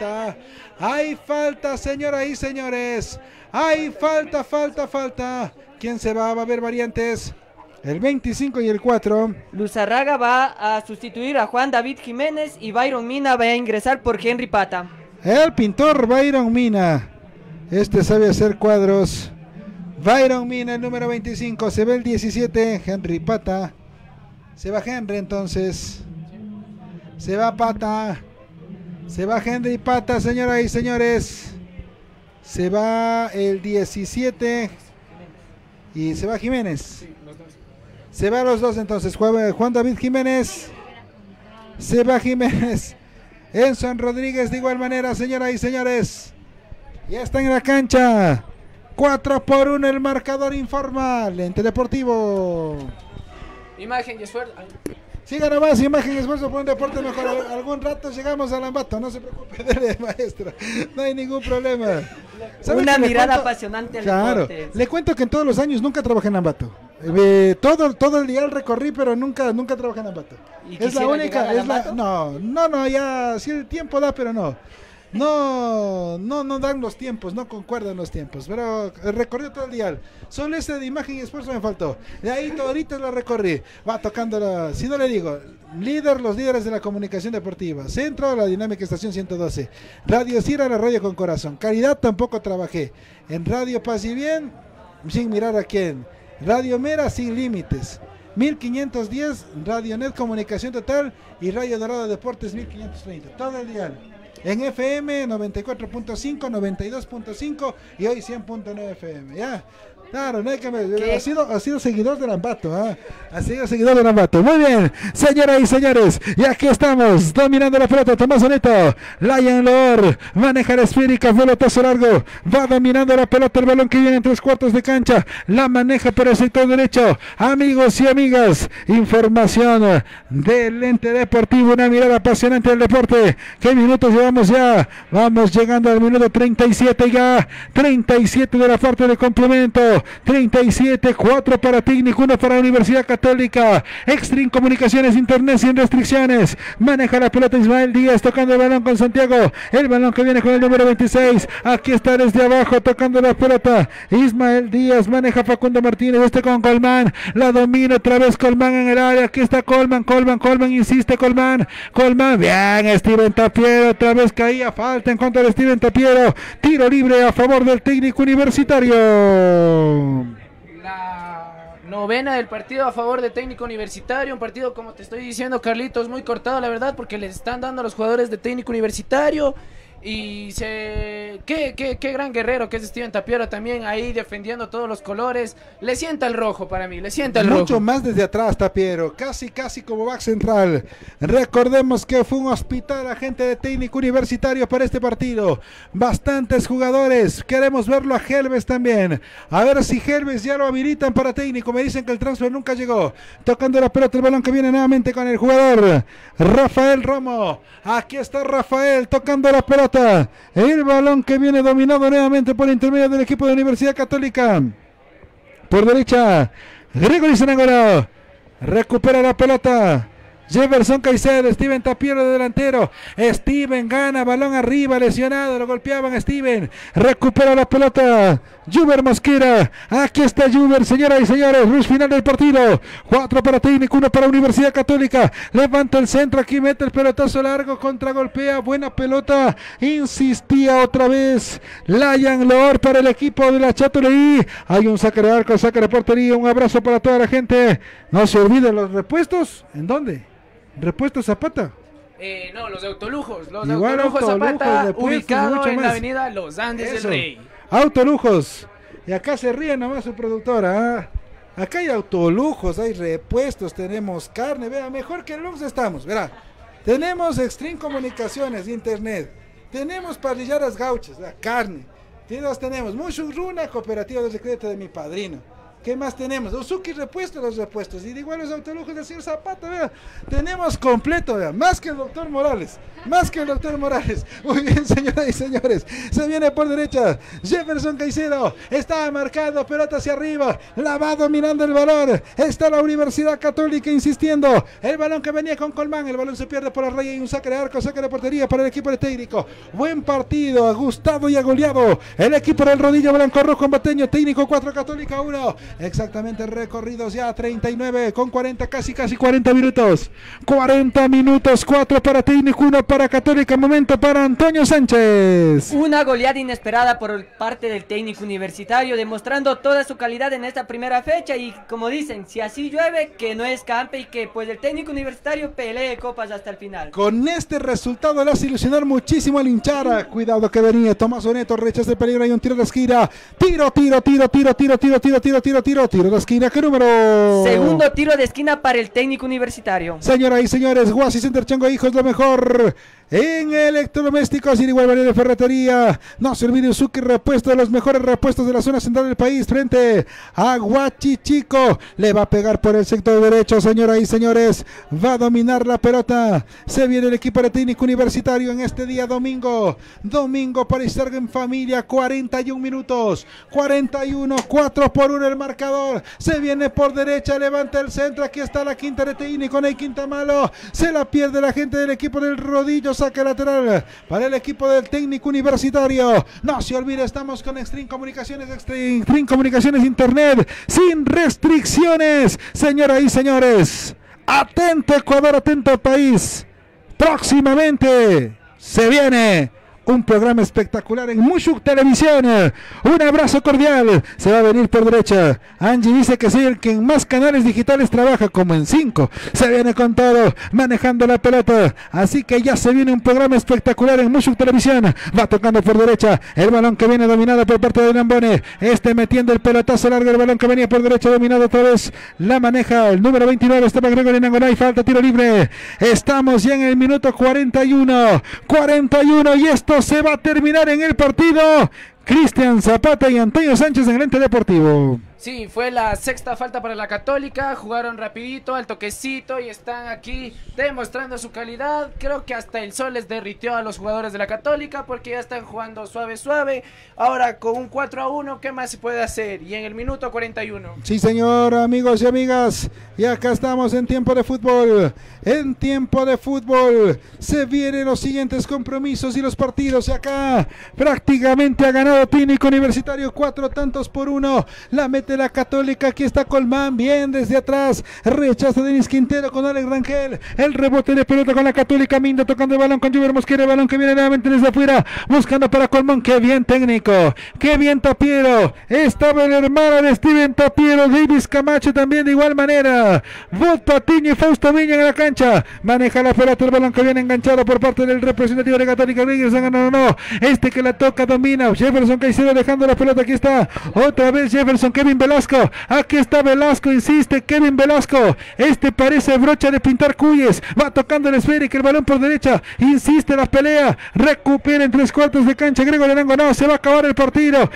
Hay falta, señoras y señores, hay falta. ¿Quién se va? Va a haber variantes. El 25 y el 4. Luzarraga va a sustituir a Juan David Jiménez y Byron Mina va a ingresar por Henry Pata. El pintor Byron Mina, sabe hacer cuadros. Byron Mina, el número 25, se ve el 17, Henry Pata. Se va Henry entonces. Se va Pata. Se va Henry Pata, señoras y señores. Se va el 17 y se va Jiménez. Se va los dos entonces. Juan David Jiménez. Se va Jiménez. Enson Rodríguez de igual manera, señoras y señores. Ya está en la cancha. 4-1 el marcador informa. Lente Deportivo. Imagen y esfuerzo. Siga nomás, imagen y esfuerzo por un deporte mejor. Algún rato llegamos al Ambato, no se preocupe, dele, maestro. No hay ningún problema. Una mirada apasionante al deporte. Le cuento que en todos los años nunca trabajé en Ambato. Todo el día recorrí, pero nunca trabajé en Ambato. Es la única. No, ya si el tiempo da, pero no. No dan los tiempos, no concuerdan los tiempos, pero recorrió todo el día. Solo ese de imagen y esfuerzo me faltó. De ahí todito lo recorrí. Va tocando si no le digo, los líderes de la comunicación deportiva. Centro, la Dinámica Estación 112. Radio Sira, la radio con corazón. Calidad tampoco trabajé. En Radio Paz y Bien, sin mirar a quién. Radio Mera, sin límites. 1510, Radio Net Comunicación Total y Radio Dorado Deportes 1530. Todo el día. En FM 94.5, 92.5 y hoy 100.9 FM. Ya, claro, no hay que ha sido seguidor del Ambato, ha sido seguidor del Ambato. Muy bien, señoras y señores, y aquí estamos dominando la pelota. Tomás Bonito, Lion Loor maneja la esférica, pelotazo largo, va dominando la pelota, el balón que viene en 3/4 de cancha, la maneja por el sector derecho. Amigos y amigas, información del Ente Deportivo, una mirada apasionante del deporte. ¿Qué minutos llevamos ya? Vamos llegando al minuto 37 ya, 37 de la parte de complemento. 37, 4 para Técnico, 1 para Universidad Católica. Extreme Comunicaciones, Internet sin restricciones. Maneja la pelota Ismael Díaz tocando el balón con Santiago. El balón que viene con el número 26. Aquí está desde abajo tocando la pelota. Ismael Díaz maneja Facundo Martínez. Con Colmán. La domina otra vez Colmán en el área. Aquí está Colmán, insiste Colmán. Bien, Steven Tapiero. Otra vez caía falta en contra de Steven Tapiero. Tiro libre a favor del Técnico Universitario. La novena del partido a favor de Técnico Universitario, un partido, como te estoy diciendo, Carlitos, muy cortado, la verdad, porque les están dando a los jugadores de Técnico Universitario. Y qué gran guerrero que es Steven Tapiero, también ahí defendiendo todos los colores. Le sienta el rojo para mí, le sienta el rojo. Mucho más desde atrás Tapiero, casi como back central. Recordemos que fue un hospital agente de Técnico Universitario para este partido. Bastantes jugadores, queremos verlo a Helves también. A ver si Helves ya lo habilitan para Técnico. Me dicen que el transfer nunca llegó. Tocando la pelota, el balón que viene nuevamente con el jugador Rafael Romo. Aquí está Rafael tocando la pelota. El balón que viene dominado nuevamente por intermedio del equipo de Universidad Católica. Por derecha, Gregory Senangoro recupera la pelota. Jefferson Caicedo, Steven Tapiero de delantero. Steven gana, balón arriba, lesionado, lo golpeaban a Steven. Recupera la pelota. Juber Mosquera. Aquí está Juber, señoras y señores. Luz final del partido. 4 para Técnico, 1 para Universidad Católica. Levanta el centro, aquí mete el pelotazo largo, contragolpea. Buena pelota. Insistía otra vez Layan Loor para el equipo de la Chatoleí. Hay un saque de arco, saque de portería. Un abrazo para toda la gente. No se olviden los repuestos. ¿En dónde? Repuesto Zapata. No, los de Autolujos. Los de Igual Autolujos Zapata, repuestos, ubicado en más. la avenida Los Andes del Rey. Autolujos. Y acá se ríe nomás su productora. ¿Ah? Acá hay autolujos, hay repuestos, tenemos carne. Vea, mejor que el Lux estamos. Verá, tenemos Extreme Comunicaciones, internet. Tenemos parrilladas gauchas, la carne. Tenemos Mushuruna, cooperativa de crédito de mi padrino. ¿Qué más tenemos? Uzuki repuesto, los repuestos. Y igual los autolujos del señor Zapata, vea. Tenemos completo, vea. Más que el doctor Morales. Más que el doctor Morales. Muy bien, señoras y señores. Se viene por derecha. Jefferson Caicedo. Está marcado, pelota hacia arriba. La va dominando el balón. Está la Universidad Católica insistiendo. El balón que venía con Colmán. El balón se pierde por la raya y un saque de arco, saque de portería para el equipo de Técnico. Buen partido. Ha gustado y ha goleado el equipo del Rodillo Blanco Rojo Combateño. Técnico 4, Católica 1. Exactamente, recorridos ya 39 con 40, casi 40 minutos. 40 minutos, 4 para Técnico, 1 para Católica. Momento para Antonio Sánchez. Una goleada inesperada por parte del Técnico Universitario, demostrando toda su calidad en esta primera fecha. Y como dicen, si así llueve, que no escampe y que pues el Técnico Universitario pelee copas hasta el final. Con este resultado le hace ilusionar muchísimo al hinchara. Cuidado que venía Tomás Oneto, rechaza de peligro, hay un tiro de esquina. Tiro de esquina, ¿qué número? Segundo tiro de esquina para el Técnico Universitario. Señoras y señores, Guasi Center Chango Hijos, lo mejor en electrodomésticos y de igual manera de ferretería. No se olvide Uzuki repuesto, de los mejores repuestos de la zona central del país, frente a Huachichico. Le va a pegar por el sector derecho, señoras y señores. Va a dominar la pelota. Se viene el equipo de Técnico Universitario en este día domingo. Domingo para estar en familia, 41 minutos. 41, 4-1 el marcador. Se viene por derecha, levanta el centro. Aquí está la quinta de Técnico, Ney Quintamalo. Se la pierde la gente del equipo del Rodillo. Saque lateral para el equipo del Técnico Universitario. No se olvide, estamos con Extreme Comunicaciones Internet sin restricciones. Señoras y señores, atento Ecuador, atento país. Próximamente se viene un programa espectacular en Mushuk Televisión. Un abrazo cordial. Se va a venir por derecha. Angie dice que soy el que en más canales digitales trabaja, como en 5. Se viene con todo, manejando la pelota. Así que ya se viene un programa espectacular en Mushuk Televisión. Va tocando por derecha. El balón que viene dominado por parte de Nambone. Metiendo el pelotazo largo. El balón que venía por derecha dominado otra vez. La maneja el número 29. Esteban Gregorio Nangonay. Falta, tiro libre. Estamos ya en el minuto 41. 41 y esto se va a terminar en el partido. Cristian Zapata y Antonio Sánchez en el ente deportivo. Sí, fue la sexta falta para la Católica. Jugaron rapidito, al toquecito y están aquí demostrando su calidad. Creo que hasta el sol les derritió a los jugadores de la Católica porque ya están jugando suave. Ahora con un 4-1, ¿qué más se puede hacer? Y en el minuto 41. Sí, señor, amigos y amigas. Y acá estamos en tiempo de fútbol. En tiempo de fútbol se vienen los siguientes compromisos y los partidos. Y acá prácticamente ha ganado Técnico Universitario 4-1. La mete la Católica. Aquí está Colmán, bien desde atrás. Rechaza Denis Quintero con Alex Rangel. El rebote de pelota con la Católica. Minda tocando el balón con Juber Mosquera. El balón que viene nuevamente desde afuera. Buscando para Colmán. Qué bien Técnico. Qué bien Tapiero. Estaba el hermano de Steven Tapiero. Davis Camacho también de igual manera. Vod Patiño y Fausto Viña en la cancha. Maneja la pelota. El balón que viene enganchado por parte del representativo de Católica. No. Que la toca domina. Jefferson Caicedo dejando la pelota. Aquí está. Otra vez Jefferson. Kevin Velasco. Aquí está Velasco. Insiste Kevin Velasco. Parece brocha de pintar cuyes. Va tocando el esférico. El balón por derecha. Insiste la pelea. Recupera en 3/4 de cancha. Gregorio Arango. No, se va a acabar el partido.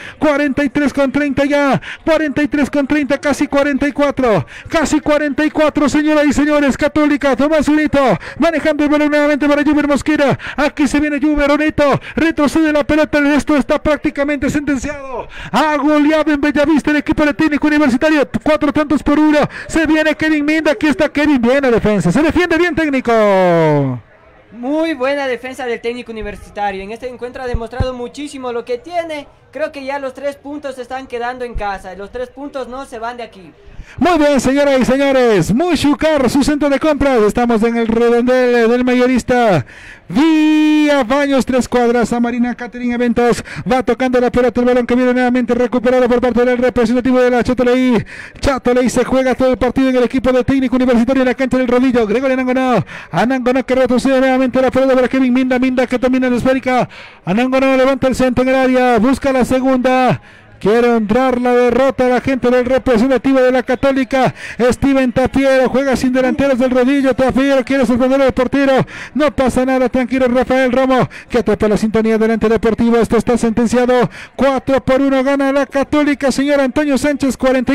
43-30 ya. 43-30. Casi 44. Casi 44, señoras y señores. Católica. Tomás Unito. Manejando el balón nuevamente para Juber Mosquera. Aquí se viene Juber Unito. Retrocede la pelota. Esto está prácticamente sentenciado. Ha goleado en Bellavista el equipo de de Técnico Universitario, 4 tantos por 1. Se viene Kevin Minda, aquí está Kevin, bien a defensa, se defiende bien Técnico. Muy buena defensa del Técnico Universitario. En este encuentro ha demostrado muchísimo lo que tiene. Creo que ya los 3 puntos se están quedando en casa. Los 3 puntos no se van de aquí. Muy bien, señoras y señores. Mushucar, su centro de compras. Estamos en el redondel del mayorista. Vía Baños, 3 cuadras. A Marina Catering Eventos. Va tocando la pelota, el balón que viene nuevamente recuperado por parte del representativo de la Châtelet. Châtelet se juega todo el partido en el equipo de Técnico Universitario en la cancha del Rodillo. Gregorio Anangonó. Anangonó que retrocede nuevamente la pelota para Kevin Minda. Minda que domina la esférica. Anangonó levanta el centro en el área. Busca la segunda. Quiere honrar la derrota a la gente del representativo de la Católica. Steven Tapiero juega sin delanteros del Rodillo. Tapiero quiere sorprender al portero. No pasa nada, tranquilo Rafael Romo, que atrapa la sintonía del ente deportivo. Esto está sentenciado. 4 por 1 gana la Católica, señor Antonio Sánchez,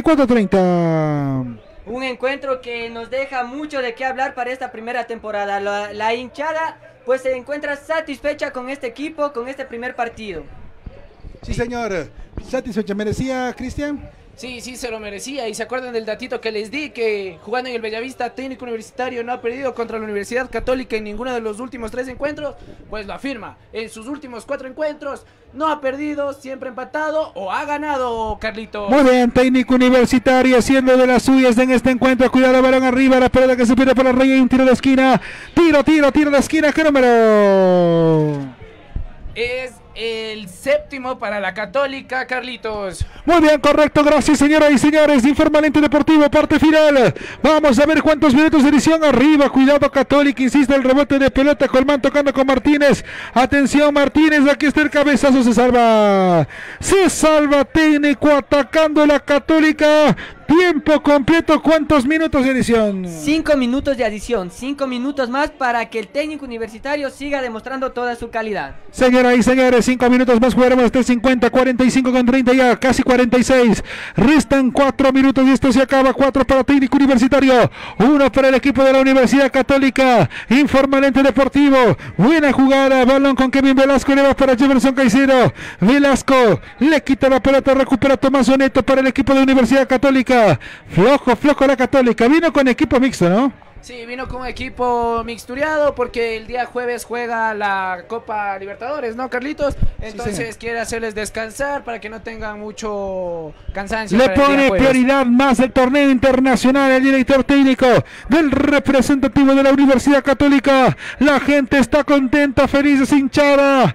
44-30. Un encuentro que nos deja mucho de qué hablar para esta primera temporada. La hinchada pues se encuentra satisfecha con este equipo, con este primer partido. Sí, señor. ¿Satisfecha? ¿Merecía, Cristian? Sí, se lo merecía. Y se acuerdan del datito que les di, que jugando en el Bellavista, Técnico Universitario no ha perdido contra la Universidad Católica en ninguno de los últimos 3 encuentros. Pues lo afirma. En sus últimos 4 encuentros no ha perdido, siempre empatado o ha ganado, Carlitos. Muy bien, Técnico Universitario haciendo de las suyas en este encuentro. Cuidado, balón arriba, la pelota que se pierde por la raya y un tiro de esquina. Tiro de esquina. ¿Qué número? Es el 7º para la Católica, Carlitos. Muy bien, correcto, gracias señoras y señores. Informa el ente deportivo, parte final. Vamos a ver cuántos minutos de edición arriba. Cuidado Católica, insiste el rebote de pelota. Colmán tocando con Martínez. Atención Martínez, aquí está el cabezazo, se salva. Se salva Técnico atacando la Católica. Tiempo completo, ¿cuántos minutos de edición? 5 minutos de adición, 5 minutos más para que el Técnico Universitario siga demostrando toda su calidad. Señoras y señores, 5 minutos más, jugaremos hasta el 50, 45 con 30 ya, casi 46. Restan 4 minutos y esto se acaba. 4 para Técnico Universitario, 1 para el equipo de la Universidad Católica. Informa el ente deportivo. Buena jugada, balón con Kevin Velasco, le va para Jefferson Caicedo. Velasco le quita la pelota, recupera Tomás Oneto para el equipo de Universidad Católica. Flojo la Católica. Vino con equipo mixto, ¿no? Sí, vino con equipo mixturiado porque el día jueves juega la Copa Libertadores, ¿no, Carlitos? Entonces sí, quiere hacerles descansar para que no tengan mucho cansancio. Le pone prioridad más el torneo internacional el director técnico del representativo de la Universidad Católica. La gente está contenta, feliz, es hinchada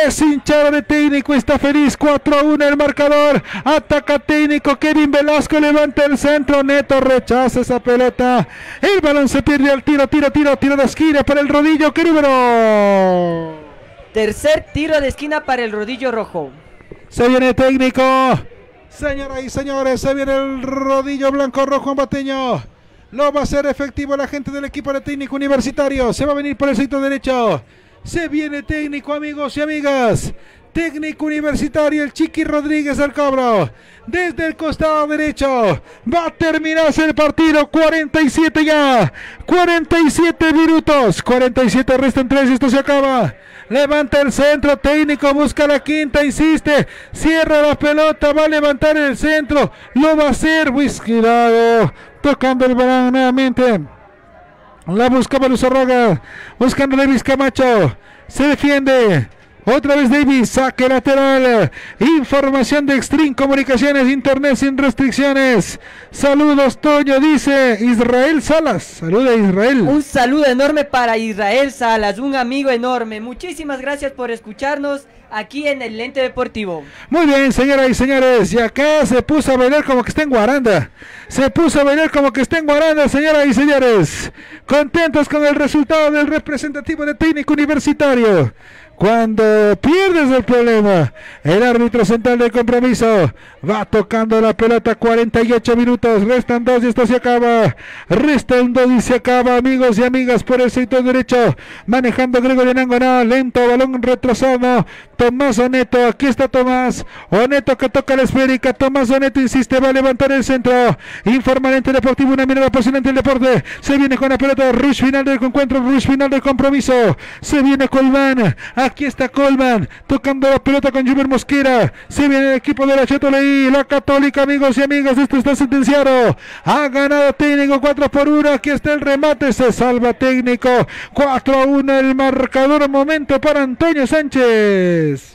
de Técnico, está feliz. 4-1 el marcador. Ataca Técnico, Kevin Velasco levanta el centro, Neto rechaza esa pelota. El balón se pierde al tiro de esquina para el Rodillo. ¿Qué número? Tercer tiro de esquina para el Rodillo rojo. Se viene Técnico. Señoras y señores, se viene el Rodillo blanco-rojo ambateño. Lo va a hacer efectivo la gente del equipo de Técnico Universitario. Se va a venir por el sector derecho. Se viene Técnico, amigos y amigas. Técnico Universitario, el Chiqui Rodríguez al cobro. Desde el costado derecho. Va a terminarse el partido. 47 ya. 47 minutos. 47 restan 3. Esto se acaba. Levanta el centro. Técnico busca la quinta. Insiste. Cierra la pelota. Va a levantar el centro. Lo va a hacer. Cuidado. Tocando el balón nuevamente. La buscaba Luzarraga. Buscando Davis Camacho. Se defiende. Otra vez Davis, saque lateral. Información de Extreme Comunicaciones, internet sin restricciones. Saludos, Toño, dice Israel Salas. Saluda, Israel. Un saludo enorme para Israel Salas, un amigo enorme. Muchísimas gracias por escucharnos aquí en el Lente Deportivo. Muy bien, señoras y señores. Y acá se puso a bailar como que está en Guaranda. Señoras y señores. Contentos con el resultado del representativo de Técnico Universitario. Cuando pierdes el problema, el árbitro central del compromiso va tocando la pelota. 48 minutos, restan 2 y esto se acaba. Restan 2 y se acaba, amigos y amigas, por el sector derecho. Manejando Gregorio Nangoná, lento, balón retrasado. Tomás Oneto, aquí está Tomás Oneto que toca la esférica. Tomás Oneto insiste, va a levantar el centro. Informa el ente deportivo, una mirada apasionante del deporte. Se viene con la pelota, rush final del encuentro, rush final del compromiso. Se viene Colmán. Aquí está Colman tocando la pelota con Juber Mosquera. Se viene el equipo de la Chetoleí. La Católica, amigos y amigas, esto está sentenciado. Ha ganado Técnico 4-1. Aquí está el remate. Se salva Técnico. 4-1 el marcador. Momento para Antonio Sánchez.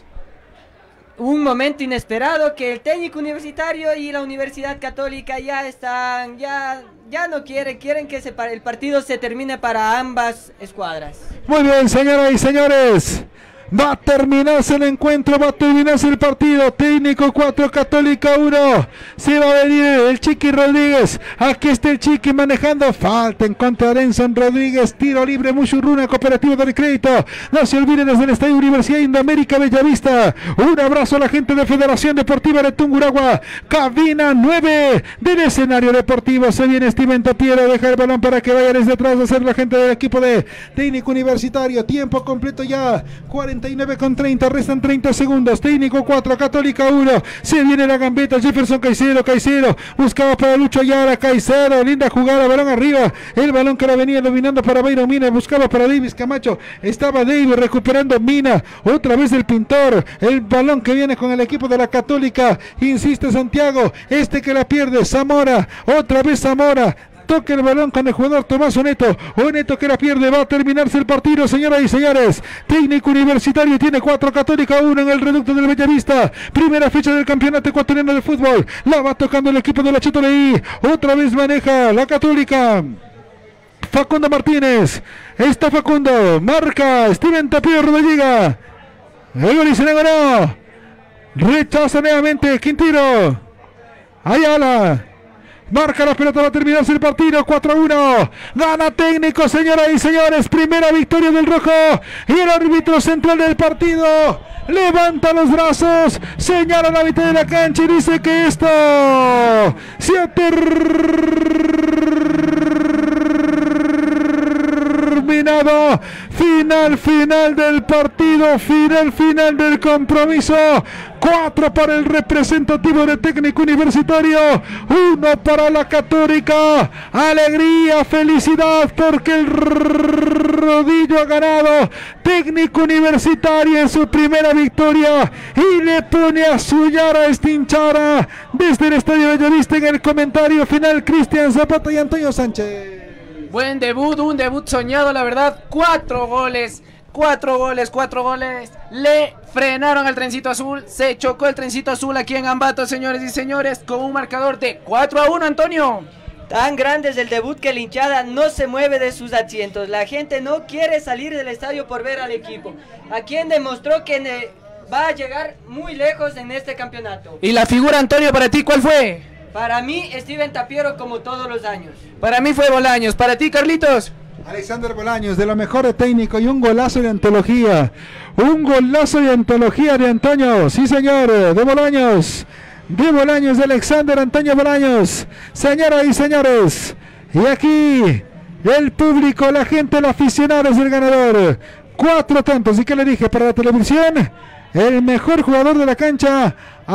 Un momento inesperado que el Técnico Universitario y la Universidad Católica ya están, ya no quieren que el partido se termine para ambas escuadras. Muy bien, señoras y señores. Va a terminarse el encuentro, va a terminarse el partido. Técnico 4, Católica 1. Se va a venir el Chiqui Rodríguez. Aquí está el Chiqui manejando. Falta en contra de Denson Rodríguez. Tiro libre, Mushurruna, Cooperativo del Crédito. No se olviden desde el Estadio Universidad Indoamérica Bellavista. Un abrazo a la gente de Federación Deportiva de Tungurahua. Cabina 9 del escenario deportivo. Se viene Steven Tapiero. Deja el balón para que vaya desde atrás a hacer la gente del equipo de Técnico Universitario. Tiempo completo ya. 49:30, restan 30 segundos. Técnico 4, Católica 1. Se viene la gambeta, Jefferson Caicedo buscaba para Lucho Ayala. Caicedo, linda jugada, balón arriba. El balón que la venía dominando para Bayron Mina, buscaba para Davis Camacho. Estaba Davis recuperando Mina. Otra vez el pintor. El balón que viene con el equipo de la Católica. Insiste Santiago. Que la pierde. Zamora. Otra vez Zamora. Toca el balón con el jugador Tomás Oneto. Oneto que la pierde. Va a terminarse el partido, señoras y señores. Técnico Universitario tiene 4, Católica 1 en el reducto del Bellavista. Primera fecha del campeonato ecuatoriano de fútbol. La va tocando el equipo de la Chetoleí. Otra vez maneja la Católica. Facundo Martínez. Está Facundo. Marca Steven Tapio Rodallega. El gol y se le ganó. Rechaza nuevamente Quintero. Ayala. Marca la pelota, va a terminarse el partido. 4-1. Gana Técnico, señoras y señores. Primera victoria del rojo. Y el árbitro central del partido levanta los brazos, señala la mitad de la cancha y dice que esto se ha terminado. Final del partido. Final del compromiso. 4 para el representativo de Técnico Universitario, 1 para la Católica. Alegría, felicidad porque el Rodillo ha ganado. Técnico Universitario en su primera victoria y le pone a suyar a esta hinchada desde el Estadio Bellavista. En el comentario final, Cristian Zapata y Antonio Sánchez. Buen debut, un debut soñado, la verdad. 4 goles. 4 goles, le frenaron al trencito azul, se chocó el trencito azul aquí en Ambato, señores y señores, con un marcador de 4-1, Antonio. Tan grande es el debut que la hinchada no se mueve de sus asientos, la gente no quiere salir del estadio por ver al equipo, a quien demostró que va a llegar muy lejos en este campeonato. ¿Y la figura, Antonio, para ti cuál fue? Para mí, Steven Tapiero, como todos los años. Para mí fue Bolaños, para ti, Carlitos. Alexander Bolaños, de lo mejor de Técnico, y un golazo de antología. Un golazo de antología de Antonio. Sí, señor, de Bolaños. De Bolaños, de Alexander Antonio Bolaños. Señoras y señores. Y aquí, el público, la gente, el aficionado es el ganador. 4 tantos. ¿Y qué le dije para la televisión? El mejor jugador de la cancha,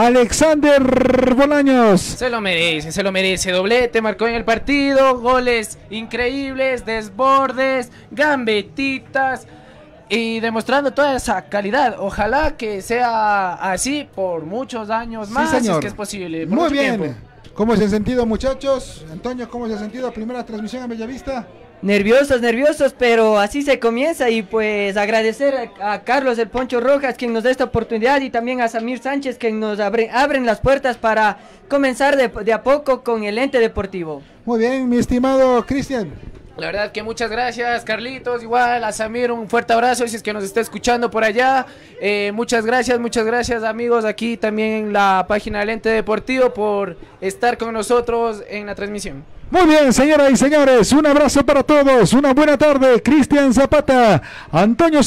Alexander Bolaños. Se lo merece. Doblete marcó en el partido, goles increíbles, desbordes, gambetitas y demostrando toda esa calidad. Ojalá que sea así por muchos años más, sí, si es que es posible. Muy bien. Tiempo. ¿Cómo se han sentido, muchachos? Antonio, ¿cómo se ha sentido? Primera transmisión en Bellavista. Nerviosos, pero así se comienza. Y pues agradecer a Carlos el Poncho Rojas, quien nos da esta oportunidad, y también a Samir Sánchez, quien nos abren las puertas para comenzar de a poco con el ente deportivo. Muy bien, mi estimado Cristian. La verdad que muchas gracias, Carlitos, igual a Samir un fuerte abrazo si es que nos está escuchando por allá. Muchas gracias amigos aquí también en la página del ente deportivo por estar con nosotros en la transmisión. Muy bien, señoras y señores, un abrazo para todos, una buena tarde. Cristian Zapata, Antonio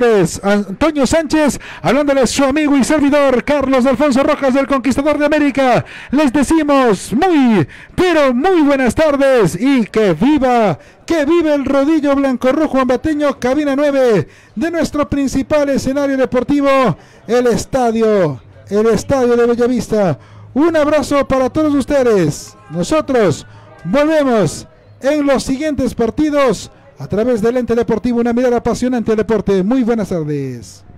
Sánchez, hablándole su amigo y servidor Carlos Alfonso Rojas, del Conquistador de América. Les decimos pero muy buenas tardes y que viva el Rodillo Blanco Rojo Ambateño. Cabina 9 de nuestro principal escenario deportivo, el estadio de Bellavista. Un abrazo para todos ustedes. Nosotros volvemos en los siguientes partidos a través del ente deportivo, una mirada apasionante al deporte. Muy buenas tardes.